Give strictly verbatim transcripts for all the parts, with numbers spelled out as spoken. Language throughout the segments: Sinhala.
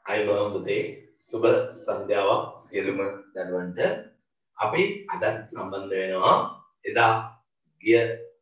අයබෝවන් පුතේ සුබ සන්ධ්‍යාවක් සියලුම දරුවන්ට අපි අද සම්බන්ධ වෙනවා එදා ගිය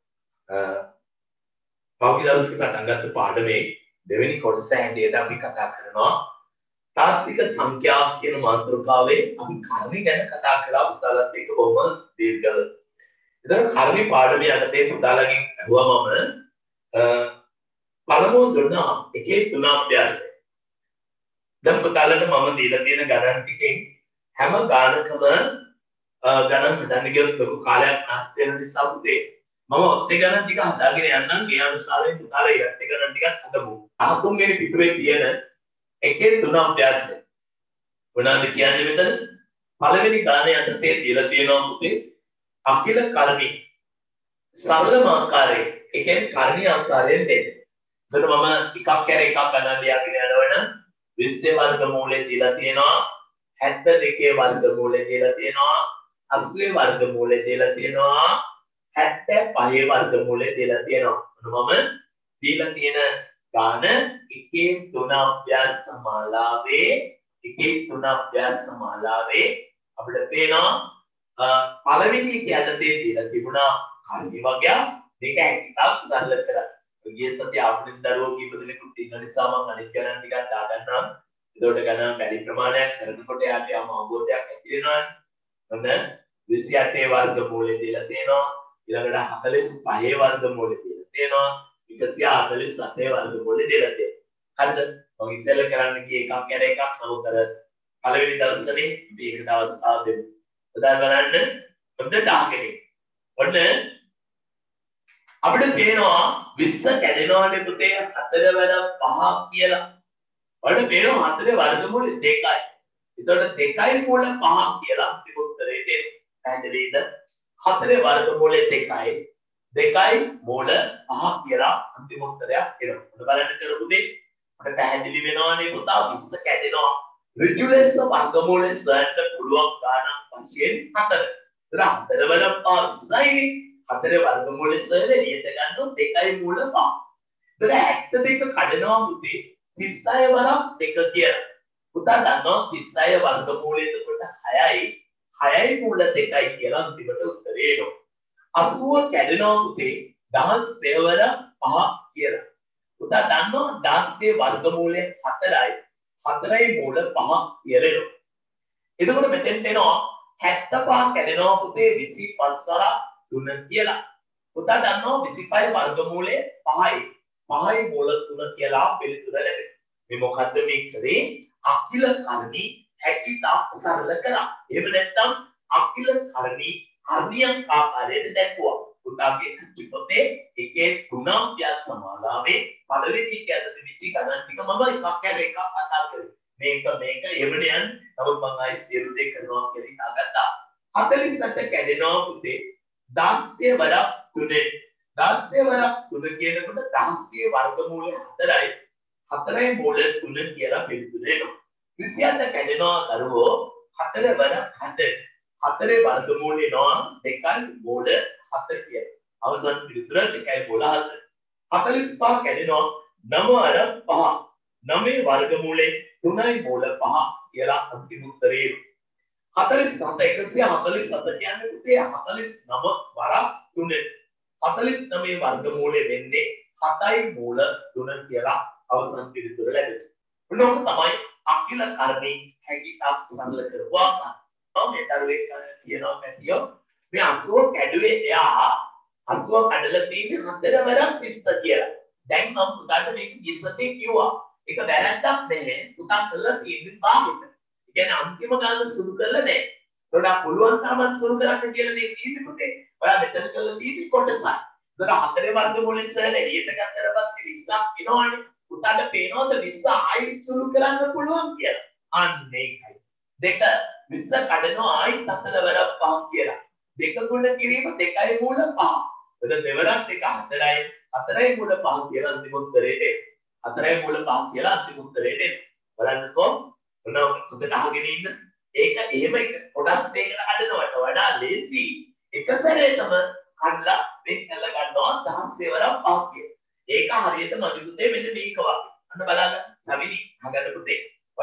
පෞද්ගලික දවසේ පටන් ගත්ත පාඩමේ දෙවෙනි කොටස හැටියට අපි කතා කරනවා තාත්වික සංඛ්‍යා කියන මාතෘකාවේ අපි කර්ණි ගැන කතා කරා පුතාලත් එක්ක බොහොම දීර්ඝව. එතකොට කර්ණි පාඩමේ යටතේ පුතාලගෙන් අහුවා මම පළමුව දුන්නා එකේ තුන අභ්‍යාසය. දැන් පුතාලට මම දීලා තියෙන ගණන් ටිකෙන් හැම ගානකම ගණන් හදන්න ගියොත් ලොකු කාලයක් නැස්ති වෙන නිසා පුතේ මම ඔත්තේ ගණන් ටික හදාගෙන යන්නම් ඒ අනුසාරයෙන් පුතාලා ඊට ගණන් ටිකක් හදමු. අහතුන් වෙනි පිටුවේ තියෙන එකේ තුන අභ්‍යාසය. මොනවාද කියන්නේ මෙතන? පළවෙනි ගාන යටතේ දීලා තියෙනවා පුතේ අකිල කර්ණි සරලම ආකාරයේ ඒ කියන්නේ කර්ණි ආකාරයෙන් දෙන්න. එතකොට මම එකක් කර එකක් ගණන් ලියාගෙන යනවනම් විස්ස වර්ගමූලය දීලා තියෙනවා හැත්තෑ දෙකේ වර්ගමූලය දීලා තියෙනවා අසූ වර්ගමූලය දීලා තියෙනවා හැත්තෑ පහේ වර්ගමූලය දීලා තියෙනවා මම දීලා තියෙන ගාන එකේ තුන අභ්‍යාස මාලාවේ එකේ තුන අභ්‍යාස මාලාවේ අපිට පේනවා පළවෙනි එක යටතේ දීලා තිබුණා කර්ණි වර්ගය මේක එකක් සරල කරලා ගිය සතිය ආපුනින් දරුවෝ කීප දෙනෙකුත් ඉන්න නිසා මම අනිත් ගණන් ටිකක් දාගන්නවා. ඒකට ගණන් වැඩි ප්‍රමාණයක් කරනකොට යාට යම් අවබෝධයක් ඇති වෙනවානේ. මොන විසි අටේ වර්ගමූලය දීලා තියෙනවා. ඊළඟට හතළිස් පහේ වර්ගමූලය දීලා තියෙනවා. එකසිය හතළිස් හතේ වර්ගමූලය දීලා තියෙනවා. හරිද? මම ඉස්සෙල්ල කරන්න ගියේ එකක් කර එකක් නමුත් අර පළවෙනි දවසනේ මේකට අවස්ථාව දෙමු. උදා බලන්න හොඳට අහගෙන. ඔන්න අපිට පේනවා විස්ස කැඩෙනවානේ පුතේ හතර වල පහ කියලා. ඔයාලට පේනවා හතරේ වර්ගමූල දෙකයි. ඒතකොට දෙකයි මූල පහ කියලා අපිට උත්තරේ දෙන්න. පැහැදිලිද? හතරේ වර්ගමූල දෙකයි. දෙකයි මූල පහ කියලා අන්තිම උත්තරයක් එනවා. ඔන්න බලන්න කරපුදී අපිට පැහැදිලි වෙනවානේ පුතා විස්ස කැඩෙනවා. ඍජු ලෙස වර්ගමූල සොයන්න පුළුවන් ගානක් වශයෙන් හතර. ඒතර හතර වල පහ විස්සයිනේ. හතරේ වර්ගමූලය සොයලා එළියට ගන්නොත් දෙකයි මූල පහ. ඒතර හැත්තෑ දෙක කඩනවා පුතේ තිස්හය වරක් දෙක කියලා. පුතා දන්නවා තිස්හය වර්ගමූලය එතකොට හයයි හයයි මූල දෙකයි කියලා අන්තිමට උත්තරේ එනවා. අසූව කැඩෙනවා පුතේ දහස් වර පහ කියලා. පුතා දන්නවා දහස් වර්ගමූලය හතරයි හතරයි මූල පහ කියලා එනවා. එතකොට මෙතෙන්ට එනවා හැත්තෑ පහ කැඩෙනවා පුතේ විසි පහ වරක් තුන කියලා. පුතා දන්නවා විසි පහ වර්ගමූලය පහයි. පහයි මූල තුන කියලා පිළිතුර ලැබෙනවා. මේ මොකද්ද මේ කරේ? අකිල කර්ණි හැකිතාක් සරල කරා. එහෙම නැත්නම් අකිල කර්ණි කර්ණියක් ආකාරයට දැක්වුවා. පුතාගේ පොතේ එකේ තුන අභ්‍යාස මාලාවේ පළවෙනි එක ඇතුළත විචි ගණන් ටික මම එකක් හැර එකක් කතා කරේ. මේක මේක එවන යන නමුත් මම ආයි සියලු දේ කරනවා කියලා හිතාගත්තා. හතළිස් අට කැඩෙනවා පුතේ දහස්ය වරක් තුනේ දහස්ය වරක් තුන කියනකොට දහස්ය වර්ගමූලය හතරයි හතරයි මූල තුන කියලා පිළිතුර එනවා. විසි අට කැඩෙනවා දරුවෝ හතර වරක් හත හතරේ වර්ගමූලය එනවා දෙකයි මූල හත කියලා. අවසන් පිළිතුර දෙකයි මූල හත. හතළිස් පහ කැඩෙනවා නව වරක් පහ නවයේ වර්ගමූලය තුනයි මූල පහ කියලා අන්තිම උත්තරේ එනවා. හතළිස් හත එකසිය හතළිස් හත කියන්නේ පුතේ හතළිස් නව වරක් තුන. හතළිස් නවයේ වර්ගමූලය වෙන්නේ හතයි මූල තුන කියලා අවසන් පිළිතුර ලැබෙනවා. මොනවාද තමයි අකිල කර්ණි හැකිතාක් සරල කරුවා. මේ දරුවේ කියනවා පැටියෝ මේ අසුව කැඩුවේ එයා අසුව කඩලා තියෙන්නේ හතර වරක් විස්ස කියලා. දැන් මම පුතාට මේක විස්සතේ කිව්වා. ඒක වැරද්දක් නෙමෙයි. පුතා කළා තියෙන්නේ භාගයට. කියන්නේ අන්තිම ගාන සුළු කරලා නැහැ. ඒකට පුළුවන් තරමක් සුළු කරන්න කියලා මේ තියෙන්නේ පුතේ. ඔයා මෙතන කරලා තියෙන්නේ කොටසක්. ඒකට හතරේ වර්ගමූලය ඉස්සෙල්ලා එළියට ගත්තට පස්සේ විස්සක් එනවනේ. පුතාට පේනවද විස්ස ආයි සුළු කරන්න පුළුවන් කියලා. අන්න ඒකයි. දෙක විස්ස කඩනවා ආයි හතර වරක් පහ කියලා. දෙක ගුණ කිරීම දෙකයි මූල පහ. එතන දෙවරක් දෙක හතරයි හතරයි මූල පහ කියලා අන්තිම උත්තරේට එනවා. හතරයි මූල පහ කියලා අන්තිම උත්තරේට එනවා. බලන්නකෝ මොනවා හොඳට අහගෙන ඉන්න. ඒක එහෙම එක කොටස් දෙකකට කඩනවට වඩා ලේසි එක සැරේටම කඩලා වෙන් කරලා ගන්නවා දහස් වරක් පහ කියලා. ඒක හරියට මදිපුතේ මෙන්න මේක වගේ. අන්න බලන්න සවිනි හගන්න පුතේ.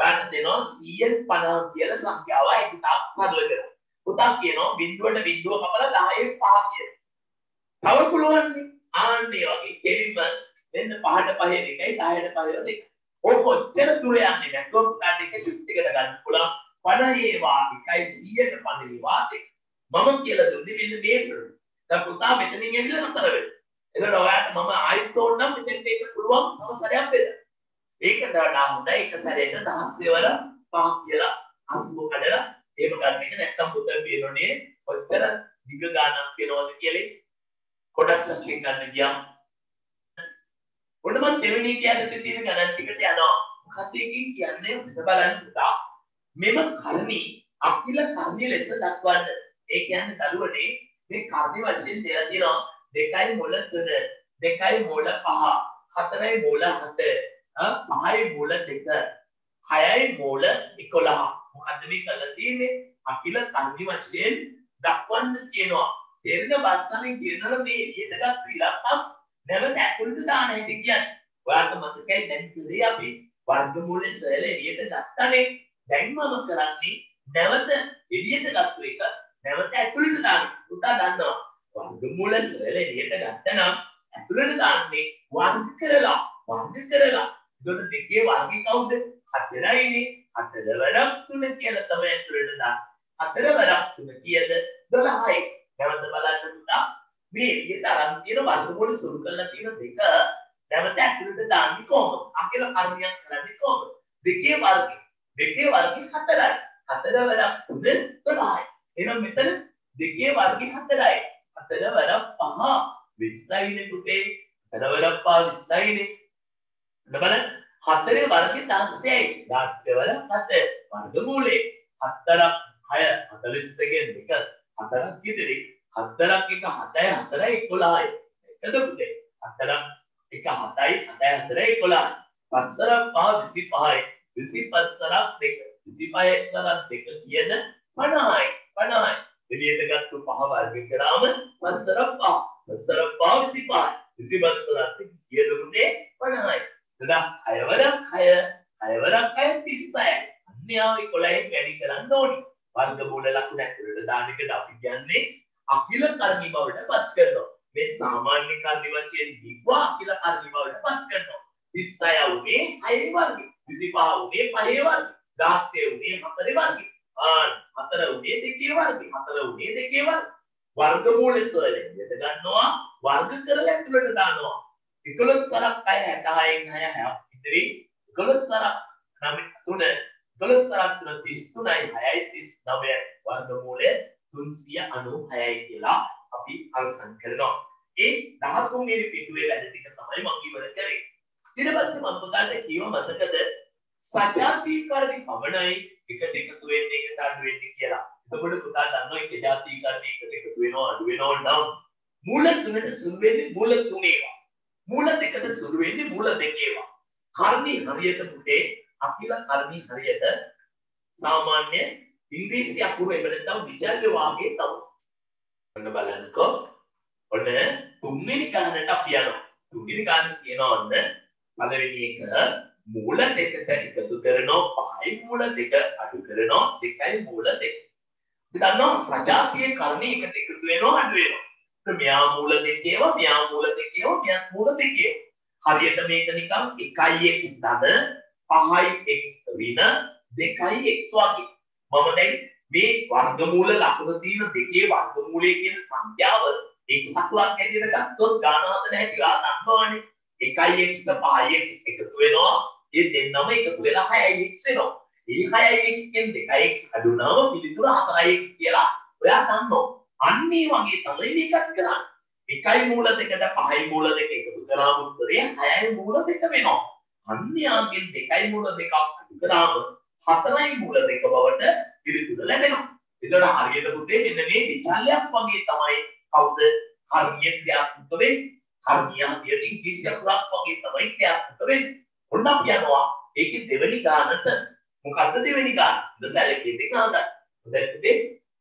ඔයාලට දෙනවා සීයෙන් පනහ කියලා සංඛ්‍යාව ඒක තාක් සරල කරලා. පුතා කියනවා බිංදුවට බිංදුව කපලා දහයෙන් පහ කියලා. තව පුළුවන් නේ. ආන්නේ වගේ කෙලින්ම මෙන්න පහට පහේ දෙකයි දහයට පහේ දෙකයි. ඔය කොච්චර දුර යන්නේ නැත්නම් පුතාට එක shift එකට ගන්න පුළුවන්. පනහේ වාදිකයි සීයට පනහේ වාදික. මම කියලා දුන්නේ මෙන්න මේකට. දැන් පුතා මෙතනින් ඇවිල්ලා නතර වෙන්න. එතකොට ඔයාලට මම ආයෙත් ඕනනම් මෙතෙන්ට එන්න පුළුවන් තව සැරයක් බෙදන්න. ඒකට වඩා හොඳයි එක සැරේට දහස් වල පහ කියලා අසුබ කඩලා එහෙම ගන්න එක නැත්තම් පුතේ වෙනෝනේ ඔච්චර දිග ගානක් වෙනවද කියලා කොටස් වශයෙන් ගන්න ගියාම ඔන්න මම දෙවෙනි කියන්නේ තියෙන ගණන් ටිකට යනවා. මොකක්ද එකකින් කියන්නේ ඔතන බලන්න පුතා. මෙම කර්ණී අකිල කර්ණී ලෙස දක්වන්න. ඒ කියන්නේ දරුවනේ මේ කර්ණී වශයෙන් දෙලා තියෙනවා දෙකයි මුල තුන, දෙකයි මුල පහ, හතරයි මුල හතර, පහයි මුල දෙක, හයයි මුල එකොළහ. මොකද්ද මේ කරලා තියෙන්නේ? අකිල කර්ණී වශයෙන් දක්වන්න තියෙනවා. තේරෙන භාෂාවෙන් කියනවා මේ එළියට ගත්ත ඉලක්කම් නැවත ඇතුළට දාන හැටි කියන්නේ. ඔයාලට මතකයි දැන් ඉතින් අපි වර්ගමූලයේ සරල එළියට ගත්තනේ. දැන් මම කරන්නේ නැවත එළියට ගත්ත එක නැවත ඇතුළට දාන්න. පුතා දන්නවා. වර්ගමූලයේ සරල එළියට ගත්තනම් ඇතුළට දාන්නේ වර්ග කරලා. වර්ග කරලා. එතකොට දෙකේ වර්ගය කවුද? හතරයිනේ. හතර වරක් තුන කියලා තමයි ඇතුළට දාන්නේ. හතර වරක් තුන කීයද? දොළහයි. නැවත බලන්න පුතා. මේ එළියට අරන් තියෙන වර්ගමූල සුළු කරලා තියෙන දෙක නැවත ඇතුළට දාන්නේ කොහොමද? අකල කර්මයක් කරන්නේ කොහොමද? දෙකේ වර්ගය. දෙකේ වර්ගය හතරයි. හතර වරක් තුන දොළහයි. එහෙනම් මෙතන දෙකේ වර්ගය හතරයි. හතර වරක් පහ විස්සයිනේ පුතේ. හතර වරක් පහ විස්සයිනේ. බලන්න හතරේ වර්ගය දහසයි. දහස් වල හතර වර්ගමූලේ හතරක් හය හතළිස් දෙකෙන් දෙක හතරක් ඉදිරි හතරක් එක හතයි හතරයි එකොළහයි. එකද පුතේ? හතරක් එක හතයි හතයි හතරයි එකොළහයි. පස්සරක් පහ විසිපහයි. විසිපස්සරක් දෙක. විසිපහ කරක් දෙක කීයද? පනහයි. පනහයි. එළියට ගත්තු පහ වර්ග කරාම පස්සරක් පහ. පස්සරක් පහ විසිපහයි. විසිපස්සරක් දෙක කීයද පුතේ? පනහයි. එතන හය වරක් හය. හය වරක් හය තිස්සයි. අන්‍යාව එකොළහෙන් වැඩි කරන්න ඕනේ. වර්ගමූල ලකුණ ඇතුළට දාන එකට අපි කියන්නේ අකිල කර්ණී බවට පත් කරනවා. මේ සාමාන්‍ය කර්ණී වශයෙන් දීපුවා අකිල කර්ණී බවට පත් කරනවා. තිස්සය උනේ හයේ වර්ගය. විසිපහ උනේ පහේ වර්ගය. දහසය උනේ හතරේ වර්ගය. ආ හතර උනේ දෙකේ වර්ගය. හතර උනේ දෙකේ වර්ගය. වර්ගමූලයේ සොයලෙන් ගන්නවා වර්ග කරලා ඇතුළට දානවා. එකොළොස් සරක් හය හැටහයෙන් හය හයක් ඉතිරි. එකොළොස් සරක් නව තුන එකොළොස් සරක් තුන තිස් තුනයි හයයි තිස් නවයයි වර්ගමූලය තුන්සිය අනූහයයි කියලා අපි අවසන් කරනවා. ඒ දහතුන් වෙනි පිටුවේ වැඩ ටික තමයි මම ඉවර කරේ. ඊට පස්සේ මම පුතාට කීව මතකද සජාතීකරණي පමණයි එකට එකතු වෙන්නේ එකට අඩු වෙන්නේ කියලා. එතකොට පුතා දන්නවා ඒක ජාතීකරණي එකට එකතු වෙනවා අඩු වෙනවා නම් මූල තුනට සුළු වෙන්නේ මූල තුනේවා. මූල දෙකට සුළු වෙන්නේ මූල දෙකේවා. කර්ණී හරියට පුතේ අකිල කර්ණී හරියට සාමාන්‍ය ඉංග්‍රීසි අකුරු එහෙම නැත්නම් විචල්්‍ය වාගේ තමයි. ඔන්න බලන්නකෝ. ඔන්න තුන්වෙනි ගානට අපි යනවා. තුන්වෙනි ගාන කියනවා ඔන්න පළවෙනි එක මූල දෙකට එකතු කරනවා පහයි මූල දෙක අඩු කරනවා දෙකයි මූල දෙක. අපි දන්නවා සජාතීය කර්ණී එකට එකතු වෙනවා අඩු වෙනවා. ඒක මෙයා මූල දෙකේව මෙයා මූල දෙකේව මෙයා මූල දෙකේව. හරියට මේක නිකන් එකයි x ධන පහයි x ඍණ දෙකයි x වගේ. මම දැන් මේ වර්ගමූල ලකුණ තියෙන දෙකේ වර්ගමූලයේ කියන සංඛ්‍යාව x අකුරක් හැටියට ගත්තොත් ගාන හදන හැටි ආ දන්නවනේ. එකයි x ට පහයි x එකතු වෙනවා. ඒ දෙන්නම එකතු වෙලා හයයි x වෙනවා. මේ හයයි x කින් දෙකයි x අඩු වුණාම පිළිතුර හතරයි x කියලා ඔයා දන්නවා. අන්න ඒ වගේ තමයි මේකත් කරන්නේ. එකයි මූල දෙකට පහයි මූල දෙක එකතු කරාම උත්තරේ හයයි මූල දෙක වෙනවා. අන්න යාගෙන් දෙකයි මූල දෙකක් අඩු කරාම හතරයි මූල දෙක බවට පිළිතුර ලැබෙනවා. එතකොට හරියට පුතේ මෙන්න මේ විචල්‍යයක් වගේ තමයි කවුද කර්ණීය ක්‍රියාත්මක වෙන්නේ. කර්ණීය හදියට ඉංග්‍රීසි අකුරක් වගේ තමයි ක්‍රියාත්මක වෙන්නේ. ඔන්න අපි යනවා ඒකේ දෙවෙනි ගානට. මොකද්ද දෙවෙනි ගාන? දසලකේ දෙක හදන්න. හොඳයි පුතේ.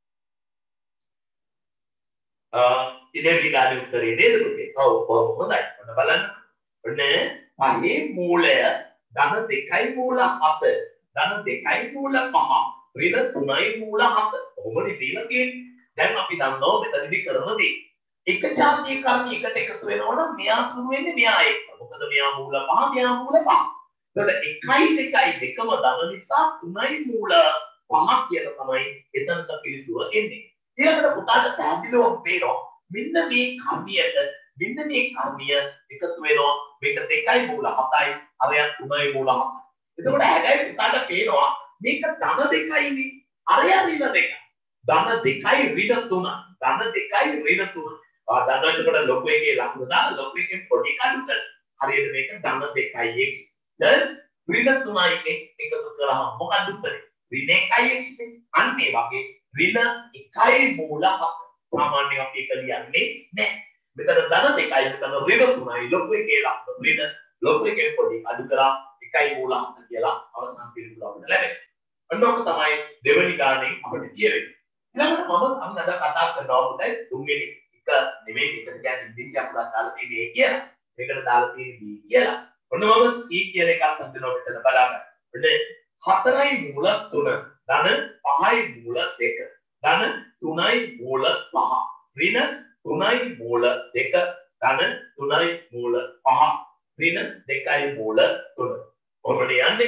අ ඉතින් ගානේ උත්තරේ නේද පුතේ? ඔව් ඔව් හොඳයි. ඔන්න බලන්න. ඔන්න පහේ මූලය ධන දෙකයි මූල හත ධන දෙකයි මූල පහ. ඍණ තුනයි මූල හත. කොහොමද දීලා තියෙන්නේ? දැන් අපි දන්නවා මෙතනදී කරන දේ. එක ජාතිය කර්ම එකට එකතු වෙනවනම් මෙයා සුරු වෙන්නේ මෙයා එක්ක. මොකද මෙයා මූල පහ මෙයා මූල පහ. එතකොට එකයි දෙකයි දෙකම ධන නිසා තුනයි මූල පහ කියලා තමයි එතනට පිළිතුර එන්නේ. ඊළඟට පුතාට පැහැදිලිවම පේනවා මෙන්න මේ කර්මියට මෙන්න මේ කර්මිය එකතු වෙනවා මේක දෙකයි මූල හතයි අරයන් තුනයි මූල හතයි. එතකොට හැබැයි පුතාට පේනවා මේක ධන දෙකයිනේ අරයන් ඍණ දෙකයි. ධන දෙකයි ඍණ තුන. ධන දෙකයි ඍණ තුන. ආ ධන එතකොට ලොකු එකේ ලකුණු දාලා ලොකු එකෙන් පොඩි කඩු කරන. හරියට මේක ධන දෙකයි x දැන් ඍණ තුනයි x එකතු කරාම මොකක්ද උත්තරේ? ඍණ එකයි x නේ. අන්න ඒ වගේ ඍණ එකයි මූල හත. සාමාන්‍යයෙන් අපි එක ලියන්නේ නැහැ. මෙතන ධන දෙකයි මෙතන ඍණ තුනයි ලොකු එකේ ලකුණු ඍණ ලොකු එකෙන් පොඩි අඩු කරා එකයි මූල හත කියලා අවසන් පිළිතුර අපිට ලැබෙනවා. අන්නෝක තමයි දෙවෙනි ගානේ අපිට කියවෙන්නේ. ඊළඟට මම අන්න අද කතා කරනවා පුතේ තුන්වෙනි එක නෙමෙයි එකට කියන්නේ ඉංග්‍රීසි අපුඩක් දාලා තියෙන්නේ කියලා. මේකට දාලා තියෙන්නේ B කියලා. ඔන්න මම C කියන එකක් හදනවා මෙතන බලන්න. ඔන්න හතරයි මූල තුන ධන පහයි මූල දෙක ධන තුනයි මූල පහ ඍණ තුනයි මූල දෙක ධන තුනයි මූල පහ ඍණ දෙකයි මූල තුන. ඔබට යන්නේ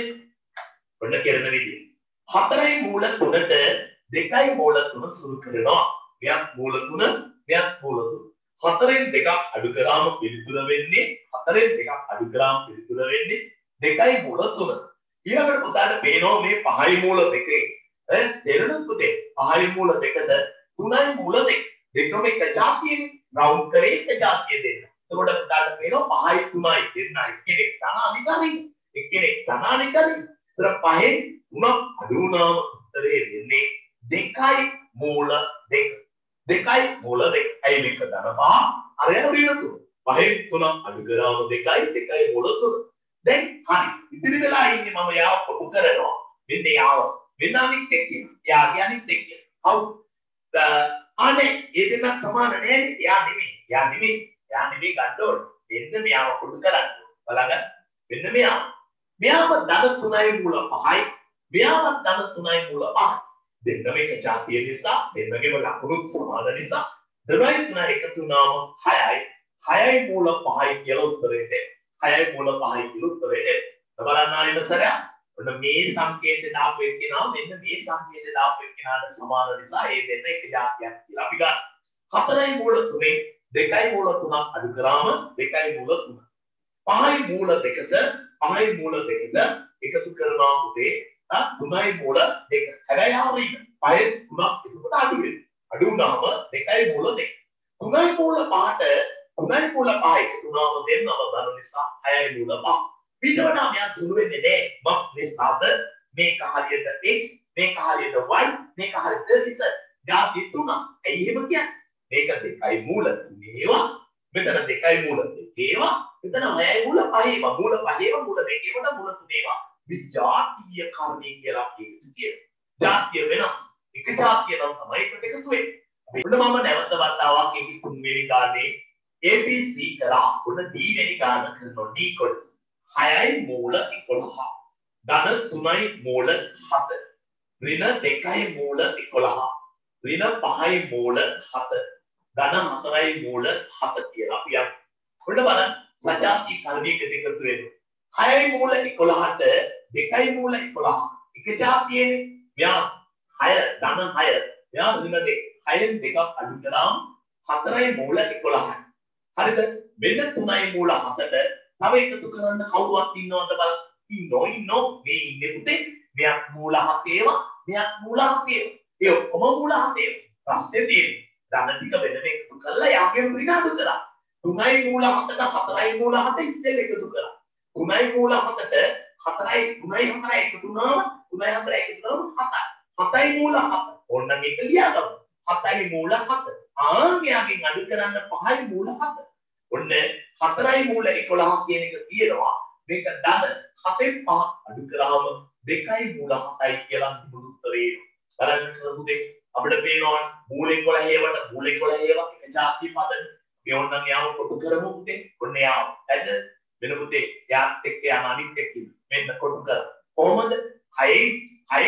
ඔන්න කරන විදිහ. හතරයි මූල තුනට දෙකයි මූල තුන සුළු කරනවා. මෙයක් මූල තුන මෙයක් මූල තුන. හතරෙන් දෙකක් අඩු කරාම පිළිතුර වෙන්නේ හතරෙන් දෙකක් අඩු කරාම පිළිතුර වෙන්නේ දෙකයි මූල තුන. ඊළඟට පුතාට පේනවා මේ පහයි මූල දෙකේ ඈ තේරෙනවද පුතේ? පහයි මූල දෙකද තුනයි මූල දෙක. දෙකම එක જાතියනේ. රවුන්ඩ් කරේ එක જાතිය දෙන්න. එතකොට පුතාට පේනවා පහයි තුනයි දෙන්න එක්කෙනෙක් තනානිකරින් එක්කෙනෙක් තනානිකරින්. ඒතර පහෙන් තුනක් අඩු වුණාම උත්තරේ වෙන්නේ දෙකයි මූල දෙක. දෙකයි මූල දෙක. ඇයි මේක ධන පහ අරය ඍණ තුන. පහෙන් තුනක් අඩු කරාම දෙකයි දෙකයි මූල තුන. දැන් හරි ඉතිරි වෙලා ඉන්නේ මම යාව කොපු කරනවා මෙන්න යාව මෙන්න අනිත් එක්ක යාගේ අනිත් එක්ක හවුද අනේ ඒ දෙන්නත් සමාන නෑනේ යා නෙමෙයි යා නෙමෙයි යා නෙමෙයි ගන්න ඕනේ මෙන්න මෙයාව කොපු කරන්න බලන්න මෙන්න මෙයා මෙයාව ධන තුනයි මූල පහයි මෙයාව ධන තුනයි මූල පහයි දෙන්නම එක જાතිය නිසා දෙන්නගේම ලකුණු සමාන නිසා දෙනයි තුන එකතු වුණාම හයයි හයයි මූල පහයි කියලා උත්තරේ දෙන්න හයයි මූල පහයි කියලා උත්තරේ බලන්න ආයෙම සරයක්. ඔන්න මේ සංකේතය දාපු එක්කෙනා මෙන්න මේ සංකේතය දාපු එක්කෙනාට සමාන නිසා ඒ දෙන්න එක જાතියක් කියලා අපි ගන්න. හතරයි මූල තුනේ දෙකයි මූල තුනක් අඩු කරාම දෙකයි මූල තුන. පහයි මූල දෙකට පහයි මූල දෙකට එකතු කරනවා පුතේ තුනයි මූල දෙක. හැබැයි ආරින්න පහෙන් තුනක් එතකොට අඩු වෙනවා. අඩු වුණාම දෙකයි මූල දෙක. තුනයි මූල පහට තුනයි මූල පහ එකතු වුණාම දෙන්නම ධන නිසා හයයි මූල පහ. ඊට වඩා මෙයා සුළු වෙන්නේ නැහැ. මක් නිසාද මේක හරියට x මේක හරියට y මේක හරියට z. જાති තුනක්. ඇයි එහෙම කියන්නේ? මේක දෙකයි මූල තුනේවා මෙතන දෙකයි මූල දෙකේවා මෙතන හයයි මූල පහේවා මූල පහේවා මූල දෙකේවට මූල තුනේවා විජාතිය කර්මය කියලා කියනවා. જાතිය වෙනස්. එක જાතිය නම් තමයි එකට එකතු වෙන්නේ. ඔන්න මම නැවත වතාවක් ඒකේ තුන්වෙනි ගානේ A B C කරා උන D වෙනි ගාන කරනවා D කොටස. හයයි මූල එකොළහ. ධන තුනයි මූල හත. ඍණ දෙකයි මූල එකොළහ. ඍණ පහයි මූල හත. ධන හතරයි මූල හත කියලා අපි යන්න. ඔන්න බලන්න සජාති කර්මයකට එකතු වෙනවා. හයයි මූල එකොළහට දෙකයි මූල එකොළහ. එක જાතියනේ. මෙයා හය ධන හය. මෙයා ඍණ දෙක. හයෙන් දෙකක් අඩු කරාම හතරයි මූල එකොළහයි. හරිද? මෙන්න තුනයි මූල හතට තව එකතු කරන්න කවුරුවත් ඉන්නවද බලන්න. ඉන්නෝ ඉන්නෝ මේ ඉන්නේ පුතේ. මෙයක් මූල හතේවා මෙයක් මූල හතේවා. ඒ ඔක්කොම මූල හතේවා. ප්‍රශ්නේ තියෙන්නේ ධන ටික වෙනම එකතු කරලා යාගේ ඍණ අඩු කරා. තුනයි මූල හතට හතරයි මූල හත ඉස්සෙල් එකතු කරා. තුනයි මූල හතට හතරයි තුනයි හතරයි එකතු වුණාම තුනයි හතරයි එකතු වුණාම හතයි. හතයි මූල හත. ඕන්න මේක ලියාගමු. හතයි මූල හත. ආන්‍යයෙන් අඩු කරන්න පහයි මූල හත. ඔන්න හතරයි මූල එකොළහ කියන එක තියෙනවා. මේක ධන හතෙන් පහ අඩු කරාම දෙකයි මූල හතයි කියලා තිබුණු උත්තරේ. බලන්න කරුදේ අපිට පේනවා මූල එකොළහ හේවට මූල එකොළහ හේවා එක જાති පදන. මේ ඕනනම් යාම කොටු කරමු පුතේ. ඔන්න යාම. හරිද? වෙන පුතේ යාත් එක්ක යන අනිත් එක්ක මෙන්න කොටු කරා. කොහොමද? හය හය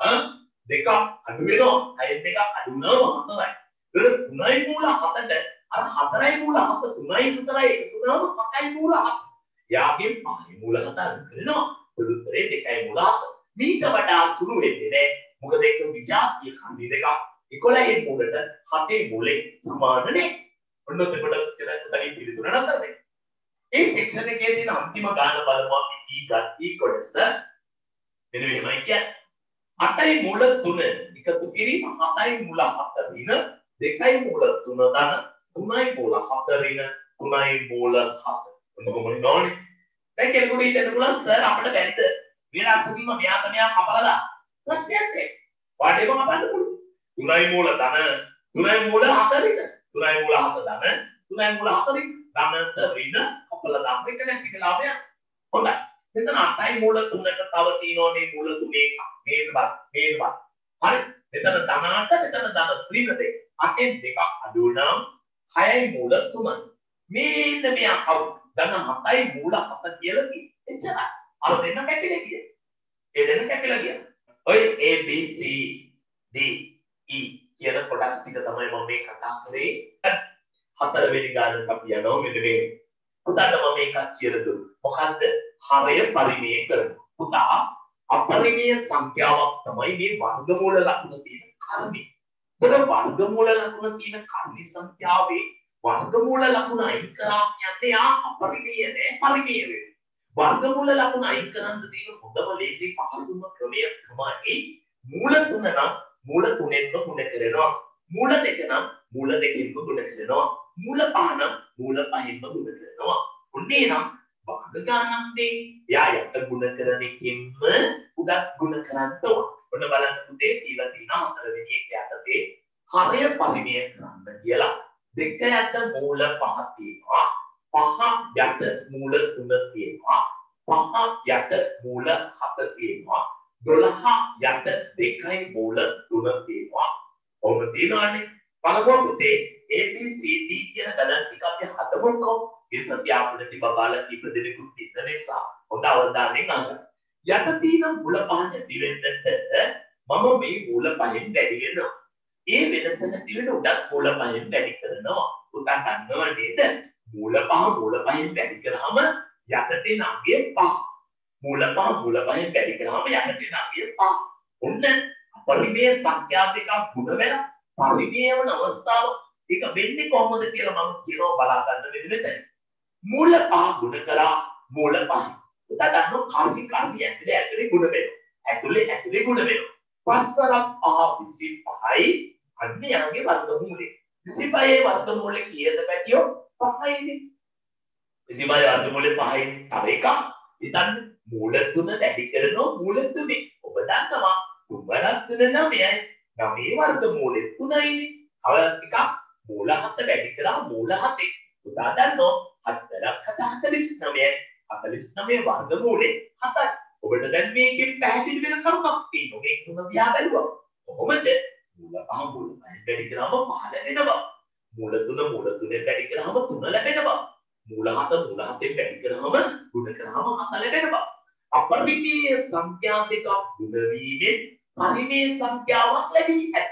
දෙක අඩු වෙනවා. හය දෙක අඩු වුණාම හතරයි. ඒක තුනයි මූල හතට අර හතරයි මූල හත තුනයි හතරයි එකතු වුණාම පහයි මූල හත. යාගේ පහයි මූල හත අඩු කරනවා. උත්තරේ දෙකයි මූල හත. මීට වඩා සුළු වෙන්නේ නැහැ. මොකද ඒක විජාතිය කන්දි දෙකක්. එකොළහේ මූලට හතේ මූලේ සමාන නැහැ. ඔන්න එතකොට කියලා පිළිතුර නතර වෙනවා. ඒ සෙක්ෂන් එකේ තියෙන අන්තිම ගාන බලමු අපි E ගන්න E කොටස. මෙන්න මෙහෙමයි කියන්නේ. අටයි මූල තුන එකතු කිරීම හතයි මූල හත ඍණ දෙකයි මූල තුන ධන තුනයි මූල හත ඍණ තුනයි මූල හත. ඔන්න කොහොමද නෝනේ? දැන් කෙනෙකුට හිතන්න පුළුවන් සර් අපිට බැරිද මෙයා අක්ෂරින්ම මෙයාට මෙයා කපලා දාන්න. ප්‍රශ්නයක් නැහැ. වාඩිව කපන්න පුළුවන්. තුනයි මූල ධන තුනයි මූල හත ඍණ තුනයි මූල හත ධන තුනයි මූල හත ඍණ ධනට ඍණ කපලා දාන්න. ඒක නැති කියලා අපේ හොඳයි. මෙතන අටයි මූල තුනට තව තියෙනෝනේ මූල තුනේ එකක්. මේක බත් මේක බත්. හරි. මෙතන ධන අට මෙතන ධන ඍණ දෙක. අටෙන් දෙකක් අඩු වුණාම හයයි මූල තුනයි. මේන්න මෙයා කවුද? ධන හතයි මූල හත කියලා කිව්වේ. එච්චරයි. අර දෙන්න කැපිලා ගියා. ඒ දෙන්න කැපිලා ගියා. ඔය A B C D E කියන කොටස් ටික තමයි මම මේ කතා කරේ. හතරවෙනි ගානට අපි යනවා මෙන්න මේ. පුතාට මම මේකක් කියලා දුන්නා. මොකද්ද? හරය පරිමේය කරනවා. පුතා අපරිමේය සංඛ්‍යාවක් තමයි මේ වර්ගමූල ලකුණ තියෙන කර්මය. මොකද වර්ගමූල ලකුණ තියෙන කර්මී සංඛ්‍යාවේ වර්ගමූල ලකුණ අයින් කරා කියන්නේ ආ අපරිමේය නෑ පරිමේය වෙන්නේ. වර්ගමූල ලකුණ අයින් කරන්න තියෙන හොඳම ලේසි පහසුම ක්‍රමය තමයි මූල තුන නම් මූල තුනෙන්ම ගුණ කරනවා. මූල දෙක නම් මූල දෙකෙන්ම ගුණ කරනවා. මූල පහ නම් මූල පහෙන්ම ගුණ කරනවා. ඔන්නේ නම් භාග ගානක් දෙයි. එයා යට ගුණ කරන එකෙන්ම උඩත් ගුණ කරන්න ඕන. ඔන්න බලන්න පුතේ කියලා තියෙන හතරවෙනි එක යටතේ හරය පරිමේය කරන්න කියලා දෙක යට මූල පහ තියෙනවා. පහ යට මූල තුන තියෙනවා. පහ යට මූල හත තියෙනවා. දොළහ යට දෙකයි මූල තුන තියෙනවා. ඔන්න තියෙනවානේ. බලමු පුතේ A B C D කියන ගණන් ටික අපි හදමුකෝ. ඒ සත්‍යාපන තිබ බාලා කීප දෙනෙකුත් ඉන්න නිසා හොඳ අවධානයෙන් අහන්න. යට තියෙන මූල පහ නැති වෙන්නට මම මේ මූල පහෙන් වැඩි වෙනවා. ඒ වෙනස නැති වෙන උඩත් මූල පහෙන් වැඩි කරනවා. උදා ගන්නව නේද? මූල පහ මූල පහෙන් වැඩි කරාම යටට එන අගය පහ. මූල පහ මූල පහෙන් වැඩි කරාම යටට එන අගය පහ. ඔන්න පරිමේය සංඛ්‍යා දෙකක් ගුණ වෙලා පරිමේය වන අවස්ථාව ඒක වෙන්නේ කොහොමද කියලා මම කියනවා බලා ගන්න වෙන්නේ මෙතන. මූල පහ ගුණ කරා මූල පහ. උදා ගන්න කර්මී කර්මී ඇතුලේ ඇතුලේ ගුණ වෙනවා. ඇතුලේ ඇතුලේ ගුණ වෙනවා. පස්සරක් පහ විසිපහයි අන්න යාගේ වර්ගමූලය. විසිපහේ වර්ගමූලය කීයද පැටියෝ? පහයිනේ. විසිපහේ වර්ගමූලය පහයිනේ. තව එකක්. ඉතින් මූල තුන වැඩි කරනවා මූල තුනේ. ඔබ දන්නවා තුන වරක් තුන නවයයි. නවයේ වර්ගමූලය තුනයිනේ. තව එකක් මූල හත වැඩි කරා මූල හතේ. උදා දන්නෝ හතරක් හත හතළිස් නවයයි. හතළිස් නවයේ වර්ගමූලය හතයි. ඔබට දැන් මේකෙන් පැහැදිලි වෙන කරුණක් තියෙනවා. මේ තුන දිහා බැලුවා. කොහොමද? මූල පහ මූල පහෙන් වැඩි කරාම පහ ලැබෙනවා. මූල තුන මූල තුනෙන් වැඩි කරාම තුන ලැබෙනවා. මූල හත මූල හතෙන් වැඩි කරාම ගුණ කරාම හත ලැබෙනවා. අපරිමේය සංඛ්‍යා දෙකක් ගුණ වීමෙන් පරිමේය සංඛ්‍යාවක් ලැබී ඇත.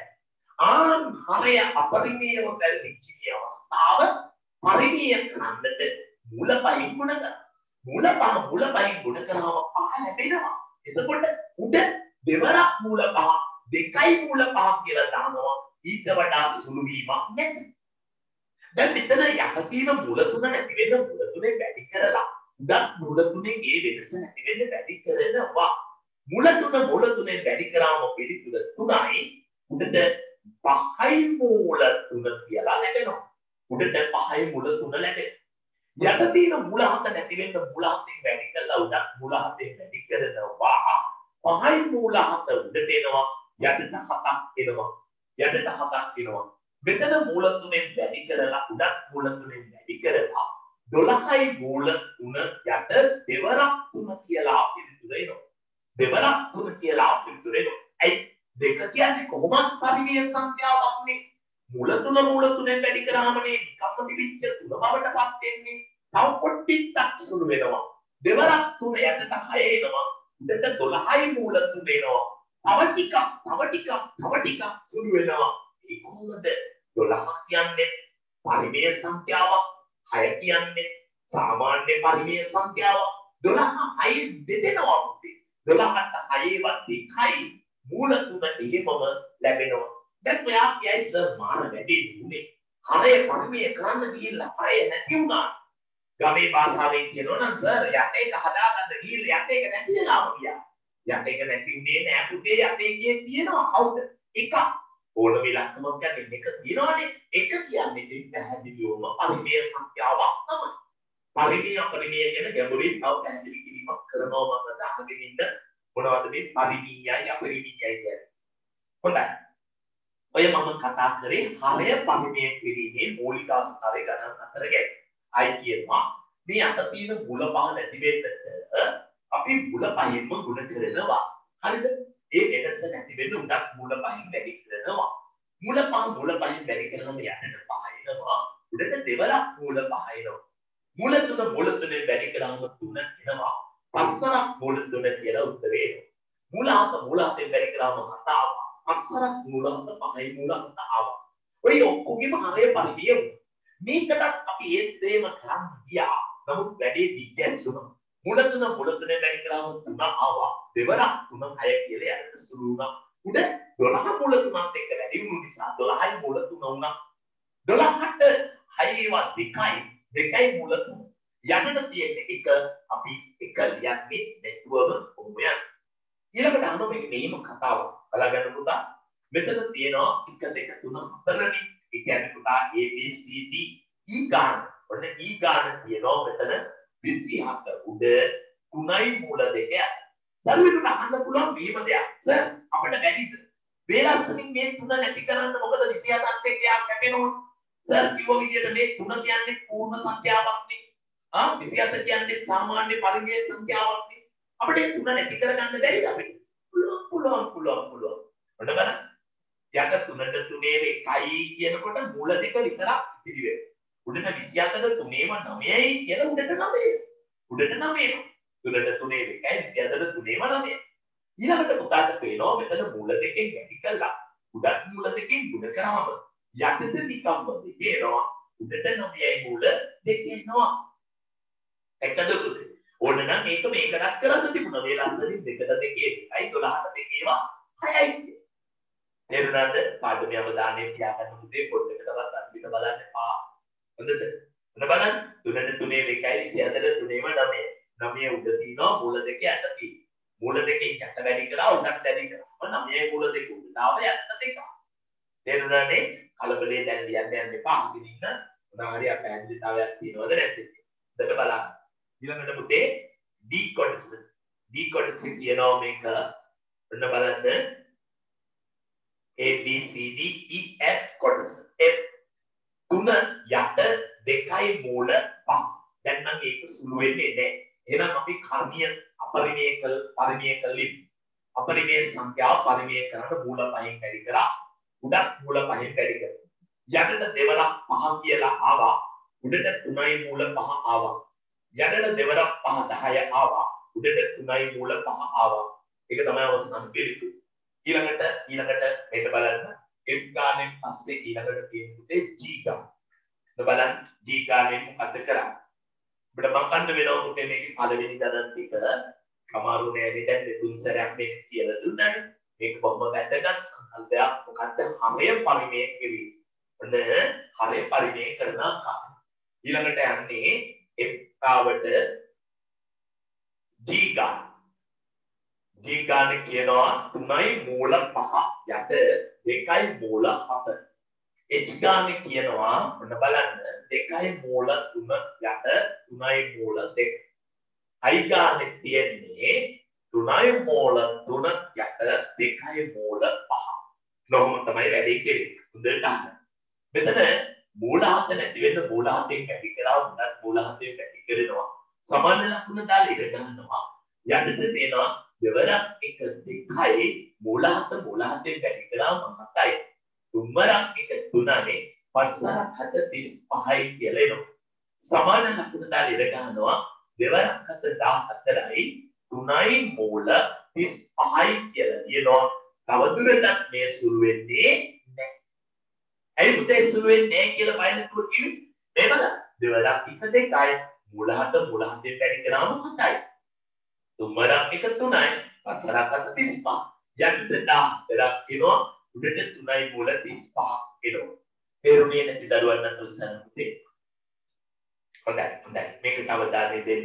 ආන් හරය අපරිමේයව බැලුවිච්ච අවස්ථාව පරිමේය කරන්නට මූල පහෙන් ගුණ කරනවා. මූල පහ මූල පහෙන් ගුණ කරාම පහ ලැබෙනවා. එතකොට උඩ දෙවරක් මූල පහ දෙකයි මූල පහ කියලා දානවා. ඊට වඩා සුළු වීමක් නැහැ. දැන් මෙතන යට තියෙන මූල තුන නැති වෙන මූල තුනේ වැඩි කරලා උඩත් මූල තුනේ ඒ වෙනස නැති වෙන්න වැඩි කරනවා. මූල තුන මූල තුනේ වැඩි කරාම පිළිතුර තුනයි. උඩට පහයි මූල තුන කියලා ලැබෙනවා. උඩට පහයි මූල තුන ලැබෙනවා. යට තියෙන මූල හත නැති වෙන්න මූල හතෙන් වැඩි කරලා උඩත් මූල හතෙන් වැඩි කරනවා. පහයි මූල හත උඩට එනවා. යටට හතක් එනවා. යටට හතක් එනවා. මෙතන මූල තුනෙන් වැඩි කරලා උඩත් මූල තුනෙන් වැඩි කරලා දොළහයි මූල තුන යට දෙවරක් තුන කියලා පිළිතුර එනවා. දෙවරක් තුන කියලා පිළිතුර එනවා. ඇයි දෙක කියන්නේ කොහොමද පරිමේය සංඛ්‍යාවක් නේ? මූල තුන මූල තුනෙන් වැඩි කරාමනේ නිකම්ම තිබිච්ච තුන බවටපත් වෙන්නේ. තව පොඩ්ඩක් සුළු වෙනවා. දෙවරක් තුන යටට හය එනවා. උඩට දොළහයි මූල තුන එනවා. තව ටිකක් තව ටිකක් තව ටිකක් සුළු වෙනවා. ඒ කොහොමද? දොළහ කියන්නේ පරිමේය සංඛ්‍යාවක්. හය කියන්නේ සාමාන්‍ය පරිමේය සංඛ්‍යාවක්. දොළහ හය බෙදෙනවා පුතේ. දොළහට හයවත් දෙකයි මූල තුන එහෙමම ලැබෙනවා. දැන් ඔයා කියයි සර් මාන වැඩි දුන්නේ. හරය පරිමේය කරන්න ගිහිල්ලා හරය නැති වුණා. ගමේ භාෂාවෙන් කියනවා නම් සර් යට එක හදාගන්න ගිහිල්ලා යට එක නැති වෙලාම ගියා. යට එක නැති උනේ නෑ පුතේ. යට එකේ තියෙනවා කවුද? එකක්. ඕන විලක්කමක් කියන්නේ එක තියෙනවානේ. එක කියන්නේ ඉතින් පැහැදිලිවම පරිමේය සංඛ්‍යාවක් තමයි. පරිමේය අපරිමේය කියන ගැඹුරින් තව පැහැදිලි කිරීමක් කරනවා මම දාගෙන ඉන්න. මොනවද මේ පරිමේයයි අපරිමේයයි කියන්නේ? හොඳයි. ඔය මම කතා කරේ හරය පරිමේය කිරීමේ මූලික අවස්ථාවේ ගණන් හතර ගැන. අයි කියනවා මේ අත තියෙන මුල පහ නැති වෙන්නට අපි මුල පහෙන්ම ගුණ කරනවා. හරිද? ඒ වෙනස නැති වෙන්න උඩක් මුල පහෙන් වැඩි කරනවා. මුල පහ මුල පහෙන් වැඩි කරාම යන්නට පහ එනවා. උඩට දෙවරක් මුල පහ එනවා. මුල තුන මුල තුනෙන් වැඩි කරාම තුන එනවා. පස්වරක් මුල තුන කියලා උත්තරේ එනවා. මුල හත මුල හතෙන් වැඩි කරාම හත ආවා. පස්වරක් මුල හත පහයි මුල හත ආවා. ඔය ඔක්කොගෙම හරය පරිමේය වුණා. මේකටත් අපි ඒ දෙයම කරන්න ගියා. නමුත් වැඩි දිග්ගැස් වුණා. මුල තුන මුල තුන වැඩි කරාම තුන ආවා. දෙවරක් තුන හය කියලා යන්න සුළු වුණා. උඩ දොළහ මුල තුනත් එක්ක වැඩි වුණු නිසා දොළහයි මුල තුන වුණා. දොළහට හයවත් දෙකයි දෙකයි මුල තුන. යන්නට තියෙන එක අපි එක ලියන්නේ නැතුවම කොහොම යන්නේ. ඊළඟට අහනවා මේක මෙහෙම කතාවක්. බලාගන්න පුතා. මෙතන තියෙනවා එක දෙක තුන හතරනේ. ඒ කියන්නේ පුතා A B C D E ගාන. ඔන්න E ගාන තියෙනවා මෙතන විසිහත උඩ තුනයි මූල දෙක. දරුවෙකුට අහන්න පුළුවන් මේව දෙයක්. සර් අපිට වැඩිද? වේලක්ෂණින් මේ තුන නැති කරන්න මොකද විසිහතත් එක්ක යා කැපෙනවනේ. සර් කිව්ව විදිහට මේ තුන කියන්නේ පූර්ණ සංඛ්‍යාවක් නේ. ආ විසිහත කියන්නේ සාමාන්‍ය පරිමේය සංඛ්‍යාවක් නේ. අපිට තුන නැති කරගන්න බැරිද අපිට? පුළුවන් පුළුවන් පුළුවන් පුළුවන්. ඔන්න බලන්න. යට තුනට තුනේ එකයි කියනකොට මූල දෙක විතරක් ඉතිරි වෙනවා. උඩට විසිහතට තුනේම නවයයි කියලා උඩට නවය. උඩට නවය. තුනට තුනේ එකයි විසිහතට තුනේම නවය. ඊළඟට පුතාට පේනවා මෙතන මූල දෙකෙන් වැඩි කළා. උඩත් මූල දෙකෙන් ගුණ කරාම යටට නිකම්ම දෙකේනවා. උඩට නවයයි මූල දෙක එනවා. එකද පුතේ. ඕන නම් මේක මේකටත් කරන්න තිබුණා. මේ ලස්සනින් දෙකට දෙකේ එකයි දොළහට දෙකේවා හයයි. තේරුණාද? පාඩමේ අවධානය තියාගන්න පුතේ පොඩ්ඩකට තවත් අන්තිමට බලන්න එපා. හොඳද? ඔන්න බලන්න. තුනට තුනේ එකයි විසිහතට තුනේම නවය. නවය උඩ තියෙනවා මූල දෙක යට තියෙනවා. මූල දෙකෙන් යට වැඩි කරා උඩට වැඩි කරා. නවයයි මූල දෙක උඩට ආව යට දෙක. තේරුණානේ? කලබලේ දැන් ලියන්න යන්න එපා. අහගෙන ඉන්න. මොනවා හරි අපැන්දිතාවයක් තියෙනවද නැද්ද? දෙක බලන්න. ඊළඟට පුතේ D කොටස. D කොටස කියනවා මේක. ඔන්න බලන්න. A B C D E F කොටස. F තුන යට දෙකයි මූල පහ. දැන් නම් ඒක සුළු වෙන්නේ නැහැ. එහෙනම් අපි කර්මීය අපරිමේය කළ පරිමේය කළින් අපරිමේය සංඛ්‍යාව පරිමේය කරන්න මූල පහෙන් වැඩි කරා. උඩක් මූල පහෙන් වැඩි කරා. යටට දෙවරක් පහ කියලා ආවා. උඩට තුනයි මූල පහ ආවා. යටට දෙවරක් පහ දහය ආවා. උඩට තුනයි මූල පහ ආවා. ඒක තමයි අවසාන පිළිතුර. ඊළඟට ඊළඟට මෙන්න බලන්න F ගානෙන් පස්සේ ඊළඟට තියෙන්නේ G ගාන. බලන්න G ගානෙන් මොකද කරන්නේ? අපිට මකන්න වෙනවා පුතේ මේකේ පළවෙනි ගණන් ටික කමාරු නෑනේ දැන් දෙතුන් සැරයක් මේක කියලා දුන්නානේ. මේක බොහොම වැදගත් සංකල්පයක්. මොකද්ද? හරය පරිමේය කිරීම. ඔන්න හරය පරිමේය කරන ආකාරය. ඊළඟට යන්නේ F තාවට G ගාන. G ගාන කියනවා තුනයි මූල පහ යට දෙකයි මූල හත. H ගාන කියනවා ඔන්න බලන්න දෙකයි මූල තුන යට තුනයි මූල දෙක. I ගාන තියෙන්නේ තුනයි මූල තුන යට දෙකයි මූල පහ. නොහොම තමයි වැඩි කෙරෙන්නේ. හොඳට අහන්න. මෙතන මූල හත නැති වෙන්න මූල හතෙන් වැඩි කරා උනත් මූල හතෙන් වැඩි කරනවා. සමාන ලකුණ දාලා ඉර ගන්නවා. යටට තියෙනවා දෙවරක් එක දෙකයි මූල හත මූල හතෙන් වැඩි කරාම හතයි. තුන්වරක් එක තුනයි පස්වරක් හත තිස් පහයි කියලා එනවා. සමාන ලකුණ දාලා ඉර ගන්නවා. දෙවරක් හත දාහතරයි තුනයි මූල තිස් පහයි කියලා කියනවා. තවදුරටත් මේ සුළු වෙන්නේ නැහැ. ඇයි පුතේ සුළු වෙන්නේ නැහැ කියලා බලන්නකො කිව්වේ? මේ බලන්න. දෙවරක් එක දෙකයි. මූල හත මූල හතෙන් වැඩි කරාම හතයි. තුන්වරක් එක තුනයි. පස්වරක් හත තිස් පහ. යන්න දහතරක් එනවා. උඩට තුනයි මූල තිස් පහ එනවා. තේරුණේ නැති දරුවන් අතර උසන්න පුතේ. හොඳයි හොඳයි. මේකට අවධානය දෙන්න.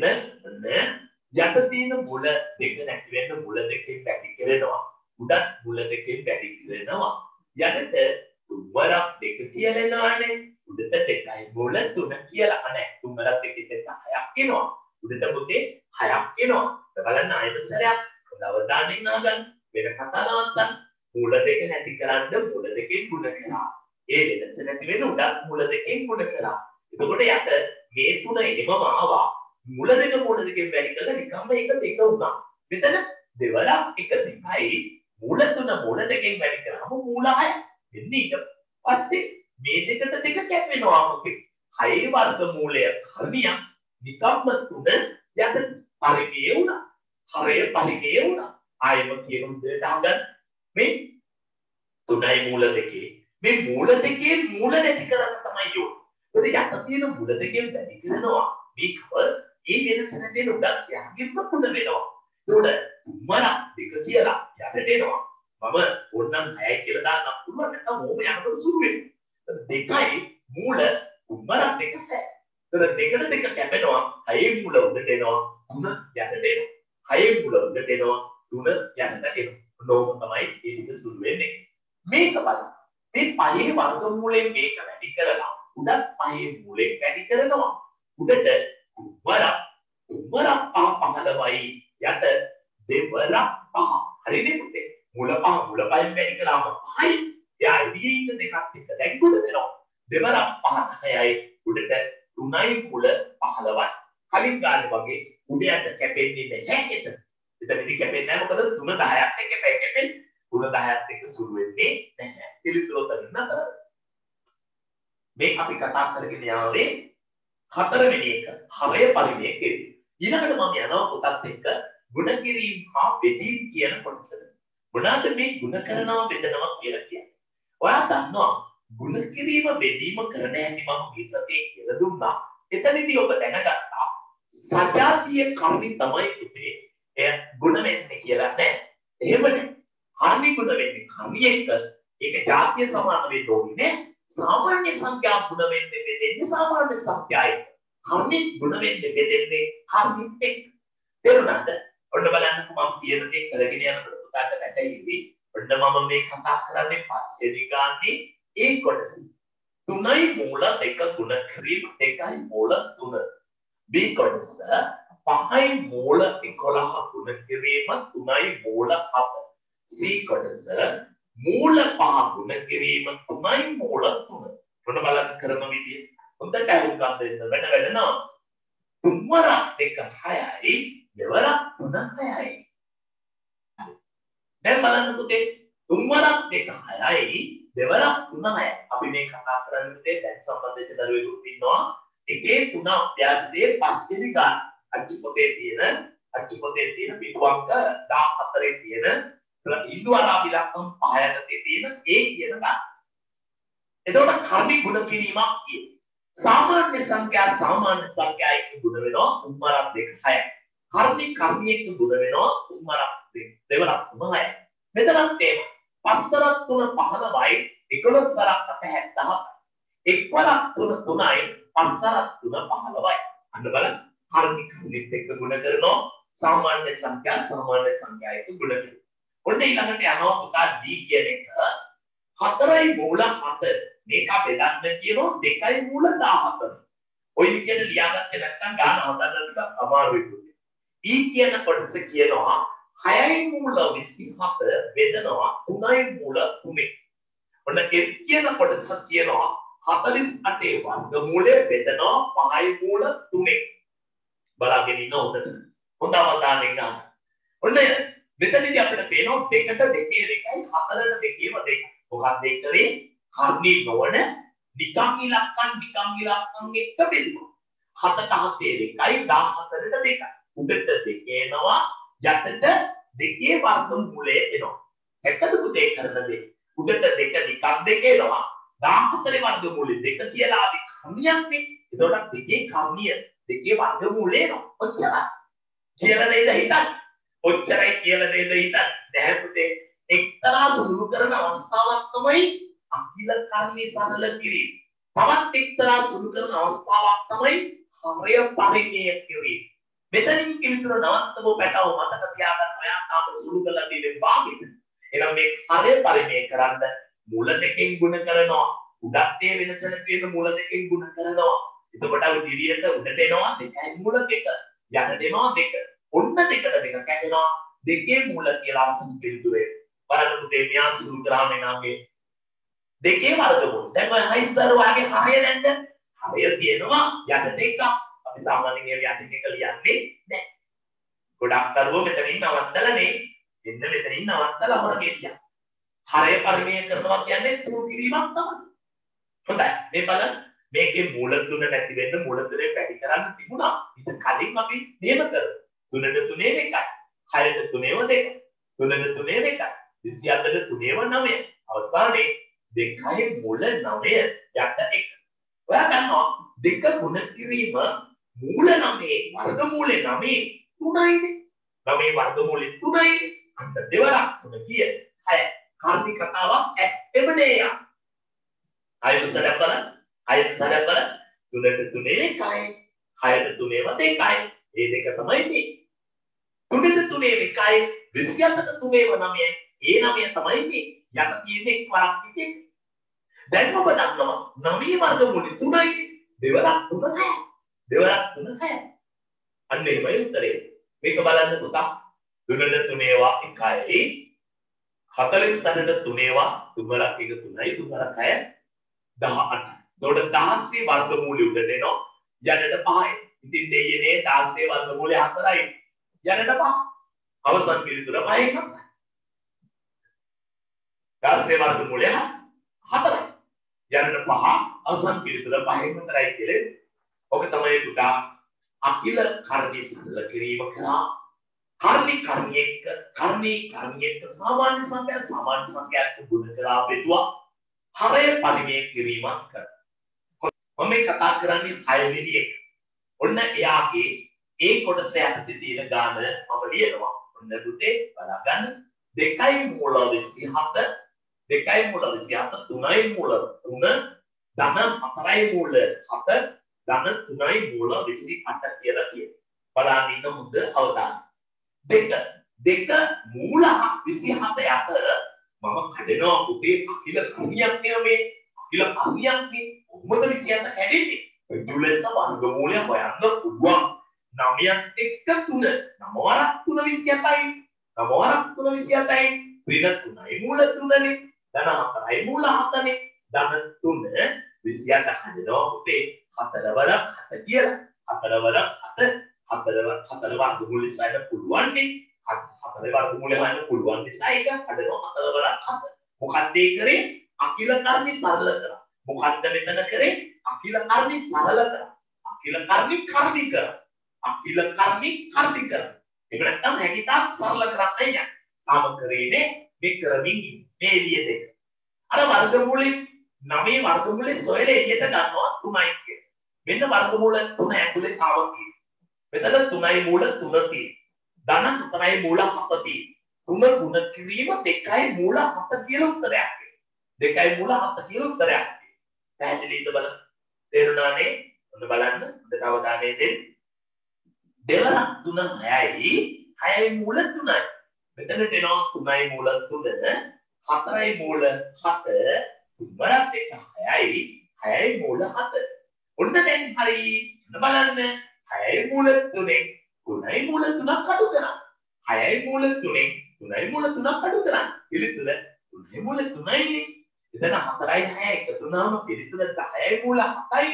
යට තියෙන මුල දෙක නැති වෙන්න මුල දෙකෙන් වැඩි කරනවා. උඩත් මුල දෙකෙන් වැඩි කරනවා. යටට තුන්වරක් දෙක කියලා එනවානේ. උඩට දෙකයි මුල තුන කියලා. අනේ තුන්වරක් දෙකෙන් දෙක හයක් එනවා. උඩට පුතේ හයක් එනවා. බලන්න ආයෙත් සැරයක්. හොඳ අවධානයෙන් අහගන්න. වෙන කතා නවත්තන්න. මුල දෙක නැති කරන්න මුල දෙකෙන් ගුණ කරා. ඒ වෙනස නැති වෙන්න උඩත් මුල දෙකෙන් ගුණ කරා. එතකොට යට මේ තුන එහෙමම ආවා. මුල දෙක මුල දෙකෙන් වැඩි කළා නිකම්ම එක දෙක වුණා. මෙතන දෙවරක් එක දෙකයි මුල තුන මුල දෙකෙන් වැඩි කරාම මූල හය. එන්නේ ඊට පස්සේ මේ දෙකට දෙක කැපෙනවා මොකද? හයේ වර්ගමූලය කර්ණියක් නිකම්ම තුන යට පරිමේය වුණා. හරය පරිමේය වුණා. ආයෙම කියන දෙයට අහගන්න. මේ තුනයි මූල දෙකේ මේ මූල දෙකේ මූල නැති කරන්න තමයි යෝනේ. ඒකට යට තියෙන මුල දෙකෙන් වැඩි කරනවා. මේකව ඒ වෙනස නැතිව උඩක් යහින්ම තුන වෙනවා. ඒකට තුන්වරක් දෙක කියලා යටට එනවා. මම ඕනනම් හයයි කියලා දාන්න පුළුවන් නැත්නම් ඕම යනකොට සුරු වෙනවා. දෙකයි මූල තුන්වරක් දෙක හය. ඒතර දෙකට දෙක කැපෙනවා. හයේ මූල උඩට එනවා. තුන යටට එනවා. හයේ මූල උඩට එනවා. තුන යටට එනවා. නෝම තමයි ඒ ටික සුරු වෙන්නේ. මේක බලන්න. මේ පහේ වර්ගමූලයෙන් මේක වැඩි කරලා උඩත් පහේ මූලයෙන් වැඩි කරනවා. උඩට තුන්වරක් තුන්වරක් පහ පහළවයි යට දෙවරක් පහ. හරිනේ පුතේ. මුල පහ මුල පහෙන් වැඩි කළාම පහයි. එයා එළියේ ඉන්න දෙකක් එක්ක දැන් ගොඩ වෙනවා. දෙවරක් පහ හයයි උඩට තුනයි මුල පහළවයි. කලින් ගානේ වගේ උඩ යට කැපෙන්නේ නැහැ එතන. එතනදි කැපෙන්නේ නැහැ මොකද තුන දහයක් එක්ක කැපෙන්නේ. තුන දහයත් එක්ක සුළු වෙන්නේ නැහැ. පිළිතුරතන නතර. මේ අපි කතා කරගෙන යාවේ හතරවෙනි එක හරය පරිමේය කෙරේ. ඊළඟට මම යනවා පුතත් එක්ක ගුණ කිරීම හා බෙදීම කියන කොටසට. මොනවාද මේ ගුණ කරනවා බෙදනවා කියලා කියන්නේ? ඔයා දන්නවා ගුණ කිරීම බෙදීම කරන හැටි මම මේ සතියේ කියලා දුන්නා. එතනදී ඔබ දැනගත්තා සජාතිය කර්ණි තමයි පුතේ. එය ගුණ වෙන්නේ කියලා නෑ. එහෙමනේ. හර්ණි ගුණ වෙන්නේ කර්ණි එක්ක. ඒක ජාතිය සමාන වෙන්න ඕනේ නේ. सामान्य संख्या गुण වෙන්නේ බෙදෙන්නේ සාමාන්‍ය සංඛ්‍යාවයි. කර්ණි ගුණ වෙන්නේ බෙදෙන්නේ කර්ණිත් එක්ක. තේරුණාද? ඔන්න බලන්නකො මම කියන දේ කරගෙන යනකොට පුතාට වැටහිවි. ඔන්න මම මේ කතා කරන්නේ පස්වෙනි ගානේ ඒ කොටස. තුනයි මූල දෙක ගුණ කිරීම දෙකයි මූල තුන. B කොටස පහයි මූල එකොළහ ගුණ කිරීම තුනයි මූල හත. C කොටස මූල පහ ගුණ කිරීම තුනයි මූල තුන. මොන බලන්න කරන විදිය. හොඳට අහුම්කම් දෙන්න වෙන වෙන නම. තුන්වරක් දෙක හයයි, දෙවරක් තුන හයයි. දැන් බලන්න පුතේ තුන්වරක් දෙක හයයි, දෙවරක් තුන හයයි. අපි මේ කතා කරන්නේ පුතේ දැන් සම්බන්ධ වෙච්ච දරුවෙකුත් ඉන්නවා. එකේ තුන අභ්‍යාසයේ පස්වෙනි ගාන. අච්චු පොතේ තියෙන අච්චු පොතේ තියෙන පිටු අංක දහහතරේ තියෙන ඉන්දු අරාබි ලක්ෂණ පහයකට තියෙන ඒ කියන ගන්න. එතකොට කර්ණි ගුණ කිරීමක් කියන්නේ. සාමාන්‍ය සංඛ්‍යා සාමාන්‍ය සංඛ්‍යා එක්ක ගුණ වෙනවා තුන්වරක් දෙක හයයි. කර්ණි කර්ණි එක්ක ගුණ වෙනවා තුන්වරක් දෙවරක් තුන හයයි. මෙතනත් තේම පස්වරක් තුන පහළවයි එකොළොස්වරක් අට හැත්තෑ. එක්වරක් තුන තුනයි පස්වරක් තුන පහළවයි. අන්න බලන්න කර්ණි කර්ණිත් එක්ක ගුණ කරනවා සාමාන්‍ය සංඛ්‍යා සාමාන්‍ය සංඛ්‍යා එක්ක ගුණ කරනවා. ඔන්න ඊළඟට යනවා පුතා D කියන එක හතරයි මූල හත මේක බෙදන්න කියනවා දෙකයි මූල දහහතර. ඔය විදිහට ලියාගත්තේ නැත්නම් ගාන හදන්න ටිකක් අමාරුයි පුතේ. E කියන කොටස කියනවා හයයි මූල විසිහත බෙදනවා තුනයි මූල තුනේ. ඔන්න F කියන කොටස කියනවා හතළිස් අටේ වර්ගමූලය බෙදනවා පහයි මූල තුනේ. බලාගෙන ඉන්න හොඳට. හොඳ අවධානයෙන් ගන්න. ඔන්න මෙතනදී අපිට පේනවා දෙකට දෙකේ දෙකයි හතරට දෙකේම දෙකයි. මොකක්ද ඒ කරේ? කර්ණි නොවන නිකම් ඉලක්කම් නිකම් ඉලක්කම් එක්ක බෙදුවා. හතට හතේ දෙකයි දහහතරට දෙකයි. උඩට දෙක එනවා යටට දෙකේ වර්ගමූලය එනවා. එකද පුතේ කරන දේ. උඩට දෙක නිකන් දෙක එනවා. දාහතරේ වර්ගමූලය දෙක කියලා අපි කර්ණියක්නේ. එතකොට දෙකේ කර්ණිය දෙකේ වර්ගමූලය එනවා. ඔච්චරයි. කියලා නේද හිතන්නේ. ඔච්චරයි කියලා නේද හිතන්නේ. නැහැ පුතේ. එක්තරා සුළු කරන අවස්ථාවක් තමයි අකිල කර්ණී සරල කිරීම. තවත් එක්තරා සුළු කරන අවස්ථාවක් තමයි හරය පරිමේය කිරීම. මෙතනින් කිවිතර නවත්තමු පැටව මතක තියාගන්න ඔයා තාම සුළු කරලා තියෙන්නේ වාගේද. එහෙනම් මේ හරය පරිමේය කරන්න මුල දෙකෙන් ගුණ කරනවා. උඩත් ඒ වෙනස නැති මුල දෙකෙන් ගුණ කරනවා. එතකොට අපි දිරියට උඩට එනවා දෙකයි මුල දෙක. යටට එනවා දෙක. ඔන්න දෙකට දෙක කැටෙනවා. දෙකේ මුල කියලා අවසන් පිළිතුරේ. බලන්න පුතේ මෙයා සුළු කරාම එනාගේ දෙකේ වර්ගමූල. දැන් ඔය හයිස්තර වාගේ හරය නැද්ද? හරය තියෙනවා යටට එකක්. අපි සාමාන්‍යයෙන් යටින් එක ලියන්නේ නැහැ. ගොඩක් දරුවෝ මෙතනින් නවත්තලා නේ. එන්න මෙතනින් නවත්තලා හොර ගෙඩියක්. හරය පරිමේය කරනවා කියන්නේ සුළු කිරීමක් තමයි. හොඳයි. මේ බලන්න මේකේ මූල තුන නැති වෙන්න මූල තුනේ වැඩි කරන්න තිබුණා. ඉතින් කලින් අපි මෙහෙම කරමු. තුනට තුනේ එකයි. හයට තුනේව දෙක. තුනට තුනේ එකයි. විසි හතරට තුනේව නවය. අවසානයේ දෙකයි මුල නවය යට එක. ඔයා දන්නවා දෙක ගුණ කිරීම මූල නවයේ වර්ගමූලේ නවයේ තුනයිනේ. නවයේ වර්ගමූලේ තුනයිනේ. අන්න දෙවරක් තුන කිය. හය. කාර්ති කතාවක් ඇත්තෙම නෑ යා. හයට සැරයක් බලන්න. හයට සැරයක් බලන්න. තුනට තුනේ එකයි. හයට තුනේව දෙකයි. මේ දෙක තමයි මේ. තුනට තුනේ එකයි. විසි හතරට තුනේව නවයයි. ඒ නවය තමයි මේ. යට තියෙන එක් වරක් එකේ. දැන් ඔබ දන්නවා නවයේ වර්ගමූලය තුනයි. දෙවරක් තුන හය. දෙවරක් තුන හය. අන්න එහෙමයි උත්තරේ. මේක බලන්න පුතා. තුනට තුනේවා එකයි. හතළිස් අටට තුනේවා තුනරක් එක තුනයි තුනරක් හය දහඅටයි. එතකොට දහසේ වර්ගමූලය උඩට එනවා. යටට පහයි. ඉතින් දෙයනේ දහසේ වර්ගමූලය හතරයි. යටට පහ. අවසන් පිළිතුර පහෙන් හතරයි. දහසේ වර්ගමූලය හතරයි. යටට පහ අවසන් පිළිතුර පහෙන් හතරයි කියලා. ඔක තමයි පුතා අකිල කර්ණී සරල කිරීම කරා. කර්ණී කර්ණියක කර්ණී කර්ණියක සාමාන්‍ය සංඛ්‍යා සාමාන්‍ය සංඛ්‍යාවට ගුණ කරා බෙදුවා. හරය පරිමේය කිරීමක් කර. මම මේ කතා කරන්නේ හය වෙනි එක. ඔන්න එයාගේ ඒ කොටස යටතේ තියෙන ගාන මම ලියනවා. ඔන්න පුතේ බලගන්න. දෙකයි මූල විසි හතර දෙකයි මූල විසි හතර තුනයි මූල තුන ධන හතරයි මූල හතර ධන තුනයි මූල විසි අට කියලා කියනවා. බලන්න ඉන්න හොඳ අවධානය. දෙක දෙක මූල විසි හතර අතර මම කඩනවා පුතේ අකිල කර්ණියක් නෙමෙයි අකිල කර්ණියක් නේ කොහොමද විසි හතර කැඩෙන්නේ ඍජුලෙස වර්ගමූලය හොයන්න පුළුවන් නවයත් එක්ක තුන නව වරක් තුන විසි හතයි නව වරක් තුන විසි හතයි ඍණ තුනයි මූල තුනනේ ධන හතරයි මූල හතරනේ ධන තුන විසි අට හදනවා පුතේ හතර වරක් හත කියලා හතර වරක් හත හතර වරක් හතර වර්ගමූලය හොයන්න පුළුවන් නේ හතර වර්ගමූලය හොයන්න පුළුවන් නිසා ඒක හදනවා හතර වරක් හත මොකක්ද ඒ කරේ අකිල කර්ණී සරල කරා මොකක්ද මෙතන කරේ අකිල කර්ණී සරල කරා අකිල කර්ණී කර්ණී කරා අකිල කර්ණී කර්ණී කරා ඒක නැත්තම් හැකිතාක් සරල කරන්නේ නැහැ තාම කරේනේ මේ කරමින් මේ එළිය දෙක අර වර්ගමූලේ නවයේ වර්ගමූලේ සොයලා එළියට ගන්නවා තුනයි කියන මෙන්න වර්ගමූල තුන ඇතුලේ තාම තියෙනවා මෙතන තුනයි මූල තුන තියෙනවා ධන හතරයි මූල හත තියෙනවා තුන ගුණ කිරීම දෙකයි මූල හත කියලා උත්තරයක් දෙකයි මූල හත කියලා උත්තරයක් පැහැදිලිද බලන්න තේරුණානේ ඔන්න බලන්න හොඳට අවධානය දෙන්න දෙවරක් තුන හයයි හයයි මූල තුනයි මෙතනට එනවා තුනයි මූල තුන හතරයි මූල හත තුනරක් එක හයයි හයයි මූල හත ඔන්න දැන් හරි බලන්න හයයි මූල තුනෙන් තුනයි මූල තුනක් අඩු කරන්න හයයි මූල තුනෙන් තුනයි මූල තුනක් අඩු කරන්න පිළිතුර තුනයි මූල තුනයිනේ එතන හතරයි හයයි එකතු වුණාම පිළිතුර දහයයි මූල හතයි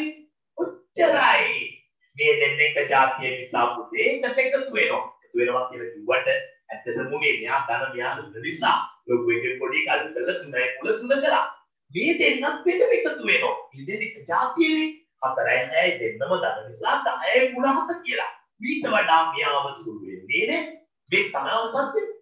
ඔච්චරයි මේ දෙන්නෙක් જાතිය නිසා පුතේ එකට එකතු වෙනවා එකතු වෙනවා කියලා කිව්වට ඇත්තටම මේ මෙයා ධන මෙයා දුන්න නිසා ලොකු එකේ පොඩි කල් කරලා තුනයි මූල තුන කරා මේ දෙන්නත් වෙන එකතු වෙනවා මේ දෙන්නෙක් જાතියනේ හතරයි හයයි දෙන්නම ධන නිසා දහයයි මූල හත කියලා ඊට වඩා මෙයාව සුළු වෙන්නේ නේ මේ තමයි අවසන් වෙන්නේ.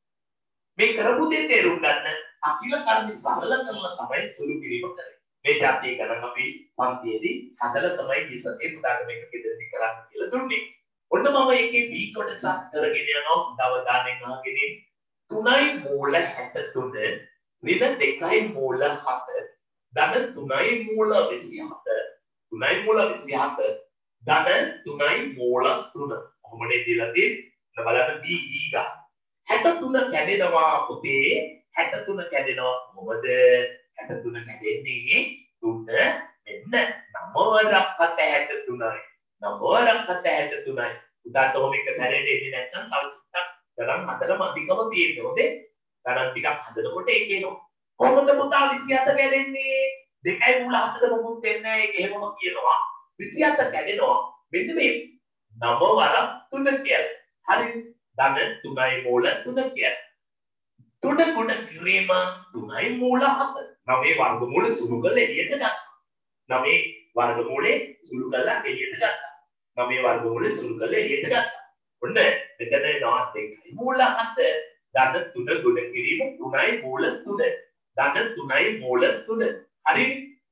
මේ කරපු දේ තේරුම් ගන්න අකිල කර්ම සරල කරලා තමයි සුළු කිරීම කරන්නේ. මේ જાතිය ගණන් අපි පන්තියේදී හදලා තමයි ඉස්සතේ පුතාට මේක කෙදෙදි කරන්න කියලා දුන්නේ. ඔන්න මම ඒකේ B කොටසක් කරගෙන යනවා අවධානයෙන් අහගෙන. තුනයි මූල හැත්තෑ තුන ඍණ දෙකයි මූල හත ධන තුනයි මූල විසිහත තුනයි මූල විසිහත ධන තුනයි මූල තුන. කොහොමද දීලා තියෙන්නේ බලන්න B B ගන්න. හැත්තෑ තුන කැඩෙනවා පුතේ හැත්තෑ තුන කැඩෙනවා කොහොමද හැත්තෑ තුන කැඩෙන්නේ තුන මෙන්න නව වරක් හත හැත්තෑ තුනයි නව වරක් හත හැත්තෑ තුනයි උදාට ඔහොම එක සැරේට එන්නේ නැත්නම් තව චුට්ටක් ගණන් හතරම අධිකම තියෙනෝනේ ගණන් ටිකක් හදනකොට ඒක එනවා කොහොමද පුතා විසිහත කැඩෙන්නේ දෙකයි මූල හතට මොකුත් දෙන්නේ නැහැ ඒක එහෙමම කියනවා විසිහත කැඩෙනවා මෙන්න මේ නව වරක් තුන කියලා හරිද ධන තුනයි මූල තුන කියලා. තුන ගුණ කිරීම තුනයි මූල හත. නවයේ වර්ගමූල සුළු කරලා එළියට ගත්තා. නවයේ වර්ගමූලේ සුළු කරලා එළියට ගත්තා. නවයේ වර්ගමූලේ සුළු කරලා එළියට ගත්තා. ඔන්න මෙතන එනවා දෙකයි මූල හත. ධන තුන ගුණ කිරීම තුනයි මූල තුන. ධන තුනයි මූල තුන. හරිද?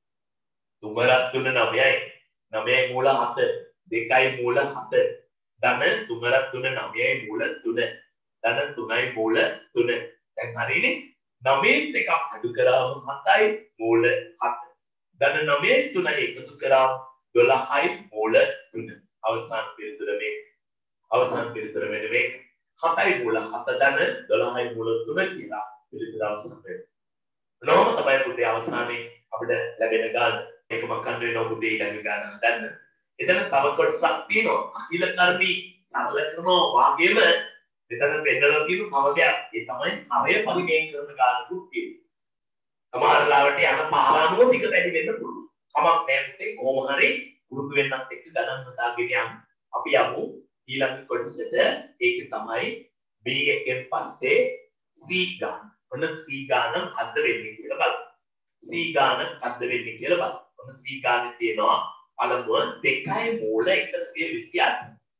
තුමරක් තුන නවයයි. නවයයි මූල හත. දෙකයි මූල හත. ධන තුනක් තුන නවයයි මූල තුන ධන තුනයි මූල තුන දැන් හරිනේ නවයෙන් දෙකක් අඩු කරාම හතයි මූල හත ධන නවයයි තුනයි එකතු කරාම දොළහයි මූල තුන අවසාන පිළිතුර මේක අවසාන පිළිතුර මෙන්න මේක හතයි මූල හත ධන දොළහයි මූල තුන කියලා පිළිතුර අවසන් වෙනවා නෝම තමයි පුතේ අවසානයේ අපිට ලැබෙන ගාන ඒක මකන්න වෙනවා පුතේ ඊළඟ ගාන හදන්න එතන තව කොටසක් තියෙනවා අකිල කර්මී සරල කරනවා වගේම එතන පෙන්නලා තියෙන තව දෙයක් ඒ තමයි හරය පරිමේය කරන ගානකුත් තියෙනවා සමහර ලාවට යන පාරානුව ටික වැඩි වෙන්න පුළුවන් කමක් නැහැ පුතේ කොහොම හරි පුරුදු වෙන්නත් එක්ක ගණන් හදාගෙන යන්න අපි යමු ඊළඟ කොටසට ඒක තමයි B එකෙන් පස්සේ C ගාන ඔන්න C ගාන හද වෙන්නේ කියලා බලමු C ගාන හද වෙන්නේ කියලා බලමු ඔන්න C ගානේ තියෙනවා පළමුව දෙකයි මූල එකසිය විසිඅට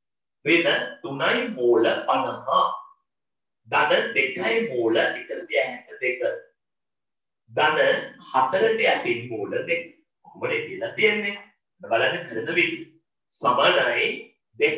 ඍණ තුනයි මූල පනහ ධන දෙකයි මූල එකසිය හැත්තෑ දෙක ධන හතරට යටින් මූල දෙක කොහොමද කියලා තියෙන්නේ බලන්න කරන විදිහ සමානයි දෙක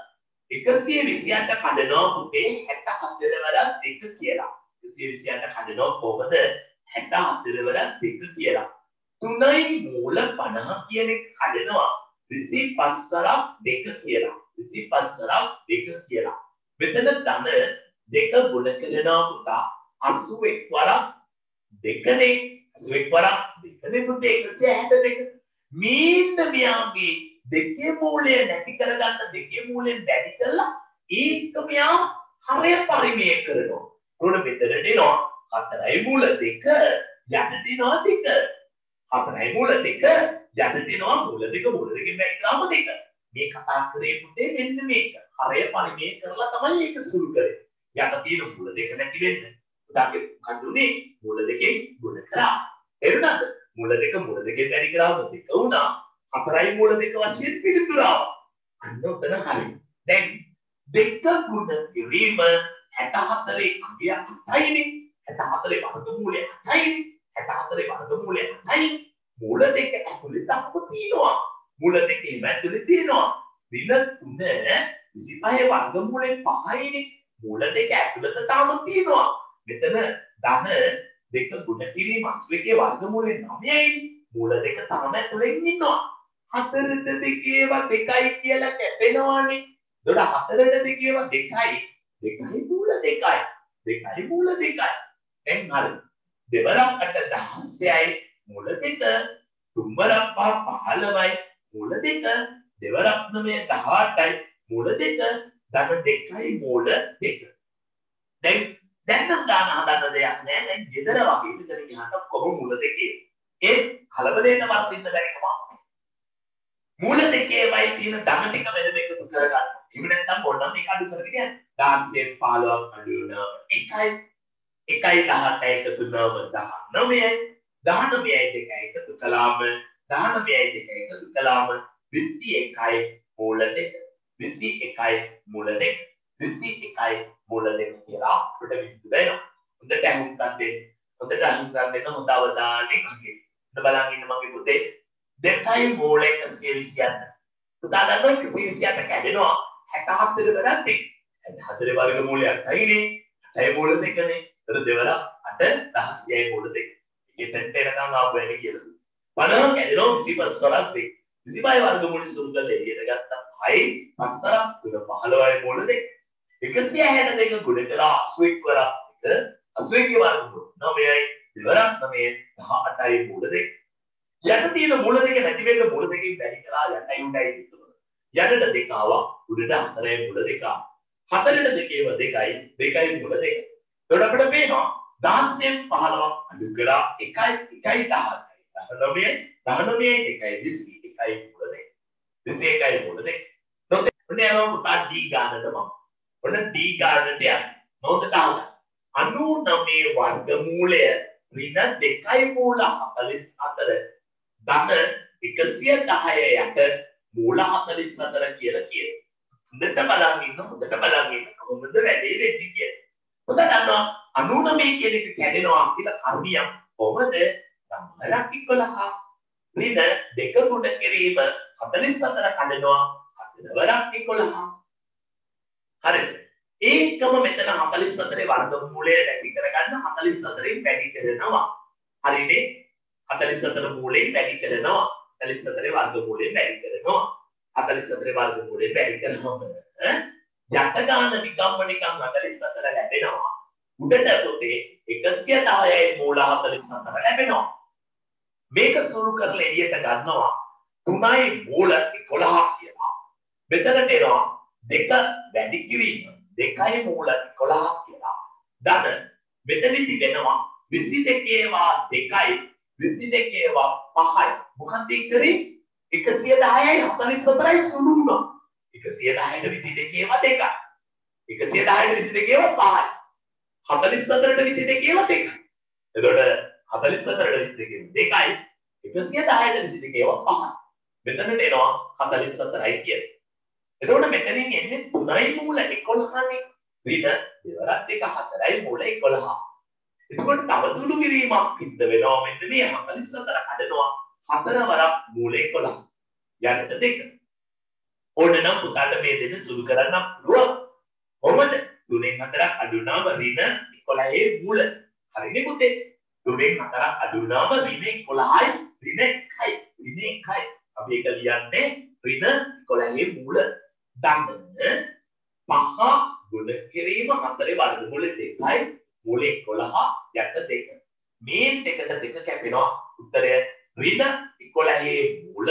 එකසිය විසිඅට කඩනවා පුතේ හැත්තෑ හතර වරක් දෙක කියලා එකසිය විසිඅට කඩනවා කොහොමද හැත්තෑ හතර වරක් දෙක කියලා තුනයි මූල පනහ කියන එක කඩනවා විසිපස් වරක් දෙක කියලා විසිපස් වරක් දෙක කියලා මෙතන ධන දෙක ගුණ කරනවා පුතා අසූ එක් වරක් දෙකනේ අසූ එක් වරක් දෙකනේ පුතේ එකසිය හැත්තෑ දෙක මීන්න මෙයාගේ දෙකේ මූලය නැති කරගන්න දෙකේ මූලයෙන් වැඩි කරලා ඒක මෙයා හරය පරිමේය කරනවා උඩ මෙතනට එනවා හතරයි මූල දෙක යටට එනවා දෙක හතරයි මූල දෙක යටට එනවා මූල දෙක මූල දෙකෙන් වැඩි කරාම දෙක මේ කතා කරේ පුතේ මෙන්න මේක හරය පරිමේය කරලා තමයි ඒක සුළු කරේ යට තියෙන මූල දෙක නැති වෙන්න උදාගේ කඳුනේ මූල දෙකෙන් ගුණ කරා එරුණාද මූල දෙක මූල දෙකෙන් වැඩි කරාම දෙක වුණා හතරයි මූල දෙක වශයෙන් පිළිතුරා අන්න උතන හරි දැන් දෙක ගුණ කිරීම හැත්තෑ හතරේ අගය අටයිනේ හැත්තෑ හතරේ වර්ගමූලය අටයිනේ හැත්තෑ හතරේ වර්ගමූලය අටයි මූල දෙක ඇතුලේ තාම තියෙනවා මූල දෙකේ ඇතුලේ තියෙනවා ඍණ තුන විසිපහ වර්ගමූලයෙන් පහයිනේ මූල දෙක ඇතුලත තාම තියෙනවා මෙතන ධන දෙක ගුණ කිරීම අස්වැකේ වර්ගමූලයෙන් නවයයි මූල දෙක තාම ඇතුලෙන් ඉන්නවා හතරට දෙකේව දෙකයි කියලා කැපෙනවානේ එතකොට හතරට දෙකේව දෙකයි දෙකයි මූල දෙකයි දෙකයි මූල දෙකයි දැන් හරි දෙවරක් අට දහසයි මූල දෙක තුන්වරක් පහ පහළොවයි මූල දෙක දෙවරක් නවය දහඅටයි මූල දෙක ධන දෙකයි මූල දෙක දැන් දැන් නම් ගාන හදන්න දෙයක් නෑ දැන් ගෙදර වගේ ඉතින් ගියාට කොහොම මූල දෙකේ ඒ කලබලෙන්න වර්ධින්න බැරි කමක් මූල දෙකේමයි තියෙන ධන ටික වෙනම එකතු කරගන්න. එහෙම නැත්නම් ඕනනම් මේක අඩු කරගෙන යන්න. දහයෙන් පහළොවක් අඩු වෙනවා. එකයි එකයි දහඅට එකතු වෙනව දහනවයයි. දහනවයයි දෙක එකතු කළාම දහනවයයි දෙක එකතු කළාම විසි එකයි මූල දෙක. විසි එකයි මූල දෙක. විසි එකයි මූල දෙක කියලා අපිට විඳ වෙනවා. හොඳට අහුම්කම් දෙන්න. හොඳට අහුම්කම් දෙන්න හොඳ අවධානයෙන් අහගෙන. ඉන්න බලන් ඉන්න මගේ පුතේ. දෙකයි මූල එකසිය විසිහත. පුතා දන්නවා එකසිය විසිහත කැඩෙනවා හැට හතර වරක් දෙක. හැට හතර වර්ග මූලය අටයිනේ. අටයි මූල දෙකනේ. ඒතර දෙවරක් අට දහසයි මූල දෙක. ඒකෙන් එනකන් ආපු වෙන්නේ කියලා. බලන්න කැඩෙනවා විසිපස් වරක් දෙක. විසිපහයි වර්ග මූල සුරුකල එළියට ගත්තා. හයි පස් වරක් තුන පහළොවයි මූල දෙක. එකසිය හැට දෙක ගුණ කරලා අසූ එක් වරක් දෙක. අසූ එකේ වර්ග මූල නවයයි දෙවරක් නවය දහ අටයි මූල දෙක. යට තියෙන මූල දෙක නැති වෙන්න මූල දෙකෙන් වැඩි කරලා යටයි උඩයි දෙක. යටට දෙක ආවා උඩට හතරයි මූල දෙක. හතරට දෙකේව දෙකයි දෙකයි මූල දෙක. එතකොට අපිට පේනවා දහසෙන් පහළොවක් අඩු කරා එකයි එකයි දහයයි. දහනවයයි දහනවයයි එකයි විසි එකයි මූල දෙක. විසි එකයි මූල දෙක. එතකොට ඔන්න යනවා පුතා D ගානට මම. ඔන්න D ගානට යන්න. මොකද තාම අනූනවය වර්ගමූලය ඍණ දෙකයි මූල හතළිස් හතර ධන එකසිය දහය යට මූල හතළිස් හතර කියලා කියනවා. හොඳට බලන් ඉන්න හොඳට බලන් ඉන්න කොහොමද වැඩේ වෙන්නේ කියලා. හොඳ දන්නවා අනූනවය කියන එක කැඩෙනවා කියලා කර්මියක් කොහොමද? නවයක් එකොළහ ඍණ දෙක ගුණ කිරීම හතළිස් හතර කඩනවා හතරවරක් එකොළහ. හරිද? ඒකම මෙතන හතළිස් හතරේ වර්ගමූලය නැති කරගන්න හතළිස් හතරෙන් වැඩි කරනවා. හරිනේ? හතළිස් හතර මූලයෙන් වැඩි කරනවා. හතළිස් හතරේ වර්ගමූලයෙන් වැඩි කරනවා. හතළිස් හතරේ වර්ගමූලයෙන් වැඩි කරනවම යට ගාන නිකම්ම නිකම් හතළිස් හතර ලැබෙනවා. උඩට පොතේ එකසිය දහයයි මූල හතළිස් හතර ලැබෙනවා. මේක සුළු කරලා එළියට ගන්නවා තුනයි මූල එකොළහ කියලා. මෙතනට එනවා දෙක වැඩි කිරීම දෙකයි මූල එකොළහ කියලා. ධන මෙතනදි වෙනවා විසි දෙකේවා දෙකයි විසි දෙකේවා පහයි. මොකක්ද කරේ? එකසිය දහයයි හතළිස් හතරයි සුළු වුණා. එකසිය දහයට විසි දෙකේවා දෙකයි. එකසිය දහයට විසි දෙකේවා පහයි. හතළිස් හතරට විසි දෙකේවා දෙකයි. එතකොට හතළිස් හතරට විසි දෙකේවා දෙකයි. එකසිය දහයට විසි දෙකේවා පහයි. මෙතනට එනවා හතළිස් හතරයි කියන්නේ. එතකොට මෙතනින් එන්නේ තුනයි මූල එකොළහනේ. ඍණ දෙවරක් දෙක හතරයි මූල එකොළහ. එතකොට තව දුරු කිරීමක් සිද්ධ වෙනවා. මෙන්න මේ හතළිස් හතර කඩනවා හතර වරක් මූල එකොළහ. යටට දෙක. ඕන නම් පුතාට මේ දෙන්න සුළු කරන්න පුළුවන්. කොහොමද? තුනෙන් හතරක් අඩු වුණාම ඍණ එකොළහේ මූල. හරිනේ පුතේ? තුනෙන් හතරක් අඩු වුණාම ඍණ එකොළහයි ඍණ එකයි. ඍණ එකයි. අපි ඒක ලියන්නේ ඍණ එකොළහේ මූල. ධන පහ ගුණ කිරීම හතරේ වර්ගමූල දෙකයි මූල එකොළහ යට දෙක. මේ දෙකට දෙක කැපෙනවා. උත්තරය ඍණ එකොළහේ මූල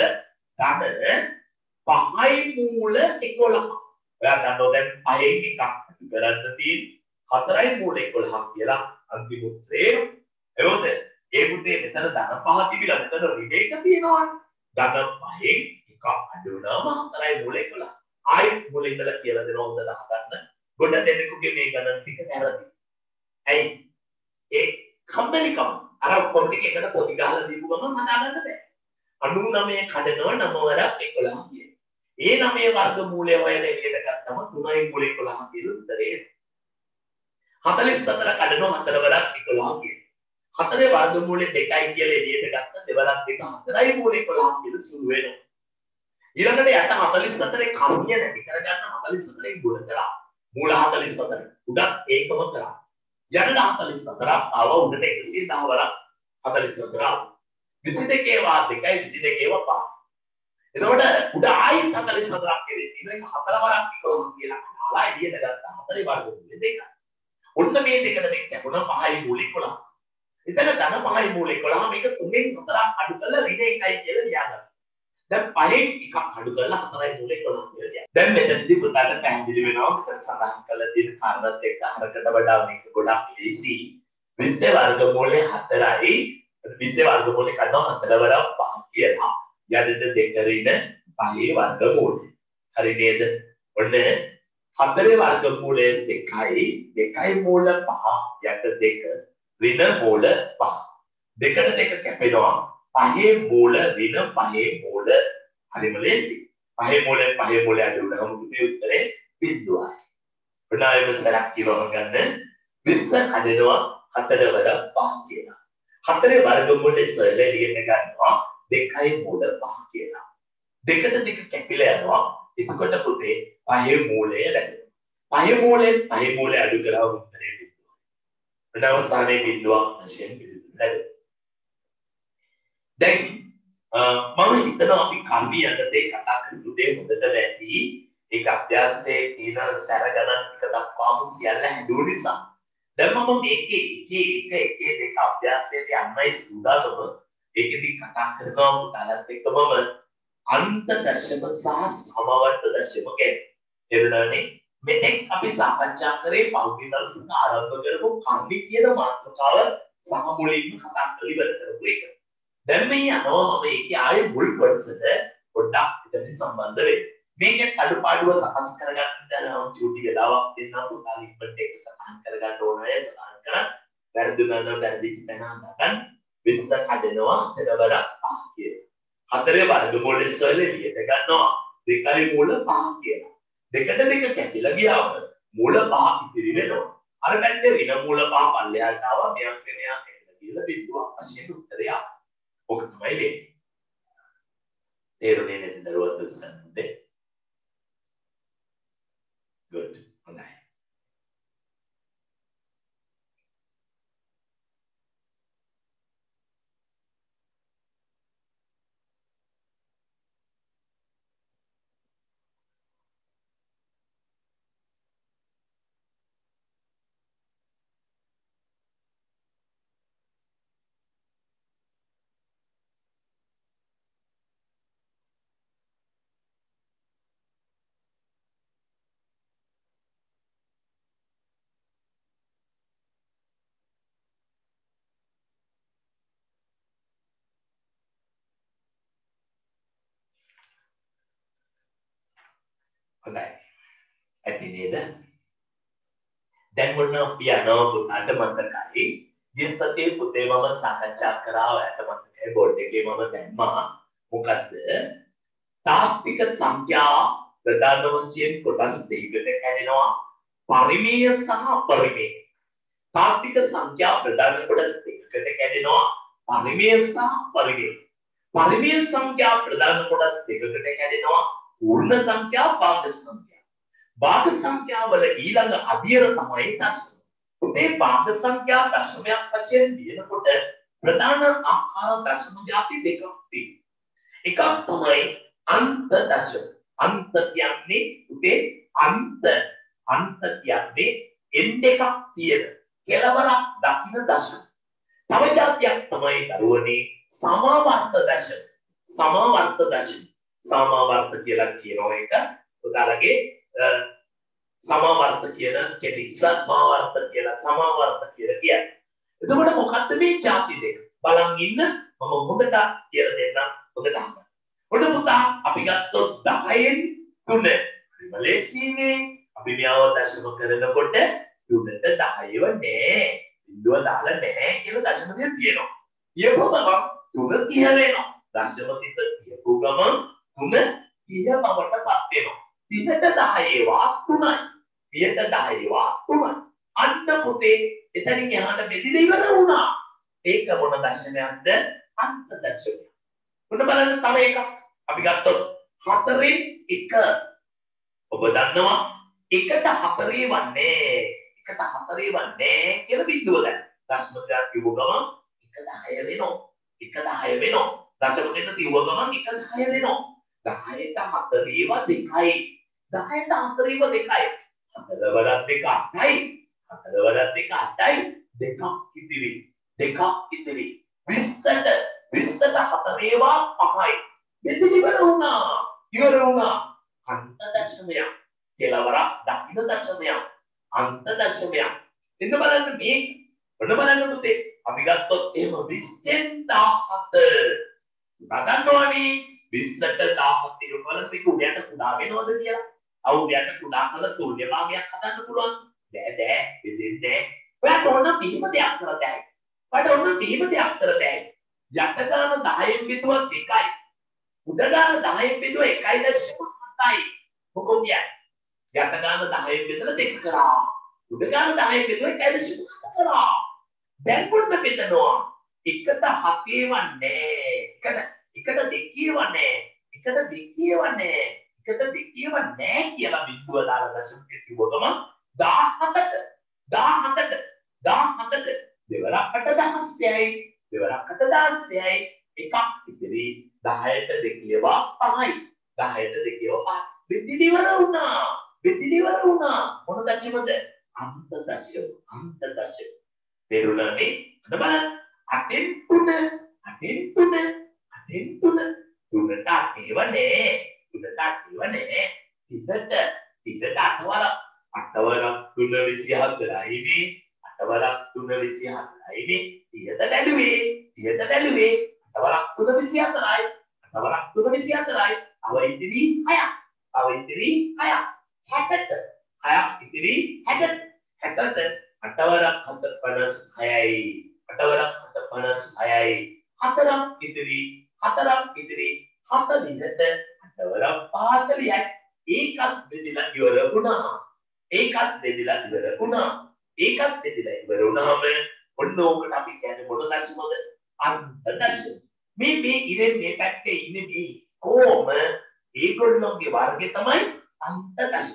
ධන පහයි මූල එකොළහ. ඔයා දන්නෝ දැන් පහෙන් එකක් අඩු කරන්න තියෙන්නේ හතරයි මූල එකොළහ කියලා අන්තිම උත්තරේ. එතකොට ඒ පුතේ මෙතන ධන පහ තිබිලා මෙතන ඍණ එක තියෙනවා. ධන පහෙන් එකක් අඩු වුණාම හතරයි මූල එකොළහ. ආයෙත් මුල ඉඳලා කියලා දෙනවා හොඳට අහගන්න. ගොඩ දෙනෙකුගේ මේ ගණන් ටික වැරදි. ඇයි? ඒ කම්මැලිකම අර ඔක්කොම ටික එකට පොඩි ගහලා දීපු ගමන් හදාගන්න බෑ. අනූනවය කඩනවා නව වරක් එකොළහ කියන්නේ. ඒ නවයේ වර්ගමූලය හොයලා එළියට ගත්තම තුනයි මූල එකොළහ කියලා උත්තරේ එනවා. හතළිස් හතර කඩනවා හතර වරක් එකොළහ කියන්නේ. හතරේ වර්ගමූලය දෙකයි කියලා එළියට ගත්ත දෙවරක් දෙක හතරයි මූල එකොළහ කියලා සුළු වෙනවා. ඊළඟට යට හතළිස් හතරේ කර්මිය නැති කරගන්න හතළිස් හතරෙන් ගුණ කරා. මූල හතළිස් හතර. උඩත් ඒකම කරා. යටට හතළිස් හතරක් ආව උඩට එකසිය දහ වරක් හතළිස් හතර ආව. විසි දෙකේවා දෙකයි විසි දෙකේවා පහ. එතකොට උඩ ආයි හතළිස් හතරක් කෙරේ තියෙන හතර වරක් එකොළහ කියලා අහලා එළියට ගත්තා හතරේ වර්ගමූලය දෙකයි. ඔන්න මේ දෙකට දෙක කැපුණා පහයි මූල එකොළහ. එතන ධන පහයි මූල එකොළහ මේක තුනෙන් හතරක් අඩු කරලා ඍණ එකයි කියලා ලියාගන්න. දැන් පහෙන් එකක් අඩු කරලා හතරයි මූල එකොළහ කියලා ලියන්න. දැන් මෙතනදී පුතාට පැහැදිලි වෙනවා මෙතන සඳහන් කරලා තියෙන කාරණාත් එක්ක අරකට වඩා මේක ගොඩක් ලේසි. විස්ස වර්ගමූලය හතරයි විස්ස වර්ගමූලය කඩනවා හතර වරක් පහ කියලා. යටට දෙක ඍණ පහේ වර්ගමූලය. හරි නේද? ඔන්න හතරේ වර්ගමූලය දෙකයි දෙකයි මූල පහ යට දෙක ඍණ මූල පහ. දෙකට දෙක කැපෙනවා පහේ මූල ඍණ පහේ මූල. හරිම ලේසි. පහේ මූලෙන් පහේ මූලය අඩු වුණාම පුතේ උත්තරේ බිංදුවයි. උනායම සරක් කිව්වම ගන්න විස්ස හදනවා හතරවර පහ කියලා. හතරේ වර්ගමූලයේ සරල එළියට ගන්නවා දෙකයි මූල පහ කියලා. දෙකට දෙක කැපිලා යනවා. එතකොට පුතේ පහේ මූලය ලැබෙනවා. පහේ මූලයෙන් පහේ මූලය අඩු කරලා උත්තරේ බිඳුව. වෙන අවස්ථාවේ බිඳුවක් වශයෙන් පිළිතුරු ලැබෙනවා. දැන් මම හිතනවා අපි කර්මී යටතේ කතා කරපු දේ හොඳට වැටි. ඒක අභ්‍යාසයේ තියෙන සැර ගණන් ටික දක්වාම සියල්ල හැදුව නිසා දැන් මම මේකේ එකේ එක එකේ දෙක අභ්‍යාසයට යන්නයි සූදානම. ඒකෙදි කතා කරනවා පුතාලත් එක්කමම අන්ත දශම සහ සමවර්ත දශම ගැන. එරණනේ මෙතෙක් අපි සාකච්ඡා කරේ පෞද්ගලික දර්ශන ආරම්භ කරපු කර්මී කියන මාතෘකාව සහ මුලින්ම කතා කරලා ඉවර කරපු එක. දැන් මේ යනවා මම ඒකේ ආයේ මුල් කොටසට පොඩ්ඩක් ඉතින් සම්බන්ධ වෙන්න. මේකේ අඩුපාඩුව සකස් කරගන්න නම් චූටි වෙලාවක් දෙන්න පුතාලි ඉක්මනට ඒක සටහන් කරගන්න ඕන අය සටහන් කරන් වැරදුනා නම් වැරදිච්ච තැන හදාගන්න විස්ස කඩනවා හතරවර පහ කියලා. හතරේ වර්ගමූලය සොයලා එළියට ගන්නවා දෙකයි මූල පහ කියලා. දෙකට දෙක කැපිලා ගියාම මූල පහ ඉතිරි වෙනවා. අර පැත්තේ ඍණ මූල පහ පල්ලෙහාට ආවා මෙයක් මෙයා කැපිලා ගිහලා බිඳුවක් වශයෙන් උත්තරය ආවා. ඔක තමයි වෙන්නේ. තේරුණේ නැති දරුවත් උස්සන්නේ. Good. හොඳයි. හොඳයි. ඇති නේද? දැන් මොන අපි යනවා පුතාට මතකයි. ගිය සතියේ පුතේ මම සාකච්ඡා කරා ඔයාලට මතකයි බෝඩ් එකේ මම දැම්මා. මොකද්ද? තාත්වික සංඛ්‍යා ප්‍රධාන වශයෙන් කොටස් දෙකකට කැඩෙනවා. පරිමේය සහ අපරිමේය. තාත්වික සංඛ්‍යා ප්‍රධාන කොටස් දෙකකට කැඩෙනවා. පරිමේය සහ අපරිමේය. පරිමේය සංඛ්‍යා ප්‍රධාන කොටස් දෙකකට කැඩෙනවා. पूर्ण संख्या भाग संख्या भाग संख्या වල ඊළඟ අදියර තමයි දශම. මේ භාග සංඛ්‍යා දශමයක් වශයෙන් ලියනකොට ප්‍රධාන ආකාර දශම ಜಾති දෙකක් තියෙනවා. එකක් තමයි අන්ත දශම. අන්ත කියන්නේ උදේ අන්ත අන්ත කියන්නේ එන් එකක් තියෙන කෙලවරක් දකින්න දශම. තව જાතියක් තමයි දරුවනේ සමාවර්ත දශම. සමාවර්ත දශම සමාවර්ත කියලා කියනවා එක උදාලගේ සමාවර්ත කියන කෙටි සමාවර්ත කියලා සමාවර්ත කියලා කියන්නේ. එතකොට මොකක්ද මේ ಜಾති දෙක? බලන් ඉන්න මම හොඳට කියලා දෙන්නම් හොඳට අහන්න. ඔන්න පුතා අපි ගත්තොත් දහයෙන් තුන. මලේසියාවේ අපි මෙයව දශම කරනකොට තුනට දහයව නෑ. බිඳුව දාලා නෑ කියලා දශම දෙක තියෙනවා. කියපුව ගමන් තුන තිහ වෙනවා. දශම තිත කියපුව ගමන් තුන තිහ බවටපත් වෙනවා. තිහට දහයේ වා තුනයි. තිහට දහයේ වා තුනයි. අන්න පුතේ එතනින් එහාට බෙදිලා ඉවර වුණා. ඒක මොන දශමයක්ද? අන්ත දශමයක්. ඔන්න බලන්න තව එකක්. අපි ගත්තොත් හතරෙන් එක. ඔබ දන්නවා එකට හතරේ වන්නේ. එකට හතරේ වන්නේ කියලා බිඳුව ගන්න. දශමයක් කිව්ව ගමන් එක දහය වෙනවා. එක දහය වෙනවා. දශම දෙක කිව්ව ගමන් එක දහය වෙනවා. දහයට හතරේව දෙකයි. දහයට හතරේව දෙකයි. හතර වරක් දෙක අටයි. හතර වරක් දෙක අටයි. දෙකක් ඉතිරි. දෙකක් ඉතිරි. විස්සට විස්සට හතරේව පහයි. මෙතන ඉවර වුණා. ඉවර වුණා. අන්ත දශමයක්. කෙලවරක් දකින්න දශමයක්. අන්ත දශමයක්. එන්න බලන්න මේ ඔන්න බලන්න පුතේ. අපි ගත්තොත් එහෙම විස්සෙන් දහහත. බලන්නෝනේ විස්සට දහහත ඉරුම් බලන්න මේක උඩට කුඩා වෙනවද කියලා. අව උඩට කුඩා කළා තුන්ය භාගයක් හදන්න පුළුවන්. බෑ බෑ දෙන්නේ. ඔයාට ඕන මෙහෙම දෙයක් කරතයි. ඔයාට ඕන මෙහෙම දෙයක් කරතයි. යට ගාන දහයෙන් බෙදුවා දෙකයි. උඩ ගාන දහයෙන් බෙදුවා එකයි දශම හතයි. මොකද කියන්නේ? යට ගාන දහයෙන් බෙදලා දෙක කරා. උඩ ගාන දහයෙන් බෙදුවා එකයි දශම හත කරා. දැන් පොන්න බෙදනවා. එකට හතේ වන්නේ. එකට එකට දෙකේ වන්නේ. එකට දෙකේ වන්නේ. එකට දෙකේ වන්නේ කියලා බිඳුව දාලා දශම කිව්වම දහහතට දහහතට දහහතට දෙවරක් අට දහසයි දෙවරක් අට දහසයි එකක් ඉතිරි දහයට දෙකේවා පහයි දහයට දෙකේවා පහ බෙදිලි ඉවර වුණා බෙදිලි ඉවර වුණා මොන දශමද අන්ත දශම අන්ත දශම පෙරුණනේ අද බලන්න අටෙන් තුන අටෙන් තුන අටෙන් තුන තුනට අටේවනේ තුනට අටේවනේ තිසට තිසට අටවරක් අටවරක් තුන විසිහතරයි නේ අටවරක් තුන විසිහතරයි නේ තිහට බැලුවේ තිහට බැලුවේ අටවරක් තුන විසිහතරයි අටවරක් තුන විසිහතරයි අව ඉතිරි හයක් අව ඉතිරි හයක් හැටට හයක් ඉතිරි හැටට හැටට අටවරක් හත පනස් හයයි අටවරක් හත පනස් හයයි හතරක් ඉතිරි හතරක් ඉතිරි හතලිහට අටවරක් පහතලියයි ඒකත් බෙදලා ඉවර වුණා ඒකත් බෙදලා ඉවර වුණා ඒකත් බෙදලා ඉවර වුණාම ඔන්න ඕකට අපි කියන්නේ මොන දශමද අන්ත දශම මේ මේ ඉරේ මේ පැත්තේ ඉන්නේ මේ කොම ඒගොල්ලෝගේ වර්ගය තමයි අන්ත දශම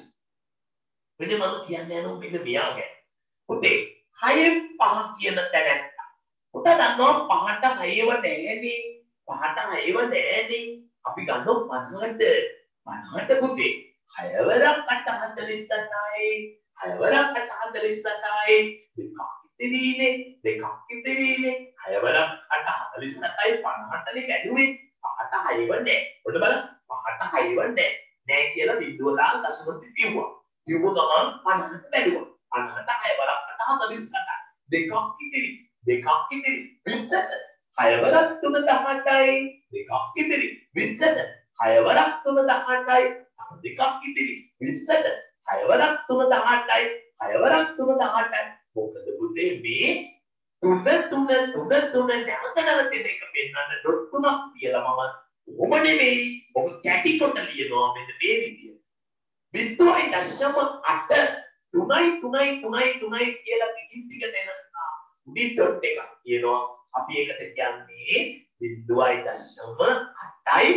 මෙන්න මම කියන්නේ නෝ මෙන්න මෙයා ගැන පුතේ හයෙන් පහ කියන තැනට පුතා දන්නවා පහට හයව නැහැනේ පහට හයව නැහැනේ අපි ගන්නවා පනහට පනහට පුතේ හයවරක් අට හතළිස් අටයි හයවරක් අට හතළිස් අටයි දෙකක් ඉතිරිනේ දෙකක් ඉතිරිනේ හයවරක් අට හතළිස් අටයි පනහටනේ බැලුවේ පහට හයව නැහැ ඔන්න බලන්න පහට හයව නැහැ නෑ කියලා බිඳුව දාලා දශමත් කිව්වා කිව්ව ගමන් පනහට බැලුවා පනහට හයවරක් අට හතළිස් අටයි දෙකක් ඉතිරි දෙකක් ඉතිරි විස්සට හයවරක් තුන දහඅටයි දෙකක් ඉතිරි විස්සට හයවරක් තුන දහඅටයි දෙකක් ඉතිරි විස්සට හයවරක් තුන දහඅටයි හයවරක් තුන දහඅටයි මොකද පුතේ මේ තුන තුන තුන තුන නැවත නැවත දෙක පෙන්නන්න ඩොට් තුනක් කියලා මම ඔබ නෙමෙයි ඔබ කැටි කොට ලියනවා මෙන්න මේ විදියට බිඳුවයි දශම අට තුනයි තුනයි තුනයි තුනයි කියලා පිටින් පිටට එන නිසා උඩින් ඩොට් එකක් කියනවා අපි ඒකට කියන්නේ බිඳුවයි දශම අටයි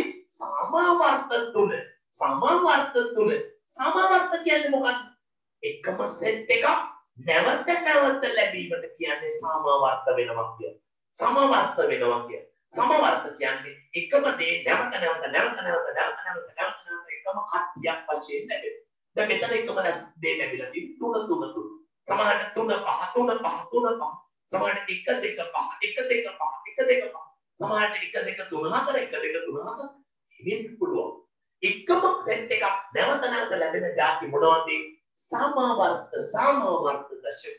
සමාවර්ත තුන සමාවර්ත තුන සමාවර්ත කියන්නේ මොකක්ද එකම සෙට් එකක් නැවත නැවත ලැබීමට කියන්නේ සමාවර්ත වෙනවා කියන්නේ සමාවර්ත වෙනවා කියන්නේ සමාවර්ත කියන්නේ එකම දේ නැවත නැවත නැවත නැවත නැවත නැවත නැවත නැවත එකම කට්ටියක් වශයෙන් ලැබෙනවා දැන් මෙතන එකම දේ ලැබිලා තියෙන්නේ තුන තුන තුන සමහරට තුන පහ තුන පහ තුන පහ සමහරට එක දෙක පහ එක දෙක පහ එක දෙක පහ සමහරට එක දෙක තුන හතර එක දෙක තුන හතර ඉතින් පුළුවන් එකම සෙට් එකක් නැවත නැවත ලැබෙන જાති මොනවද සමාවර්ත සමාවර්ත දශම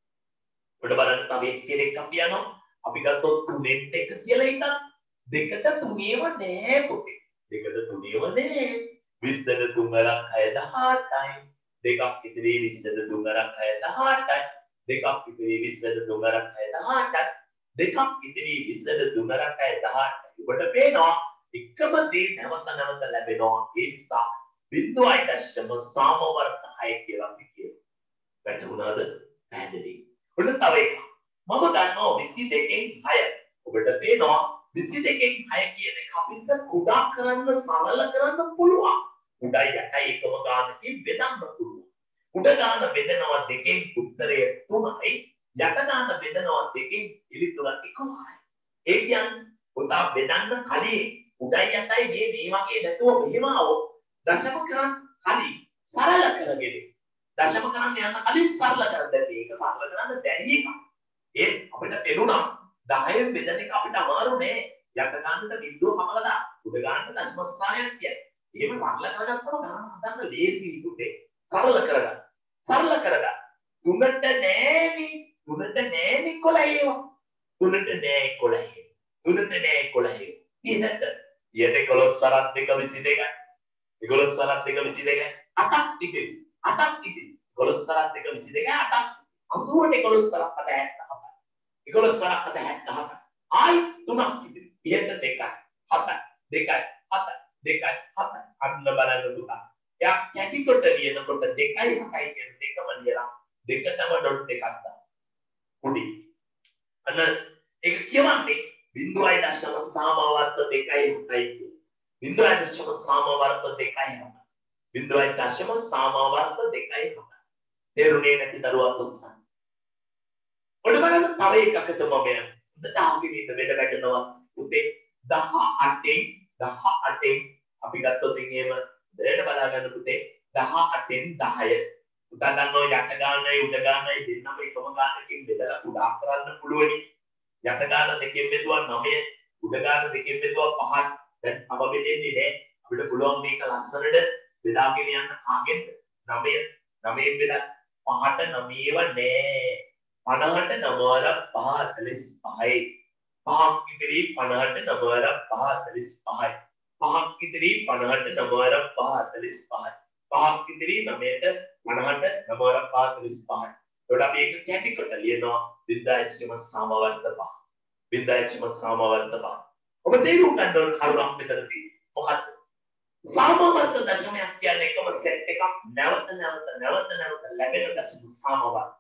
ඔබ බලන්න තව එක්කෙනෙක් අපි යනවා අපි ගත්තොත් තුනෙත් එක කියලා එකක් දෙකට තුනේව නෑ පුතේ දෙකට තුනේව නෑ විස්සට තුන්වරක් හය දහඅටයි දෙකක් ඉතිරි විස්සට තුන්වරක් හය දහඅටයි දෙකක් ඉතිරි විස්සට තුන්වරක් හය දහඅටයි දෙකක් ඉතිරි විස්සට තුන්වරක් හය දහඅටයි ඔබට පේනවා එකම දේ නැවත නැවත ලැබෙනවා ඒ නිසා බිඳුවයි දශම සමවර්ත හය කියලා අපි කියනවා වැටහුණාද පැහැදිලි ඔන්න තව එකක් මම දන්නවා විසි දෙකෙන් හය ඔබට පේනවා විසි දෙකෙන් හය කියන එක අපිට කුඩා කරන්න සරල කරන්න පුළුවන් උඩයි යටයි එකම ගානකින් බෙදන්න පුළුවන් උඩ ගාන බෙදනවා දෙකෙන් උත්තරය තුනයි යට ගාන බෙදනවා දෙකෙන් පිළිතුර එකමයි ඒ කියන්නේ පුතා බෙදන්න කලින් උඩයි යටයි මේ මේ වගේ නැතුව මෙහෙම આવොත් දශම කරන් කලින් සරල කරගෙන දශම කරන් යන කලින් සරල කරන්න මේක සරල කරන්න බැරි එකක් ඒ අපිට පෙනුණා දහයෙන් බෙදන එක අපිට අමාරු නෑ යට ගන්නට බිඳුව කමලා දා උඩ ගන්නට දශම ස්ථානයක් කියන්නේ එහෙම සරල කරගත්තම ගණන හදන්න ලේසි පුතේ සරල කරගන්න සරල කරගන්න තුනට නෑනේ තුනට නෑනේ කොළහේව තුනට නෑ කොළහේ තුනට නෑ කොළහේ තිහට යට එකොළොස් සරත් දෙක විසි දෙකයි එකොළොස් සරත් දෙක විසි දෙකයි අටක් ඉතිරි අටක් ඉතිරි එකොළොස් සරත් දෙක විසි දෙකයි අටක් අසූවට එකොළොස් සරත් අට හැත්තෑ එකොළොස් සරත් අට හැත්තෑ ආයි තුනක් ඉතිරි තිහට දෙකයි හතයි දෙකයි හතයි දෙකයි හතයි අන්න බලන්න පුතා එයා කැටි කොට ලියනකොට දෙකයි හතයි කියන දෙකම ලියලා දෙකටම ඩොට් එකක් දාන්න. පොඩි. අන්න ඒක කියවන්නේ බිංදුවයි දශම සාමවර්ත දෙකයි හතයි කියන. බිංදුවයි දශම සාමවර්ත දෙකයි හතයි. බිංදුවයි දශම සාමවර්ත දෙකයි හතයි. තේරුණේ නැති දරුවා උත්සාහ. ඔන්න බලන්න තව එකකට මම හොඳට අහගෙන ඉන්න වෙන වැටෙනවා. උතේ දහ අටෙන් දහ අටෙන් අපි ගත්තොත් එහෙම දෙයට බලා ගන්න පුතේ දහ අටෙන් දහය. උදා ගන්නෝ යට ගානයි උඩ ගානයි දෙන්නම එකම ගානකින් බෙදලා කුඩා කරන්න පුළුවනි. යට ගාන දෙකෙන් බෙදුවා නවය, උඩ ගාන දෙකෙන් බෙදුවා පහයි. දැන් තව බෙදෙන්නේ නැහැ. අපිට පුළුවන් මේක ලස්සනට බෙදාගෙන යන්න කාගෙන්ද? නවය නවයෙන් බෙදලා පහට නවයව නෑ. පනහට නවවර පහ හතළිස් පහයි. පහක් ඉතිරි පනහට නවවර පහ හතළිස් පහයි. පහක් ඉතිරි පනහට නවවර පහ හතළිස් පහයි. පහක් ඉතිරි නවයට පනහට නවවර පහ හතළිස් පහයි. එතකොට අපි ඒක කැටි කොට ලියනවා බිංදායස්ම සමවර්ත පහ. බිංදායස්ම සමවර්ත පහ. ඔබ තේරුම් ගන්න ඕන කරුණක් මෙතන තියෙනවා. මොකක්ද? සමවර්ත දශමයක් කියන්නේ එකම සෙට් එකක් නැවත නැවත නැවත නැවත ලැබෙන දශම සමවර්ත.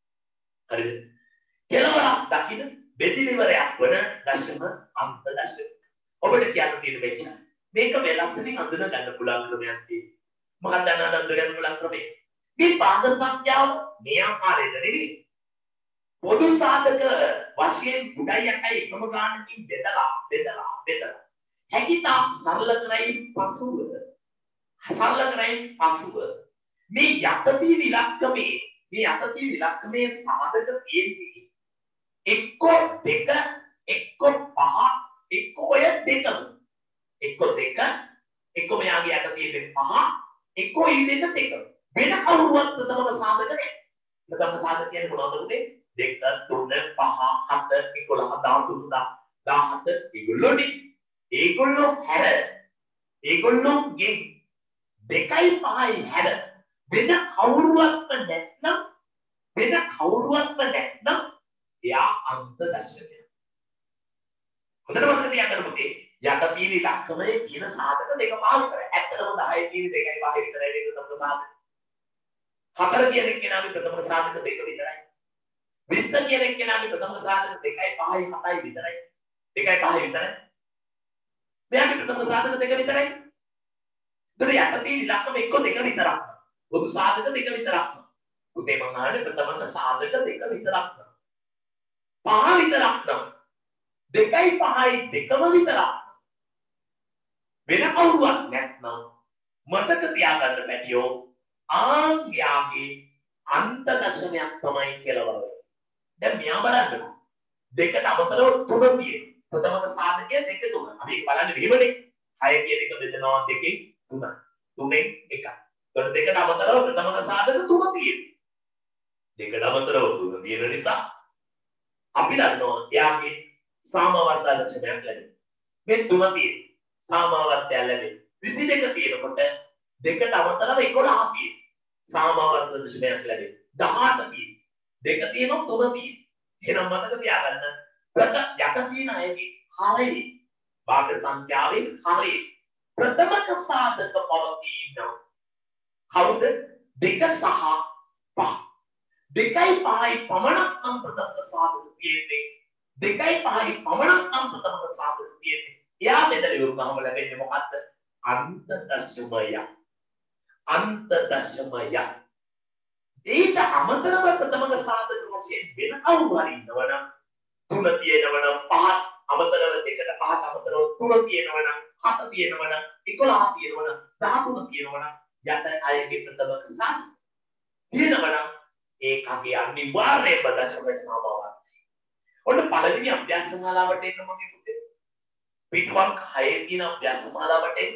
හරිද? කෙලවරක් දකින්න බෙදිලිවරයක් වන දශම අන්ත දශම. ඔබට කියන්න තියෙන මෙච්චර. මේක වෙලස්සනින් අඳුන ගන්න පුළුවන් ක්‍රමයක් තියෙනවා. මොකක්ද අඳුන ගන්න පුළුවන් ක්‍රමය? මේ පාද සංඛ්‍යාව මේ ආකාරයට නෙවෙයි. පොදු සාධක වශයෙන් උඩයි යටයි එකම ගානකින් බෙදලා බෙදලා බෙදලා හැකිතාක් සරල කරයින් පසුව සරල කරයින් පසුව මේ යටදී ඉලක්කමේ මේ යටදී ඉලක්කමේ සාධක තියෙන්නේ එක්ක දෙක එක්ක පහ එක්ක ඔය දෙකම එක්ක දෙක එක්ක මෙයාගේ යට තියෙන්නේ පහ එක්ක ඊ දෙක දෙක වෙන කවුරුවත් ප්‍රථම සාධක නැහැ. ප්‍රථම සාධක කියන්නේ මොනවද උනේ? දෙක තුන පහ හත එකොළහ දහතුන් දහහත ඒගොල්ලෝනේ. ඒගොල්ලෝ හැර ඒගොල්ලෝගේ දෙකයි පහයි හැර වෙන කවුරුවත්ම නැත්නම් වෙන කවුරුවත්ම නැත්නම් එයා අන්ත දශකය. හොඳට මතක තියාගන්න පුතේ. යට තියෙන ඉලක්කමේ තියෙන සාධක දෙක පහ විතරයි. ඇත්තටම දහය තියෙන දෙකයි පහයි විතරයි මේක ප්‍රථම සාධක. හතර කියන එක්කෙනාගේ ප්‍රථම සාධක දෙක විතරයි. විස්ස කියන එක්කෙනාගේ ප්‍රථම සාධක දෙකයි පහයි හතයි විතරයි. දෙකයි පහයි විතරයි. මෙයාගේ ප්‍රථම සාධක දෙක විතරයි. ඒතර යට තියෙන ඉලක්කම එක්ක දෙක විතරක්. පොදු සාධක දෙක විතරක්. පුතේ මම අහන්නේ ප්‍රථම සාධක දෙක විතරක්. පහ විතරක් නම් දෙකයි පහයි දෙකම විතරක්. වෙන කවුරුවත් නැත්නම් මතක තියාගන්න බැටියෝ ආන්යාගේ අන්ත දශමයක් තමයි කෙලවර වෙන්නේ. දැන් මෙයා බලන්න. දෙකට අමතරව තුන තියෙනවා. ප්‍රථම සාධකය දෙක තුන. අපි ඒක බලන්නේ මෙහෙමනේ. හය කියන එක බෙදනවා දෙකෙන් තුනයි. තුනෙන් එකයි. ඒකට දෙකට අමතරව ප්‍රථම සාධක තුන තියෙනවා. දෙකට අමතරව තුන තියෙන නිසා අපි දන්නවා එයාගේ සාමවර්ත දශමයක් ලැබෙනවා. මේ තුන තියෙනවා. සාමවර්තය ලැබෙනවා. විසි දෙක තියෙනකොට දෙකට අමතරව එකොළහ තියෙනවා. සාමවර්ත දශමයක් ලැබෙනවා. දහඅට තියෙනවා. දෙක තියෙනවා තුන තියෙනවා. එහෙනම් මතක තියාගන්න ප්‍රත යට තියෙන අයගේ හරේ භාග සංඛ්‍යාවේ හරේ ප්‍රථමක සාධක පවතිනවා. කවුද? දෙක සහ පහ. දෙකයි පහයි පමණක් නම් ප්‍රථමක සාධක තියෙන්නේ. දෙකයි පහයි පමණක් නම් ප්‍රථමක සාධක තියෙන්නේ. එයා බෙදලා ඉවරුනහම ලැබෙන්නේ මොකද්ද? අන්ත දශමය. අන්ත දශමය. ඊට අමතරව ප්‍රථමක සාධක වශයෙන් වෙන කවුරු හරි ඉන්නවනම් තුන තියෙනවනම් පහ අමතරව දෙකට පහට අමතරව තුන තියෙනවනම් හත තියෙනවනම් එකොළහ තියෙනවනම් දහතුන තියෙනවනම් යට අයගේ ප්‍රථමක සාධක තියෙනවනම් ඒකගේ අනිවාර්යයෙන්ම දශමය සමවර්තයි. ඔන්න පළවෙනි අභ්‍යාස මාලාවට එන්න මගේ පුතේ. පිටුවක් හයේ තියෙන අභ්‍යාස මාලාවට එන්න.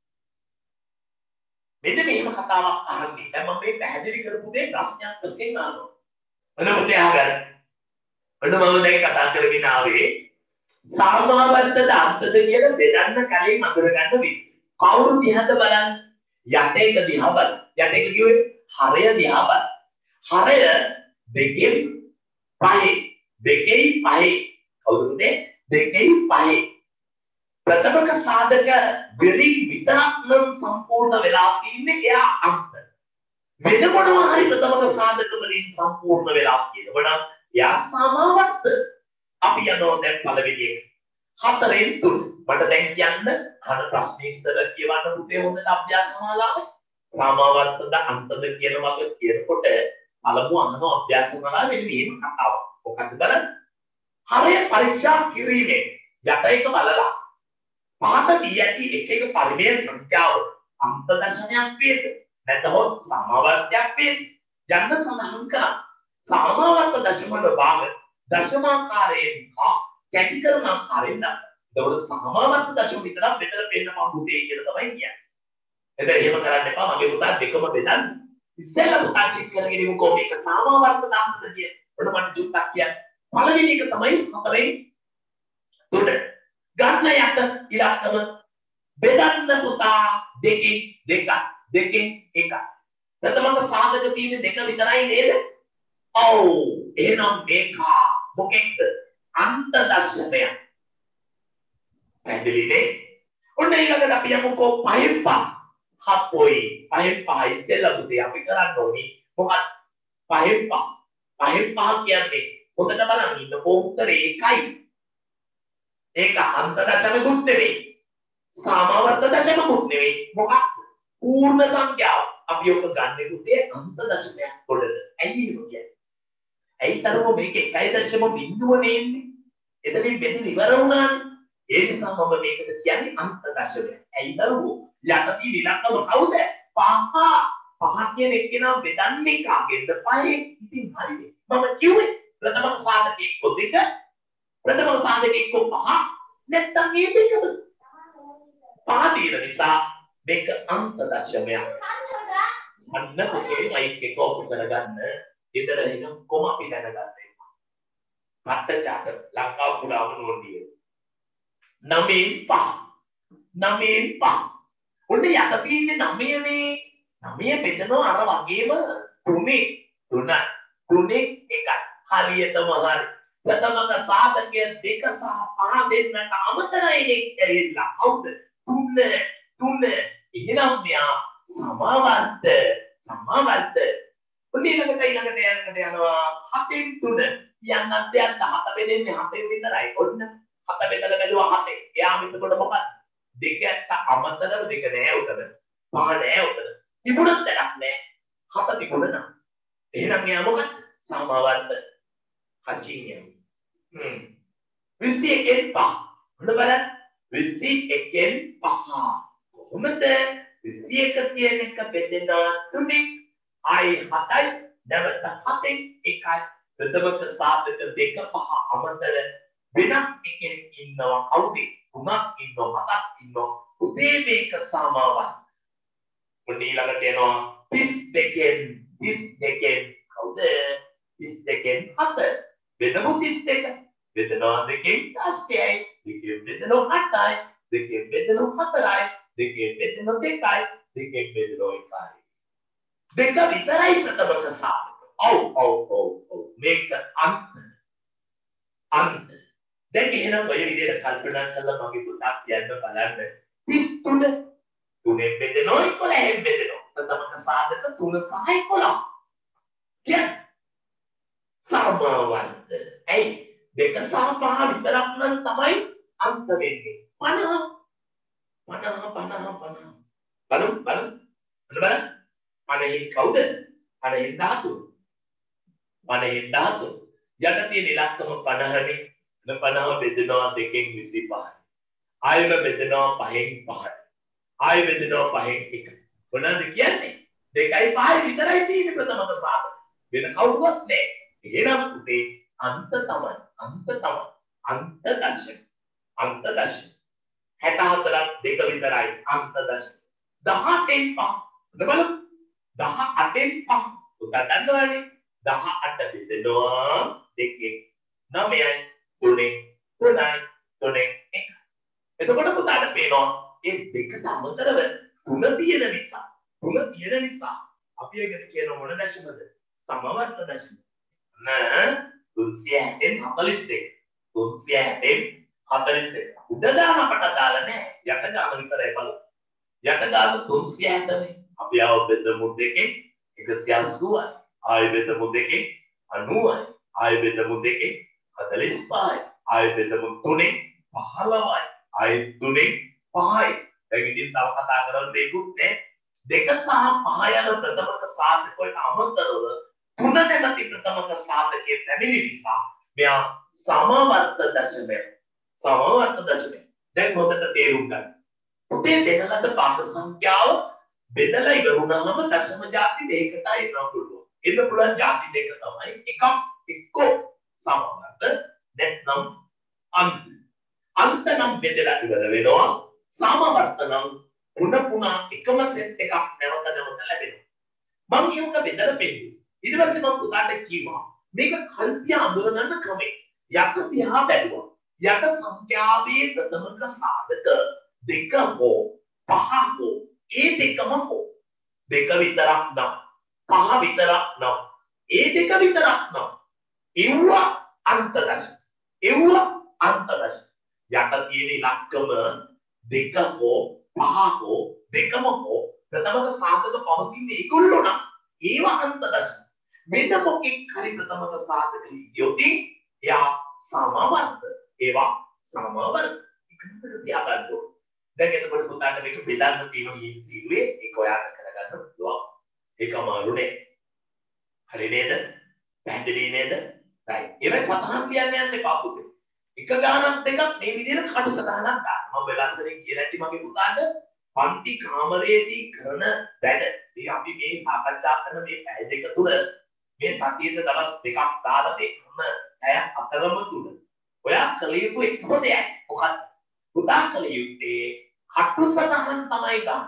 මෙන්න මේම කතාවක් අහන්නේ. දැන් මම මේ පැහැදිලි කරපු දේ ප්‍රශ්නයක් වලින් අහනවා. ඔන්න පුතේ අහගන්න. ඔන්න මම දැන් කතා කරගෙන ආවේ සාමාවර්තද අන්තද කියලා බෙදන්න කලින් අඳුර ගන්න විදිහ. කවුරු දිහාද බලන්න? යට එක දිහා බලන්න. යට එක කිව්වේ හරය දිහා බලන්න. හරය දෙකෙන් පහේ දෙකයි පහේ කවුද පුතේ? දෙකයි පහේ ප්‍රථමක සාධක වෙරි විතරක් නම් සම්පූර්ණ වෙලා තින්නේ එයා අන්ත. වෙන මොනවා හරි ප්‍රථමක සාධක වලින් සම්පූර්ණ වෙලා කියනවනම් එයා සමාවර්ත. අපි යනවා දැන් පළවෙනි එක. හතරෙන් තුන. මට දැන් කියන්න අහන ප්‍රශ්නේ ඉස්සර කියවන්න පුතේ හොඳට අභ්‍යාස මාලාවේ. සමාවර්තද අන්තද කියන වගේ කියනකොට පළමුව අහන අභ්‍යාස මාලාවේ මෙන්න මේම කතාවක්. මොකක්ද බලන්න. හරය පරීක්ෂා කිරීමෙන් යට එක බලලා පහත දී ඇති එක එක පරිමේය සංඛ්‍යාව අන්ත දශමයක් වේද නැත්නම් සමාවර්තයක් වේද යන්න සඳහන් කරා. සමාවර්ත දශම වල භාග දශමාකාරයෙන් හා කැටි කරන ආකාරයෙන් දක්වනවා. ඒකට සමාවර්ත දශම විතරක් මෙතන පෙන්නපම් පුතේ කියලා තමයි කියන්නේ. එතන එහෙම කරන්න එපා. මගේ පුතා දෙකම බෙදන්න. ඉස්සෙල්ලා පුතා චෙක් කරගෙන ඉමුකෝ මේක සමාවර්ත දාන්නද කියලා. ඔන්න මට චුට්ටක් කියන්න. පළවෙනි එක තමයි හතරෙන් තුන. ගන්න යට ඉලක්කම බෙදන්න පුතා දෙකෙන් දෙක දෙකෙන් එක. ප්‍රථමක සාධක තියෙන්නේ දෙක විතරයි නේද? ඔව්. එහෙනම් මේක මොකෙක්ද? අන්ත දශමය. පැහැදිලිනේ? ඔන්න ඊළඟට අපි යමුකෝ පහෙන් පහ. හපොයි පහෙන් පහ ඉස්සෙල්ලා පුතේ අපි කරන්න ඕනේ මොකක්ද? පහෙන් පහ. පහෙන් පහ කියන්නේ හොඳට බලන්න ඉන්න උත්තරේ එකයි. ඒක අන්ත දශමකුත් නෙවෙයි. සමාවර්ත දශමකුත් නෙවෙයි. මොකක්ද? පූර්ණ සංඛ්‍යාව. අපි ඔක ගන්න පුතේ අන්ත දශමයක් කොටද. ඇයි එහෙම කියන්නේ? ඇයි තරම මේක එකයි දශම බිංදුව නෙන්නේ? එතනින් බෙදලා ඉවර වුණානේ. ඒ නිසා මම මේකට කියන්නේ අන්ත දශමය. ඇයි දරුවෝ? යටදී විලක්කම කවුද? පහ. පහ කියන එක්කෙනා බෙදන්නේ කාගෙන්ද? පහෙන්. ඉතින් හරිනේ. මම කිව්වේ ප්‍රථම සාධක එක්ක දෙක ප්‍රථම සාධක එක්ක පහ නැත්තම් මේ දෙකම පහ තියෙන නිසා මේක අන්ත දශමයක්. අන්න පුතේ මයික් එක ඔප් කරගන්න. ඊතර එන කොම අපි දැනගන්න. පට්ටචාට ලංකාව පුරාම නෝන්දිය. නවයෙන් පහ. නවයෙන් පහ. ඔන්න යට තියෙන්නේ නවයනේ. නවය බෙදනවා අර වගේම තුනේ. තුන. තුනේ එකයි. හරියටම හරි. ප්‍රථමක සාධකය දෙක සහ පහ දෙන්නට අමතරයි ඇවිල්ලා. කවුද? තුන. තුන. එහෙනම් මෙයා සමාවර්ත. සමාවර්ත. ඔන්න ඊළඟට ඊළඟට ඊළඟට යනවා හතෙන් තුන. යන්නත් යන්න හත බෙදෙන්නේ හතෙන් විතරයි. ඔන්න හත බෙදලා බැලුවා හතේ. එයාම එතකොට මොකක්ද? දෙකට අමතරව දෙක නෑ උතන. පහ නෑ උතන. තිබුණත් වැඩක් නෑ. හත තිබුණා නම්. එහෙනම් එයා මොකක්ද? සමාවර්ත. හචින්යම්. හ්ම්. විසි එකෙන් පහ. මොන බලන්න? විසි එකෙන් පහ. කොහොමද? විසි එක කියන එක බෙදෙනවා තුනේ. ආයි හතයි නැවත හතෙන් එකයි. ප්‍රථමක සාධක දෙක පහ අමතර වෙනත් එකෙන් ඉන්නවා කවුද? තුනක් ඉන්නවා හතක් ඉන්නවා. උදේ මේක සමාවර්ත. මොන ඊළඟට එනවා තිස් දෙකෙන් තිස් දෙකෙන් කවුද? තිස් දෙකෙන් හත. බෙදමු තිස් දෙක. බෙදනවා දෙකෙන් දහයයි. දෙකෙන් බෙදනවා අටයි. දෙකෙන් බෙදනවා හතරයි. දෙකෙන් බෙදනවා දෙකයි. දෙකෙන් බෙදනවා එකයි. දෙක විතරයි ප්‍රථමක සාධක. ඔව් ඔව් ඔව් ඔව් මේක අන්ත. අන්ත. දැන් එහෙනම් ඔය විදිහට කල්පනා කරලා මගේ පුතා කියන්න බලන්න. තිස් තුන. තුනෙන් බෙදනවා එකොළහෙන් බෙදනවා. ප්‍රථමක සාධක තුන සහ එකොළහ. කියන්නේ සමාවර්ත. ඇයි? දෙක සහ පහ විතරක් නම් තමයි අන්ත වෙන්නේ. පනහ. පනහ පනහ පනහ. බලමු බලමු. බලන්න බලන්න. පනෙන් කවුද? පනෙන් ධාතු. පනෙන් ධාතු. යට තියෙන ඉලක්කම පනහනේ. පනහ බෙදනවා දෙකෙන් විසි පහයි. ආයෙම බෙදනවා පහෙන් පහයි. ආයෙ බෙදනවා පහෙන් එකයි. මොනවද කියන්නේ? දෙකයි පහයි විතරයි තියෙන්නේ ප්‍රථමක සාධක. වෙන කවුරුවත් නැහැ. එහෙනම් පුතේ අන්ත තමයි. අන්ත තමයි. අන්ත දශම. අන්ත දශම. හැට හතරක් දෙක විතරයි අන්ත දශම. දහඅටෙන් පහ. බලමු. දහඅටෙන් පහ. පුතා දන්නවනේ. දහඅට බෙදනවා දෙකෙන් නවයයි තුනෙන් තුනයි තුනෙන් එකයි. එතකොට පුතාට පේනවා ඒ දෙකට අමතරව තුන තියෙන නිසා තුන තියෙන නිසා අපි ඒකට කියන මොන දශමද? සමවර්ත දශම. න තුන්සිය හැටෙන් හතළිස් දෙක. තුන්සිය හැටෙන් හතළිස් එක. උඩ ගාන අපට අදාළ නැහැ. යට ගාන විතරයි බලන්න. යට ගාන තුන්සිය හැත්තෑනේ. අපි ආව බෙදමු දෙකේ එකසිය අසූවයි. ආයෙ බෙදමු දෙකේ අනූවයි. ආයෙ බෙදමු දෙකේ හතළිස් පහයි. ආයෙ බෙදමු තුනේ පහළොවයි. ආයෙ තුනේ පහයි. දැන් ඉතින් තව කතා කරන්න දෙකුත් නැහැ. දෙක සහ පහ යන ප්‍රථමක සාධක වලට අමතරව තුන නැමැති ප්‍රථමක සාධකයේ පැමිණි නිසා මෙයා සමවර්ත දශමය. සමවර්ත දශමය. දැන් හොඳට තේරුම් ගන්න. පුතේ දෙන ලද පාඨ සංඛ්‍යාව බෙදලා ඉවර වුණාම දශම ಜಾති දෙකකට එන්න පුළුවන්. එන්න පුළුවන් ಜಾති දෙක තමයි එකක් එක්කෝ සමවර්ත නැත්නම් අන්ත. අන්ත නම් බෙදලා ඉවර වෙනවා. සමවර්ත නම් පුන පුනා එකම සෙට් එකක් නැවත නැවත ලැබෙනවා. මම කියුක බෙදලා පෙන්නු. ඊට පස්සේ මම පුතාට කිව්වා මේක කල්පිය අඳුරගන්න ක්‍රමය. යට තියා බැලුවා. යට සංඛ්‍යාවේ ප්‍රථමක සාධක දෙක හෝ පහ හෝ ඒ දෙකම හෝ දෙක විතරක් නම් පහ විතරක් නම් ඒ දෙක විතරක් නම් ඒව අන්තදශ ඒව අන්තදශ යට තියෙන ඉලක්කම දෙක හෝ පහ හෝ දෙකම හෝ ප්‍රථමක සාධක පවතින ඒගොල්ලෝ නම් ඒව අන්තදශ මෙන්න මොකෙක් හරි ප්‍රථමක සාධක හිටියොත් එයා සමවර්ත ඒවා සමවර්ත එකකට තියාගන්න ඕනේ. දැන් එතකොට පුතාට මේක බෙදන්න තියෙන ඉන්සිරුවේ ඒක ඔයාලට කරගන්න පුළුවන්. ඒක අමාරු නෑ. හරි නේද? පැහැදිලි නේද? right. ඒවයි සතහන් කියන්න යන්න එපා පුතේ. එක ගානක් දෙකක් මේ විදිහට කටු සතහනක් ගන්න. මම වෙලාසරින් කියලා ඇති මගේ පුතාට පන්ති කාමරයේදී කරන වැඩ. මේ අපි මේ සාකච්ඡා කරන මේ පැය දෙක තුල මේ සතියේ දවස් දෙකක් දාලා මේ කරන පැය හතරම තුල ඔයා කළ යුතු එකම දෙයයි. මොකක්ද? පුතා කළ යුත්තේ කටු සටහන් තමයි ගන්න.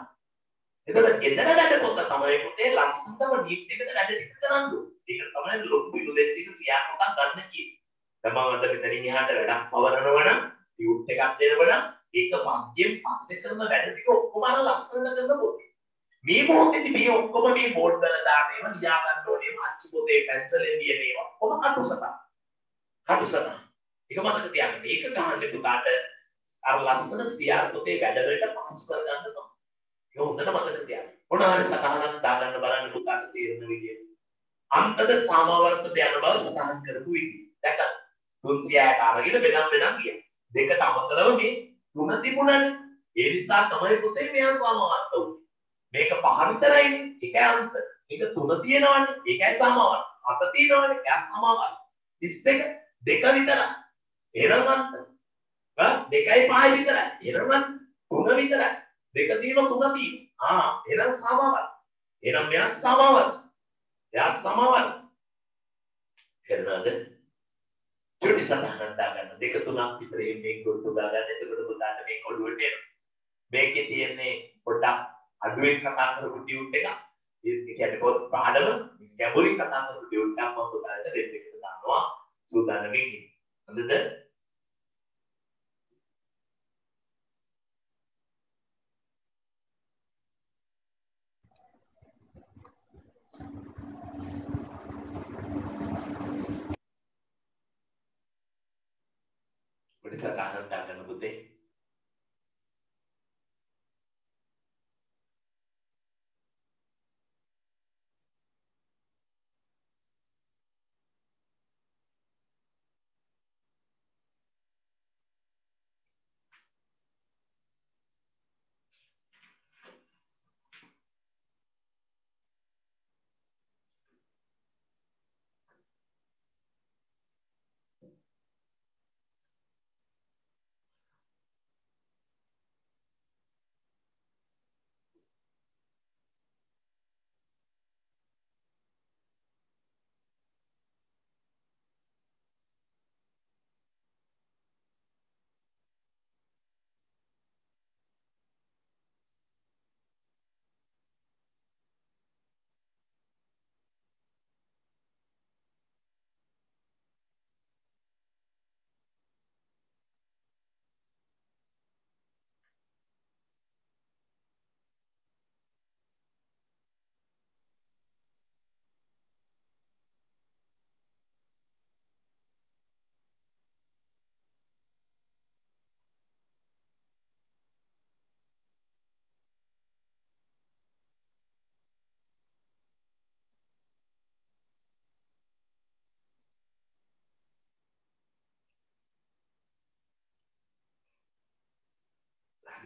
එතකොට ගෙදර වැඩ පොත තමයි පුතේ ලස්සනම නීට් එකට වැඩ ටික කරන්න ඕනේ. ඒක තමයි ලොකු විනු දෙසික සියා පොතක් ගන්න කියන්නේ. දැන් මම අද මෙතනින් එහාට වැඩක් පවරනවා නම් ටියුට් එකක් දෙනවා නම් ඒක මග්ගෙන් පස්සේ කරන වැඩ ටික ඔක්කොම අර ලස්සනට කරන පොතේ. මේ මොහොතේදී මේ ඔක්කොම මේ බෝඩ් වල දාන ඒවා ලියා ගන්න ඕනේ. අච්චු පොතේ පැන්සලෙන් ලියන ඒවා ඔක්කොම කටු සටහන්. කටු සටහන්. ඒක මතක තියාගන්න. ඒක ගහන්න පුතාට අර ලස්සන සියා පොතේ වැඩ වලට පහසු කරගන්න තමයි. ඒක හොඳට මතක තියාගන්න. මොනවා හරි සටහනක් දාගන්න බලන්න පුතාට තේරෙන විදියට. අන්තද සමවර්තද යන බව සටහන් කරපු විදිය. දැක්කද? තුන්සියයට අරගෙන බෙදන් බෙදන් ගියා. දෙකට අමතරව මේ තුන තිබුණානේ. ඒ නිසා තමයි පුතේ මෙයා සමවර්ත වුනේ. මේක පහ විතරයිනේ. ඒකයි අන්ත. මේක තුන තියෙනවනේ. ඒකයි සමවර්ත. අත තියෙනවනේ. එයා සමවර්ත. තිස් දෙක දෙක විතරයි. එහෙනම් අන්ත. හා දෙකයි පහයි විතරයි. එහෙනම් තුන විතරයි. දෙක තියෙන තුන තියෙනවා. ආ එහෙනම් සමවර්ත. එහෙනම් මෙයා සමවර්ත. එයා සමවර්ත. හරිද? චුටි සටහනක් දාගන්න. දෙක තුනක් විතර මේ ගොඩට දාගන්න. එතකොට පුතාට මේ ඔළුවට එනවා. මේකේ තියෙන්නේ පොඩ්ඩක් අඩුවෙන් කතා කරපු ටියුට් එක. ඒ කියන්නේ පොත් පාඩම ගැඹුරින් කතා කරපු ටියුට් එකක් මම පුතාට වෙබ් එකට දානවා. සූදානම්ින් ඉන්න. හොඳද? පොඩි සටහනක් දාගන්න පුතේ.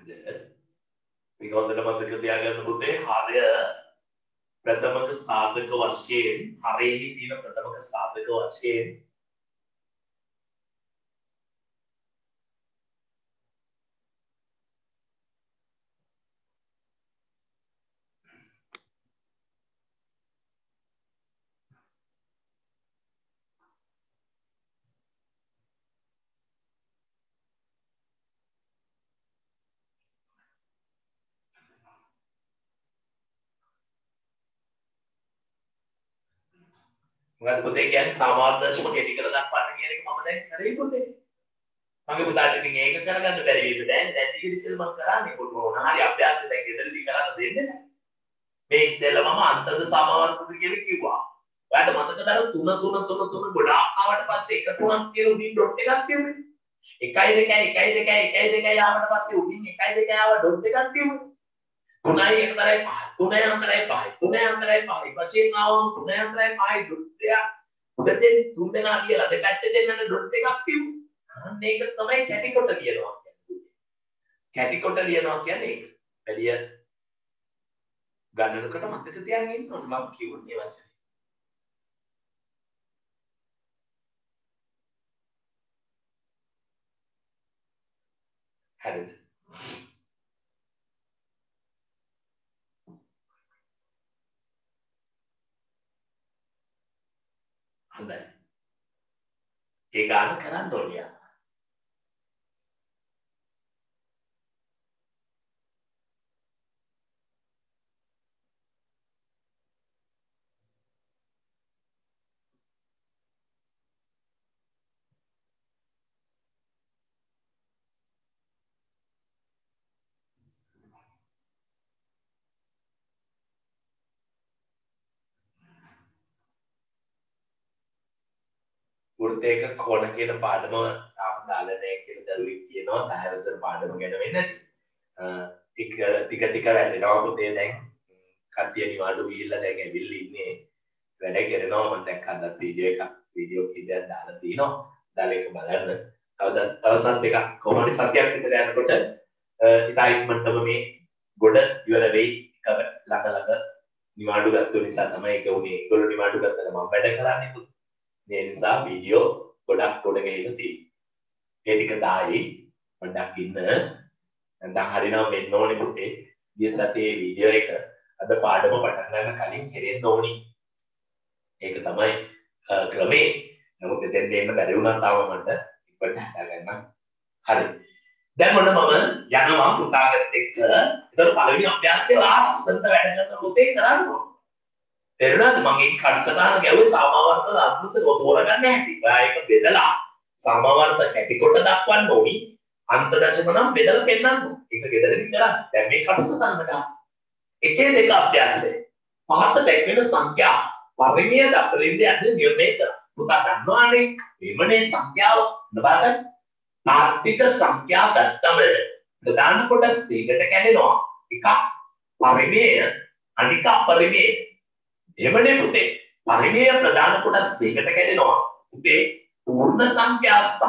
මේක හොඳට මතක තියාගන්න පුතේ. හරය ප්‍රථමක සාධක වශයෙන් හරෙහි තියෙන ප්‍රථමක සාධක වශයෙන් මොකද පුතේ කියන්නේ සාමාන්‍යදර්ශක කෙටි කර දක්වන්න කියන එක මම දැන් කරේ පුතේ. මගේ පුතාට ඉතින් ඒක කරගන්න බැරි වෙයිද දැන් දැන් ටික ඉතින් මම කරන්නේ මොන හරි අභ්‍යාසය දැන් ගෙදරදී කරන්න දෙන්නේ නැහැ. මේ ඉස්සෙල්ලා මම අන්තද සමාවර්තද කියලා කිව්වා. ඔයාලට මතකද අර තුන තුන තුන තුන ගොඩාක් ආවට පස්සේ එක තුනක් කියලා උඩින් ඩොට් එකක් තියුනේ. එකයි දෙකයි එකයි දෙකයි එකයි දෙකයි ආවට පස්සේ උඩින් එකයි දෙකයි ආව ඩොට් එකක් තියුනේ. තුනයි එකතරයි පහයි තුනයි අතරයි පහයි තුනයි අතරයි පහයි වශයෙන් ආවම තුනයි අතරයි පහයි ඩොට් එකක් උඩ දෙන්න තුන් දෙනා ලියලා දෙපැත්තේ දෙන්නට ඩොට් එකක් තියුනේ. අන්න ඒක තමයි කැටි කොට ලියනවා කියන්නේ. කැටි කොට ලියනවා කියන්නේ ඒක. වැඩි ගණනකට මතක තියාගෙන ඉන්න ඕනේ මම කියුවේ වචනේ. හරිද? හොඳයි. ඒ ගාන කරන්න ඕනේ. වෘත්තයක කෝණ කියන පාඩම තාම දාලා නැහැ කියලා දරුවෙක් කියනවා. දහවසර පාඩම ගැන වෙන්නේ නැති. ටික ටික ටික වැඩෙනවා පුතේ දැන්. කට්ටිය නිවාඩු ගිහිල්ලා දැන් ඇවිල්ලා ඉන්නේ. වැඩ කරනවා මම දැක්කා අද වීඩියෝ එකක් වීඩියෝ කීයක් දාලා තිනවා. දාලා ඒක බලන්න. තව තවසත් එකක් කොහොමද සතියක් විතර යනකොට ඉතා ඉක්මනටම මේ ගොඩ ඉවර වෙයි. එක ළඟ ළඟ නිවාඩු ගත්ත නිසා තමයි ඒක උනේ. ඒගොල්ලෝ නිවාඩු ගත්තට මම වැඩ කරන්නේ පුතේ. ඒ නිසා වීඩියෝ ගොඩක් ගොඩ ගෙයිලා තියෙනවා. ඒ ටික දායි පොඩ්ඩක් ඉන්න. නැත්නම් හරිනම් වෙන්න ඕනේ පුතේ. ගිය සතියේ වීඩියෝ එක අද පාඩම පටන් ගන්න කලින් කෙරෙන්න ඕනි. ඒක තමයි ක්‍රමේ. නමුත් දෙන්න දෙන්න බැරි වුණා තාම මට ඉක්මනට හදාගන්න. හරි. දැන් ඔන්න මම යනවා පුතාගත් එක්ක. ඒතර පළවෙනි අභ්‍යාසය ආසන්න වැඩ කරන පුතේ කරන්න ඕනේ. තේරුණාද මම ඒක කඩසටහන ගැව්වේ සාමාවර්ත අද්භුත තෝරගන්න හැටි. ඔයා ඒක බෙදලා සාමාවර්ත කැටි කොට දක්වන්න ඕනි. අන්ත දශම නම් බෙදලා පෙන්නන්න ඕනි. ඒක ගෙදරදී කරන්න. දැන් මේ කඩසටහන ගන්න. එකේ දෙක අභ්‍යාසය. පහත දැක්වෙන සංඛ්‍යා පරිමේය දපරින්ද යද්ද නිර්ණය කරන්න. පුතා දන්නවනේ මෙමනේ සංඛ්‍යාව බලන්න. තාර්කික සංඛ්‍යා ගත්තම ප්‍රධාන කොටස් දෙකකට කැඩෙනවා. එකක් පරිමේය අනික අපරිමේය. එවනේ පුතේ පරිමේය ප්‍රධාන කොටස් දෙකකට කැඩෙනවා. පුතේ පූර්ණ සංඛ්‍යා සහ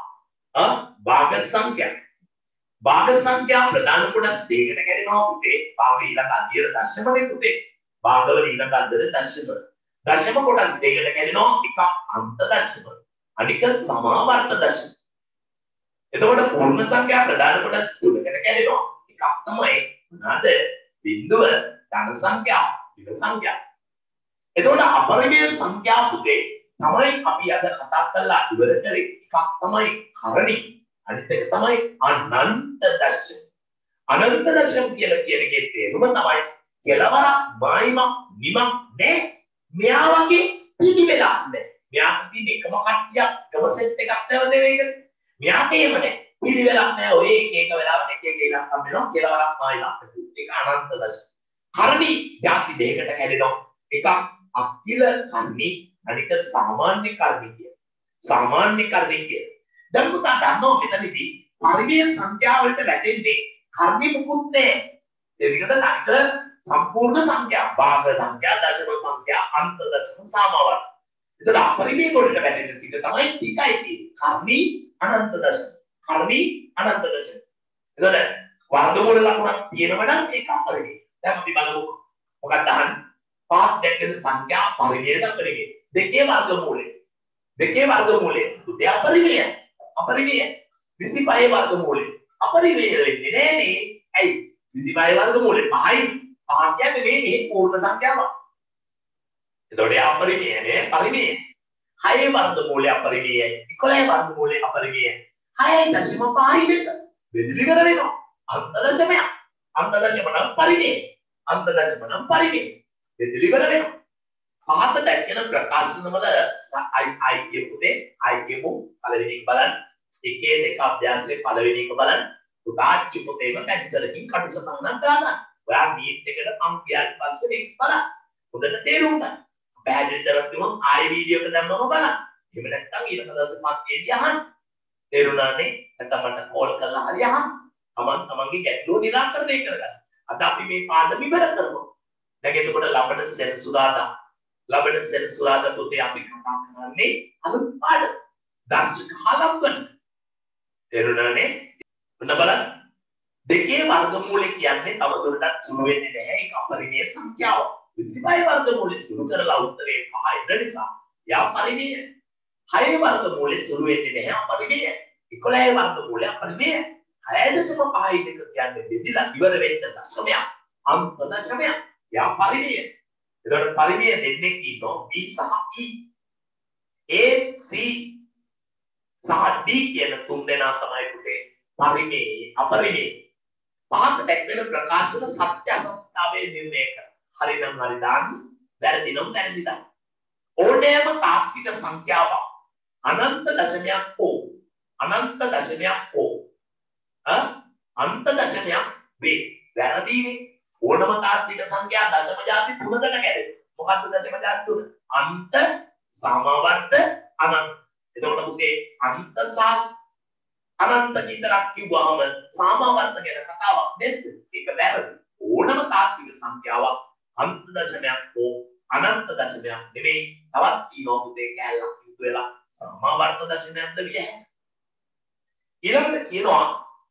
භාග සංඛ්‍යා. භාග සංඛ්‍යා ප්‍රධාන කොටස් දෙකකට කැඩෙනවා පුතේ. භාග ඊළඟ අදියර දශමනේ පුතේ. භාගවල ඊළඟ අදියර දශම. දශම කොටස් දෙකකට කැඩෙනවා. එකක් අන්ත දශම. අනික සමාවර්ත දශම. එතකොට පූර්ණ සංඛ්‍යා ප්‍රධාන කොටස් තුනකට කැඩෙනවා. එකක් තමයි මොනවාද? බිංදුව, ධන සංඛ්‍යා, වික සංඛ්‍යා. එතකොට අපරිමේය සංඛ්‍යා පුතේ තමයි අපි අද කතා කරලා ඉවර කරේ. එකක් තමයි කරණි. අනිත් එක තමයි අනන්ත දශම. අනන්ත දශම කියලා කියන එකේ තේරුම තමයි කෙලවරක් මායිමක් නිමක් නෑ. මෙයා වගේ පිළිවෙලක් නෑ. මෙයාට තියෙන එකම කට්ටියක් එකම සෙට් එකක් නැවත වෙන්නේ. මෙයාට එහෙම නෑ. පිළිවෙලක් නෑ. ඔය එක එක වෙලාවට එක එක ඉලක්කම් වෙනවා. කෙලවරක් මායිමක්. ඒක අනන්ත දශම. කරණි ಜಾති දෙකකට කැඩෙනවා. එකක් අකිල කර්ණි අනික සාමාන්‍ය කර්ණි කිය. සාමාන්‍ය කර්ණි කිය. දැන් පුතා දන්නවා මෙතනදී පරිමේය සංඛ්‍යා වලට වැටෙන්නේ කර්ණි මුකුත් නැහැ. දෙවිකට නැතර සම්පූර්ණ සංඛ්‍යා, භාග සංඛ්‍යා, දශම සංඛ්‍යා, අන්ත දශම සමාවර්ත. ඒතර අපරිමේය වලට වැටෙන ටික තමයි ටිකයි තියෙන්නේ. කර්ණි අනන්ත දශම. කර්ණි අනන්ත දශම. එතකොට වර්ගමූල ලකුණක් තියෙනවා නම් ඒක අපරිමේය. දැන් අපි බලමු මොකක්ද අහන්නේ? පහක් දැක්කෙන සංඛ්‍යා පරිමේයද අපරිමේයද? දෙකේ වර්ගමූලය. දෙකේ වර්ගමූලය පුතේ අපරිමේයයි. අපරිමේයයි. විසිපහේ වර්ගමූලය අපරිමේය වෙන්නේ නෑනේ. ඇයි? විසිපහේ වර්ගමූලය පහයි. පහ කියන්නේ මේ පූර්ණ සංඛ්‍යාවක්. එතකොට අපරිමේය නේ පරිමේය. හයේ වර්ගමූලය අපරිමේයයි. එකොළහේ වර්ගමූලය අපරිමේයයි. හයයි දශම පහයි දෙක බෙදලි කර වෙනවා. අන්ත දශමයක්. අන්ත දශම නම් පරිමේය. අන්ත දශම නම් පරිමේය. බෙදලි කර වෙනවා. පහත දැක්කන ප්‍රකාශන වල අයි අයි කියපුනේ අයි කියමු පළවෙනි එක බලන්න. එකේ දෙක අභ්‍යාසයේ පළවෙනි එක බලන්න. පුතාච්චි පුතේම කැන්සලකින් කටු සටහනක් ගන්න. ඔයා මීට් එකට අංකයන් පස්සේ මේක බලන්න. හොඳට තේරුම් ගන්න. පැහැදිලි කරලා තියමු ආයෙ වීඩියෝ එක දැම්මම බලන්න. එහෙම නැත්නම් ඊළඟ දවසේ මතකයේදී අහන්න. තේරුණානේ? නැත්නම් මට කෝල් කරලා හරි අහන්න. තමන් තමන්ගේ ගැටලුව निराකරණය කරගන්න. අද අපි මේ පාඩම ඉවර කරමු. දැන් එතකොට ලබන සෙනසුරාදා ලබන සෙනසුරාදා පුතේ අපි කතා කරන්නේ අලුත් පාඩම. දර්ශක හලම්බන. තේරුණානේ? ඔන්න බලන්න. දෙකේ වර්ගමූලය කියන්නේ තවදුරටත් සුළු වෙන්නේ නැහැ. ඒක අපරිමේය සංඛ්‍යාවක්. විසිපහේ වර්ගමූලය සුළු කරලා උත්තරේ පහ එන නිසා යා පරිමේය. හයේ වර්ගමූලය සුළු වෙන්නේ නැහැ අපරිමේය. එකොළහේ වර්ගමූලය අපරිමේය. හය දශම පහයි දෙක කියන්නේ බෙදලා ඉවර වෙච්ච දශමයක්. අන්ත දශමයක්. යා පරිමේය. එතකොට පරිමේය දෙන්නේ ඉන්නවා B සහ E. A C සහ D කියන තුන් දෙනා තමයි පුතේ පරිමේය අපරිමේය. පහත දැක්වෙන ප්‍රකාශන සත්‍ය අසත්‍යතාවය නිර්ණය කරන. හරි නම් හරි දාන්න, වැරදි නම් වැරදි දාන්න. ඕනෑම තාර්කික සංඛ්‍යාවක් අනන්ත දශමයක් හෝ අනන්ත දශමයක් හෝ අන්ත දශමයක් වේ. වැරදිනේ. ඕනම තාර්කික සංඛ්‍යා දශම ජාති තුනකට කැඩෙනවා. මොකද්ද දශම ජාති තුන? අන්ත, සමවර්ත, අනන්ත. එතකොට පුතේ අන්ත සහ අනන්ත විතරක් කිව්වහම සමවර්ත ගැන කතාවක් නැද්ද? ඒක වැරදි. ඕනම තාර්කික සංඛ්‍යාවක් අන්ත දශමයක් හෝ අනන්ත දශමයක් නෙමෙයි. තවත් තියෙනවා පුතේ කැලලක් යුතු වෙලා සමවර්ත දශමයක්ද විය හැකියි. ඊළඟට කියනවා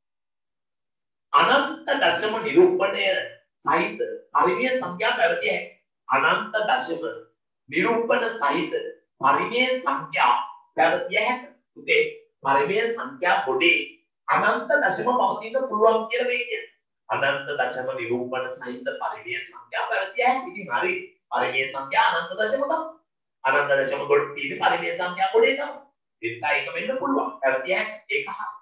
අනන්ත දශම නිරූපණය සහිත පරිමේය සංඛ්‍යා පැවතිය හැකියි. අනන්ත දශම නිරූපණ සහිත පරිමේය සංඛ්‍යා පැවතිය හැකියි. පුතේ පරිමේය සංඛ්‍යා කොටේ අනන්ත දශම පවතින පුළුවන් කියලා මේ කියන්නේ. අනන්ත දශම නිරූපණ සහිත පරිමේය සංඛ්‍යා පැවතිය හැකියි. ඉතින් හරි. පරිමේය සංඛ්‍යා අනන්ත දශම තමයි. අනන්ත දශම කොට තියෙන පරිමේය සංඛ්‍යා කොටේ තමයි. ඒ නිසා ඒක වෙන්න පුළුවන්. පැවතිය හැකියි. ඒක හරි.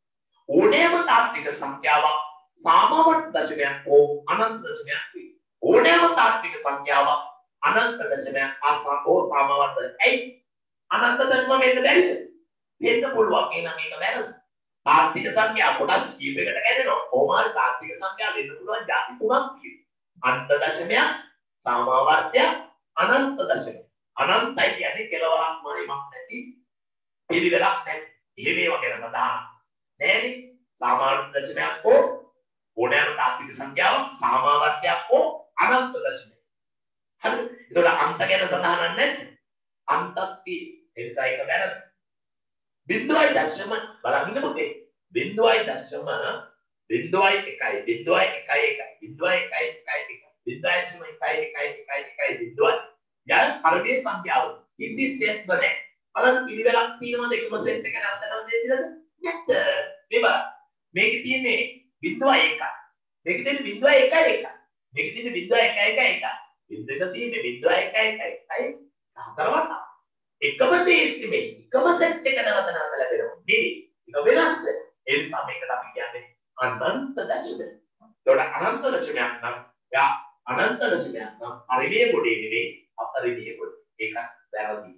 ඕනෑම තාර්කික සංඛ්‍යාවක් සාමවර්ත දශමයක් හෝ අනන්ත දශමයක් වේ. ඕනෑම තාර්කික සංඛ්‍යාවක් අනන්ත දශමයක් ආසා හෝ සාමවර්ත. ඇයි? අනන්ත දශම වෙන්න බැරිද? වෙන්න පුළුවන්. එහෙනම් ඒක වැරදි. තාර්කික සංඛ්‍යා කොටස් කීපයකට කැඩෙනවා. කොහොමද තාර්කික සංඛ්‍යා වෙන්න පුළුවන් ಜಾති තුනක් තියෙනවා. අන්ත දශමයක්, සාමවර්තයක්, අනන්ත දශමයක්. අනන්තයි කියන්නේ කෙලවරක් මායිමක් නැති පිළිවෙලක් නැති. එහෙම ඒවා ගැන සඳහන් නෑනේ. සාමාන්‍ය දශමයක් හෝ ඕනෑම තාර්කික සංඛ්‍යාවක් සාමාවර්තයක් හෝ අනන්ත දශමයක්. හරිද? ඒතකොට අන්ත ගැන සඳහන් නැද්ද? අන්තක් තියෙනවා. ඒ නිසා ඒක වැරදි. බිංදුවයි දශම බලන්න පුතේ. බිංදුවයි දශම බිංදුවයි එකයි බිංදුවයි එකයි එකයි බිංදුවයි එකයි එකයි එකයි බිංදුවයි දශම එකයි එකයි එකයි එකයි බිංදුවයි යන පරිමේය සංඛ්‍යාව කිසි සෙට් නැහැ. බලන්න පිළිවෙලක් තියෙනවද එකම සෙට් එක නැවත නැවත දෙන්නද? නැත්ද? මේ බලන්න. මේකේ තියෙන්නේ බිංදුවයි එකයි. මේකේ තියෙන්නේ බිංදුවයි එකයි එකයි. මේකේ තියෙන්නේ බිංදුවයි එකයි එකයි එකයි. බිංදුවක තියෙන්නේ බිංදුවයි එකයි එකයි එකයි හතරවත්. එකම තේරිච්ච මේ එකම සෙට් එක නැවත නැවත ලැබෙනවා. නෙවෙයි. ඒක වෙනස් වෙනවා. ඒ නිසා මේකට අපි කියන්නේ අනන්ත දශම. ඒකට අනන්ත දශමයක් නම් යා අනන්ත දශමයක් නම් පරිමේය කොටේ නෙවෙයි අපරිමේය කොටේ. ඒක වැරදි.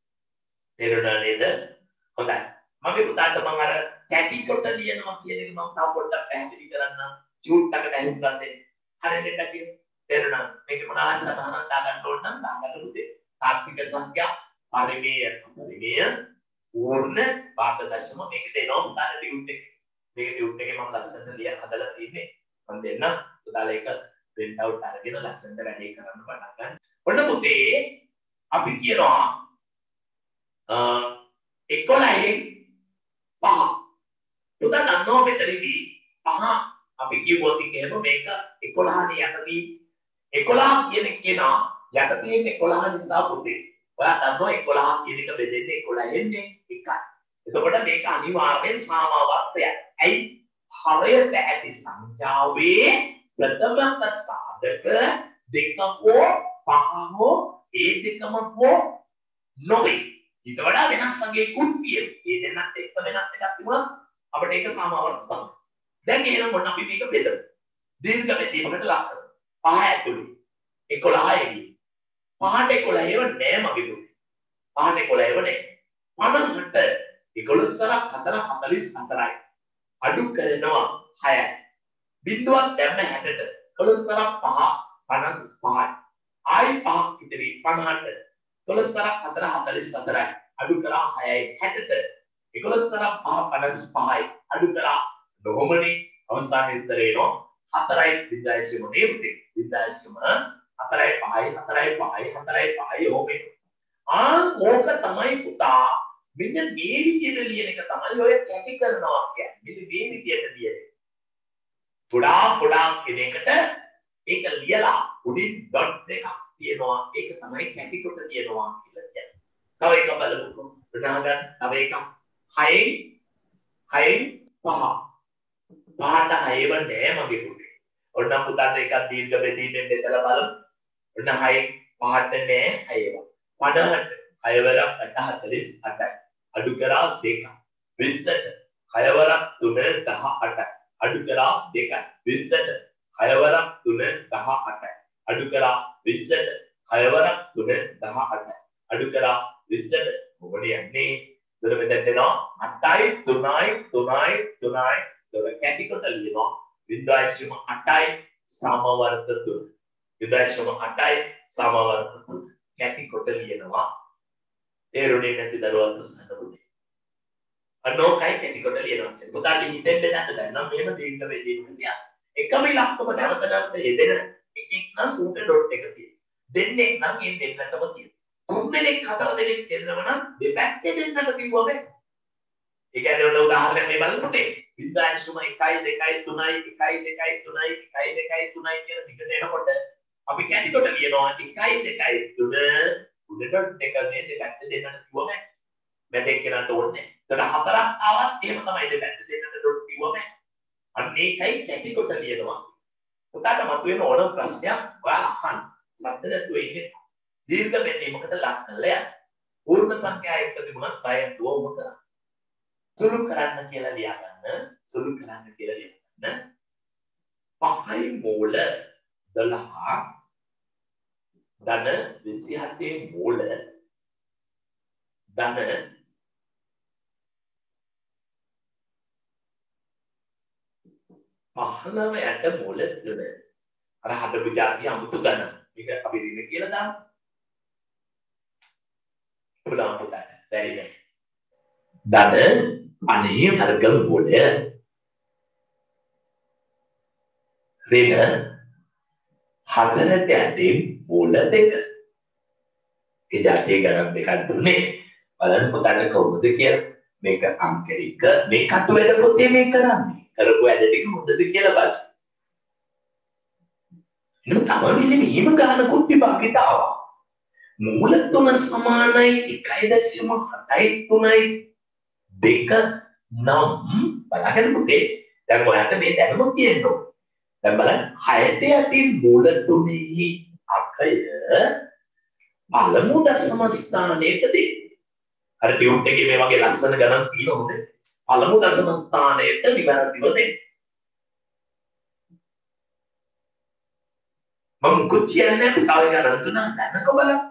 තේරුණා නේද? හොඳයි. මගේ පුතාට මම අර කැටි කොට ලියනවා කියන එක මම තව පොඩ්ඩක් පැහැදිලි කරන්නම්. චූට්ටකට අහුම් ගන්න. හරියට කැටි තේරුණා. මේක මොනවාරි සටහනක් දාගන්න ඕන නම් දාගන්න පුතේ. තාර්කික සංඛ්‍යා පරිමේය පරිමේය පූර්ණ භාග දශම මේක දෙනවා පුතාට ටියුට් එක. මේක ටියුට් එකේ මම ලස්සනට ලිය හදලා තියෙන්නේ. මම දෙන්න පුතාලා ඒක print out අරගෙන ලස්සනට වැඩේ කරන්න පටන් ගන්න. ඔන්න පුතේ අපි කියනවා එකොළහේ පහ. පුතා දන්නවා මෙතනදී පහ අපි කිව්වොත් එහෙම මේක එකොළහ නේ යටදී එකොළහ කියන කෙනා යට තියෙන එකොළහ නිසා පුතේ. ඔයා දන්නවා එකොළහ කියන එක බෙදෙන්නේ එකොළහෙන්නේ එකයි. එතකොට මේක අනිවාර්යෙන් සාමාවර්තයක්. ඇයි? හරයට ඇති සංඛ්‍යාවේ ප්‍රථම සාධක දෙක හෝ පහ හෝ ඒ දෙකම හෝ නොවේ. ඊට වඩා වෙනස් සංඛ්‍යාවකුත් තියෙනවා. ඒ දෙන්නත් එක්ක වෙනස් එකක් තිබුණා අපිට ඒක සාමාවර්ත තමයි. දැන් එහෙනම් මොන අපි මේක බෙදමු. දීර්ඝ බෙදීමකට ලක් කරමු. පහ ඇතුළේ එකොළහ එළිය. පහට එකොළහ ඒව නෑ මගේ පුතේ. පහට එකොළහ ඒව නෑ. පනහට එකොළහ සරක් හතර හතළිස් හතරයි. අඩු කරනවා හයයි. බිංදුවක් දැම්ම හැටට එකොළහ සරක් පහ පනස් පහයි. ආයි පහක් ඉතිරි පනහට එකොළහ සරක් හතර හතළිස් හතරයි. අඩු කරා හයයි හැටට එකොළහ සරක් පහ පනස් පහයි. අඩු කරා නොහොමනේ අවස්ථාවේ උත්තරේ එනවා හතරයි විද්‍යාශීම නේ විද්‍යාශීම හතරයි පහයි හතරයි පහයි හතරයි පහයි ඕකේ. ආ ඕක තමයි පුතා මෙන්න මේ විදිහට ලියන එක තමයි ඔය කැටි කරනවා කියන්නේ. මෙන්න මේ විදිහට ලියන එක. පොඩා පොඩා කෙනෙක්ට ඒක ලියලා උඩින් ඩොට් දෙකක් තියෙනවා. ඒක තමයි කැටි කොට ලියනවා කියලා කියන්නේ. තව එක බලමුකෝ. උදාහරණ තව එකක්. හයයි හයයි පහ. පහට හයව නෑ මගේ පුතේ. ඔන්න පුතාට එකක් දීර්ඝ බෙදීමෙන් බෙදලා බලමු. ඔන්න හයයි පහට නෑ හයව. පනහට හයවරක් අට හතළිස් අටයි. අඩු කරා දෙකයි. විස්සට හයවරක් තුන දහ අටයි. අඩු කරා දෙකයි. විස්සට හයවරක් තුන දහ අටයි. අඩු කරා විස්සට හයවරක් තුන දහ අටයි. අඩු කරා විස්සට මොකද යන්නේ? දොර මෙතෙන් එනවා අටයි තුනයි තුනයි තුනයි දොර කැටි කොට ලියනවා විද්‍යාශීම අටයි සමවර්ත තුන. විද්‍යාශීම අටයි සමවර්ත තුන. කැටි කොට ලියනවා. තේරුණේ නැති දරුවත් උස්සන්න පුතේ. අනෝකයි කැටි කොට ලියනවා. පුතාට හිතෙන් බෙදන්න බෑ නම් මෙහෙම දීර්ඝ බෙදීමක් තියා. එකම ඉලක්කම නැවත නැවත යෙදෙන එකෙක් නම් උන්ට ඩොට් එක තියෙනවා. දෙන්නෙක් නම් ඒ දෙන්නටම තියෙනවා. තුන් දෙනෙක් හතර දෙනෙක් දෙන්නම නම් දෙපැත්තේ දෙන්නට කිව්වම ඒ කියන්නේ ඔන්න උදාහරණයක් මේ බලන්න පුතේ. විද්‍යාශීම එකයි දෙකයි තුනයි එකයි දෙකයි තුනයි එකයි දෙකයි තුනයි කියන දිගට එනකොට අපි කැටි කොට ලියනවා එකයි දෙකයි තුන උඩට දෙක මේ දෙපැත්තේ දෙන්නට කිව්වම මැදෙන් කියනට ඕනේ. ඒකට හතරක් ආවත් එහෙම තමයි දෙපැත්තේ දෙන්නට ඩොට් කිව්වම අන්න ඒකයි කැටි කොට ලියනවා. පුතාට මතුවෙන ඕනම ප්‍රශ්නයක් ඔයාලා අහන්න. සද්ද නැතුව ඉන්නේ. දීර්ඝ බෙදීමකට ලක් කරලා යන්න. පූර්ණ සංඛ්‍යා එක්ක තිබුණත් බය නැතුවම කරන්න. සුළු කරන්න කියලා ලියා ගන්න. සුළු කරන්න කියලා ලියා ගන්න. පහයි මූල දොළහ ධන විසිහතේ මූල ධන පහළොවට මූල තුන. අර හදපු જાතිය අමුතු ගණන්. මේක අපි දින කියලා දාමු. පුළුවන් පුතාට බැරි නෑ. ධන අනේ වර්ග මූලය ඍණ හතරට යටින් මූල දෙක. ඒ જાතිය ගණන් දෙකක් දුන්නේ. බලන්න පුතාට කොහොමද කියලා. මේක අංක එක මේ කටු වැඩ පොතේ මේ කරන්නේ. කරපු වැඩ ටික හොඳද කියලා බලන්න. එනම් තමයි මෙහෙම ගණනකුත් විභාගෙට ආවා. මූල තුන සමානයි එකයි දශම හතයි තුනයි දෙක නම් බලන්න පුතේ. දැන් ඔයාලට මේ දැනුම තියෙන්න ඕනේ. දැන් බලන්න හයට යටින් මූල තුනෙහි අකය පළමු දශම ස්ථානයට දෙන්න. අර ටියුට් එකේ මේ වගේ ලස්සන ගණන් තියෙනවද? පළමු දශම ස්ථානයට නිවැරදිව දෙන්න. මම මුකුත් කියන්නේ නැහැ පුතාගේ ගණන් තුන දැනක බලන්න.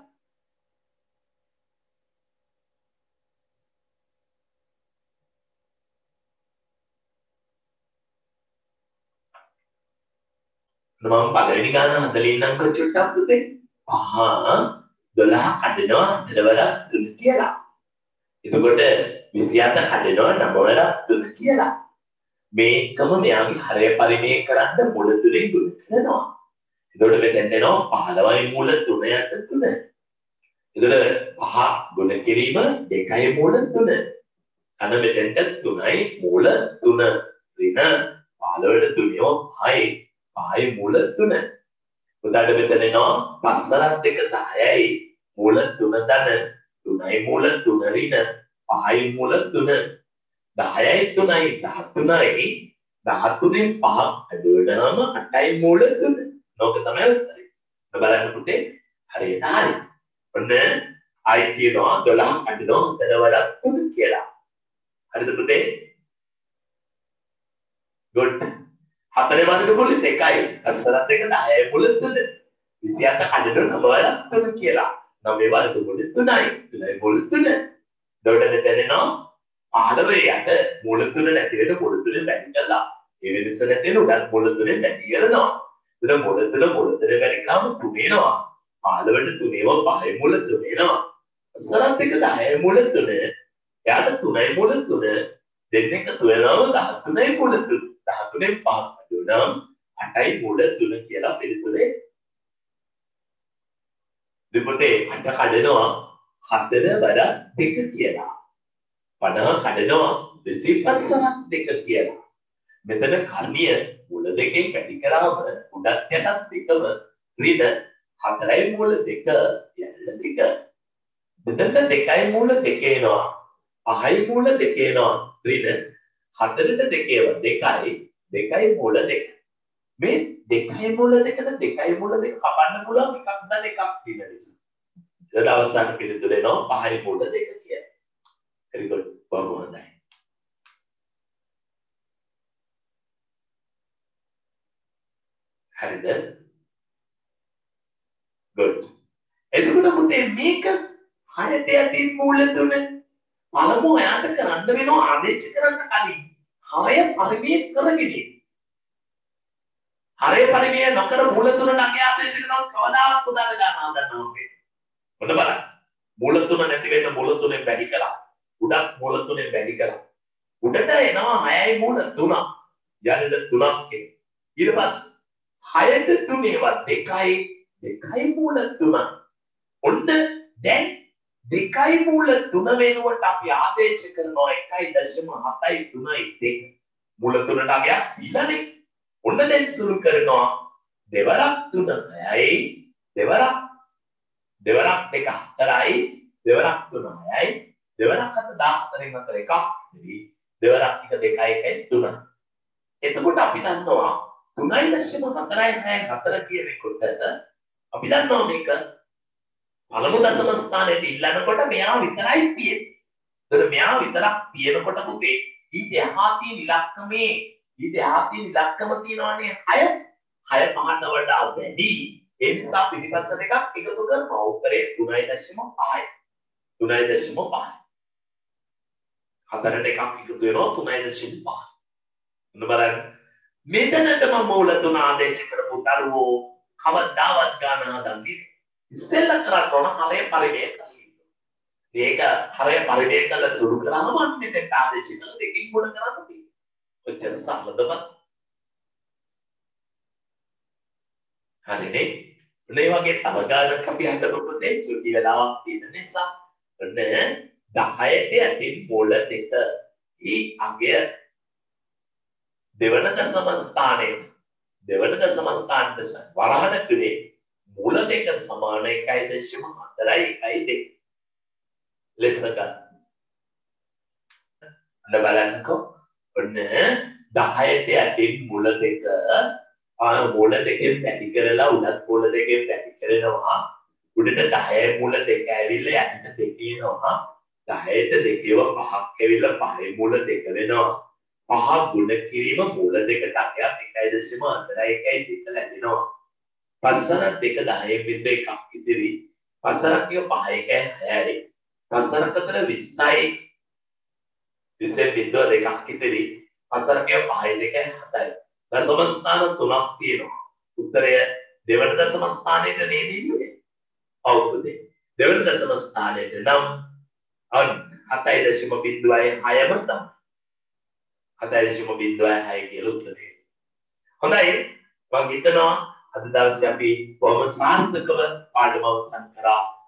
මම පළවෙනි ගාන හදලා ඉන්නම්ක චුට්ටක් පුතේ. පහ දොළහ කඩනවා හතරවල තුන කියලා. එතකොට විසිහත කඩනවා නවවල තුන කියලා. මේකම මෙයාගේ හරය පරිමේය කරන්න මුල තුලින් ගුණ කරනවා. එතකොට මෙතෙන් එනවා පහළොවයි මූල තුන යට තුන. එතකොට පහ ගුණ කිරීම දෙකයි මූල තුන. අන්න මෙතෙන්ට තුනයි මූල තුන. ඍණ පළවෙනි තුනේම පහයි පහයි මුල තුන. උදාට මෙතන එනවා පස්සරත් දෙක දහයයි මුල තුන දන තුනයි මුල තුන ඍණ පහයි මුල තුන දහයයි තුනයි දහතුනයි දහතුනෙන් පහක් අඩු වෙනාම අටයි මුල තුන. නෝක තමයි උත්තරේ. බලන්න පුතේ හරියට හරි. ඔන්න I කියනවා දොළහ අඩිනවා හතර වඩා තුන කියලා. හරිද පුතේ? good. හතරේ වර්ගමූල දෙකයි. අස්සරත් දෙක දහයයි මුල තුන. විසිහත අඩිනවා නව වඩා තුන කියලා. නවයේ වර්ගමූල තුනයි. තුනයි මුල තුන. දොඩ දෙතෙනවා පහළව යට මුල තුන නැති වෙන මුල තුනේ වැඩි කළා. ඒ වෙනස නැති වෙන උඩත් මුල තුනේ වැඩි කරනවා. තුන මුල තුන මුල තුනේ වැඩි කළාම තුන එනවා. පහළවට තුනේව පහයි මුල තුන එනවා. අස්සරත් දෙක දහයයි මුල තුන. යාට තුනයි මුල තුන දෙන්නෙක් එකතු වෙනවම දහතුනයි මුල තුන. දහතුනෙන් පහක් අඩු නම් අටයි මුල තුන කියලා පිළිතුරේ. දෙපොතේ අට කඩනවා හතර වඩා දෙක කියලා. පනහ කඩනවා දෙසිපස්සරක් දෙක කියලා. මෙතන කර්ණීය මුල දෙකෙන් වැඩි කරාම උඩත් යටත් දෙකම ඍණ හතරයි මුල දෙක යන්න දෙක. මෙතන දෙකයි මුල දෙක එනවා. පහයි මුල දෙක එනවා. ඍණ හතරට දෙකේව දෙකයි දෙකයි මුල දෙක. මේ දෙකයි මුල දෙකට දෙකයි මුල දෙක කපන්න පුළුවන් එකක් දැන් එකක් දින නිසා. ඊට අවසාන පිළිතුර එනවා පහයි මුල දෙක කියලා. very good. බොහොම හොඳයි. හරිද? good. එතකොට පුතේ මේක හයට යටින් මූල තුන පළමුව ඔයාට කරන්න වෙනවා ආදේශ කරන්න කලින් හරය පරිමේය කරගෙන ඉන්න. හරය පරිමේය නොකර මූල තුන නැගේ ආදේශ කරනවා කවදාවත් උදාන ගන්න හදන්නවා මේ. මොන බලන්න. මූල තුන නැති වෙන්න මූල තුනෙන් වැඩි කළා. උඩක් මූල තුනෙන් වැඩි කළා. උඩට එනවා හයයි මූල තුන. යන්න තුනක් කියන. ඊට පස්සේ හයට තුනේවත් දෙකයි දෙකයි මූල තුන. ඔන්න දැන් දෙකයි මූල තුන වෙනුවට අපි ආදේශ කරනවා එකයි දශම හතයි තුනයි දෙක. මූල තුනට අගයක් දීලානේ. ඔන්න දැන් සුළු කරනවා දෙවරක් තුන හයයි දෙවරක් දෙවරක් දෙක හතරයි දෙවරක් තුන හයයි දෙවරක් හත දහහතරෙන් හතර එකක් දෙවරක් එක දෙකයි එකයි තුන. එතකොට අපි දන්නවා තුනයි දශම හතරයි හයයි හතර කියන එකට අපි දන්නවා මේක පළමු දශම ස්ථානයේ ඉල්ලනකොට මෙයා විතරයි තියෙන්නේ. ඒතර මෙයා විතරක් තියෙනකොට පුතේ ඊට එහා තියෙන ඉලක්කමේ ඊට එහා තියෙන ඉලක්කම තියෙනවානේ හය. හය පහට වඩා වැඩි. ඒ නිසා පිටිපස්සට එකක් එකතු කරනවා. උත්තරේ තුනයි දශම පහයි. තුනයි දශම පහයි. හතරට එකක් එකතු වෙනවා තුනයි දශම පහයි. මොන බලන්න. මෙතනටම මූල තුන ආදේශ කරපු දරුවෝ කවදාවත් ගන්න හදන්නේ ඉස්සෙල්ලා කරන්න ඕන හරය පරිමේය කරලා ඉන්න. මේක හරය පරිමේය කරලා සුළු කරාම අන්නේ දෙට ආදේශ කරලා දෙකකින් ගුණ කරන්න තියෙනවා. ඔච්චර සරලද බං? හරිනේ. මේ වගේ තව ගානක් අපි හදනකොට මේ චුටි වෙලාවක් තියෙන නිසා ඔන්න දහයට යටින් මූල දෙක ඊ අගය දෙවන දශම ස්ථානයේ දෙවන දශම ස්ථානයේ වරහණ ක්‍රේ මූල දෙක සමාන එකයි දශම හතරයි එකයි දෙක ලෙස ගන්න. අන්න බලන්නකෝ ඔන්න දහයට යටින් මූල දෙක ආ මූල දෙකෙන් පැටි කරලා උඩත් මූල දෙකෙන් පැටි කරනවා. උඩට දහය මූල දෙක ඇවිල්ලා යටිට දෙක එනවා. දහයට දෙකේව පහක් ඇවිල්ලා පහේ මූල දෙක වෙනවා. පහ ගුණ කිරීම මූල දෙකට අගයක් එකයි දශම හතරයි එකයි දෙක ලැබෙනවා. පස්සරක් දෙක දහයෙන් බිඳුව එකක් ඉදිරි. පස්සරක් එක පහ එකයි හයයි. පස්සරක් අතර විස්සයි විස්සෙන් බිඳුව දෙකක් ඉදිරි. පස්සරක් එක පහයි දෙකයි හතයි. දශම ස්ථාන තුනක් තියෙනවා. උත්තරය දෙවන දශම ස්ථානයේ නේද ඉන්නේ? ඔව් පුතේ. දෙවන දශම ස්ථානයේ නම් අන් හතයි දශම බිඳුවයි හයම තමයි. හතයි දශම බිඳුවයි හය කියලා උත්තරේ. හොඳයි. මම හිතනවා අද දවසේ අපි බොහොම සාර්ථකව පාඩම අවසන් කරා.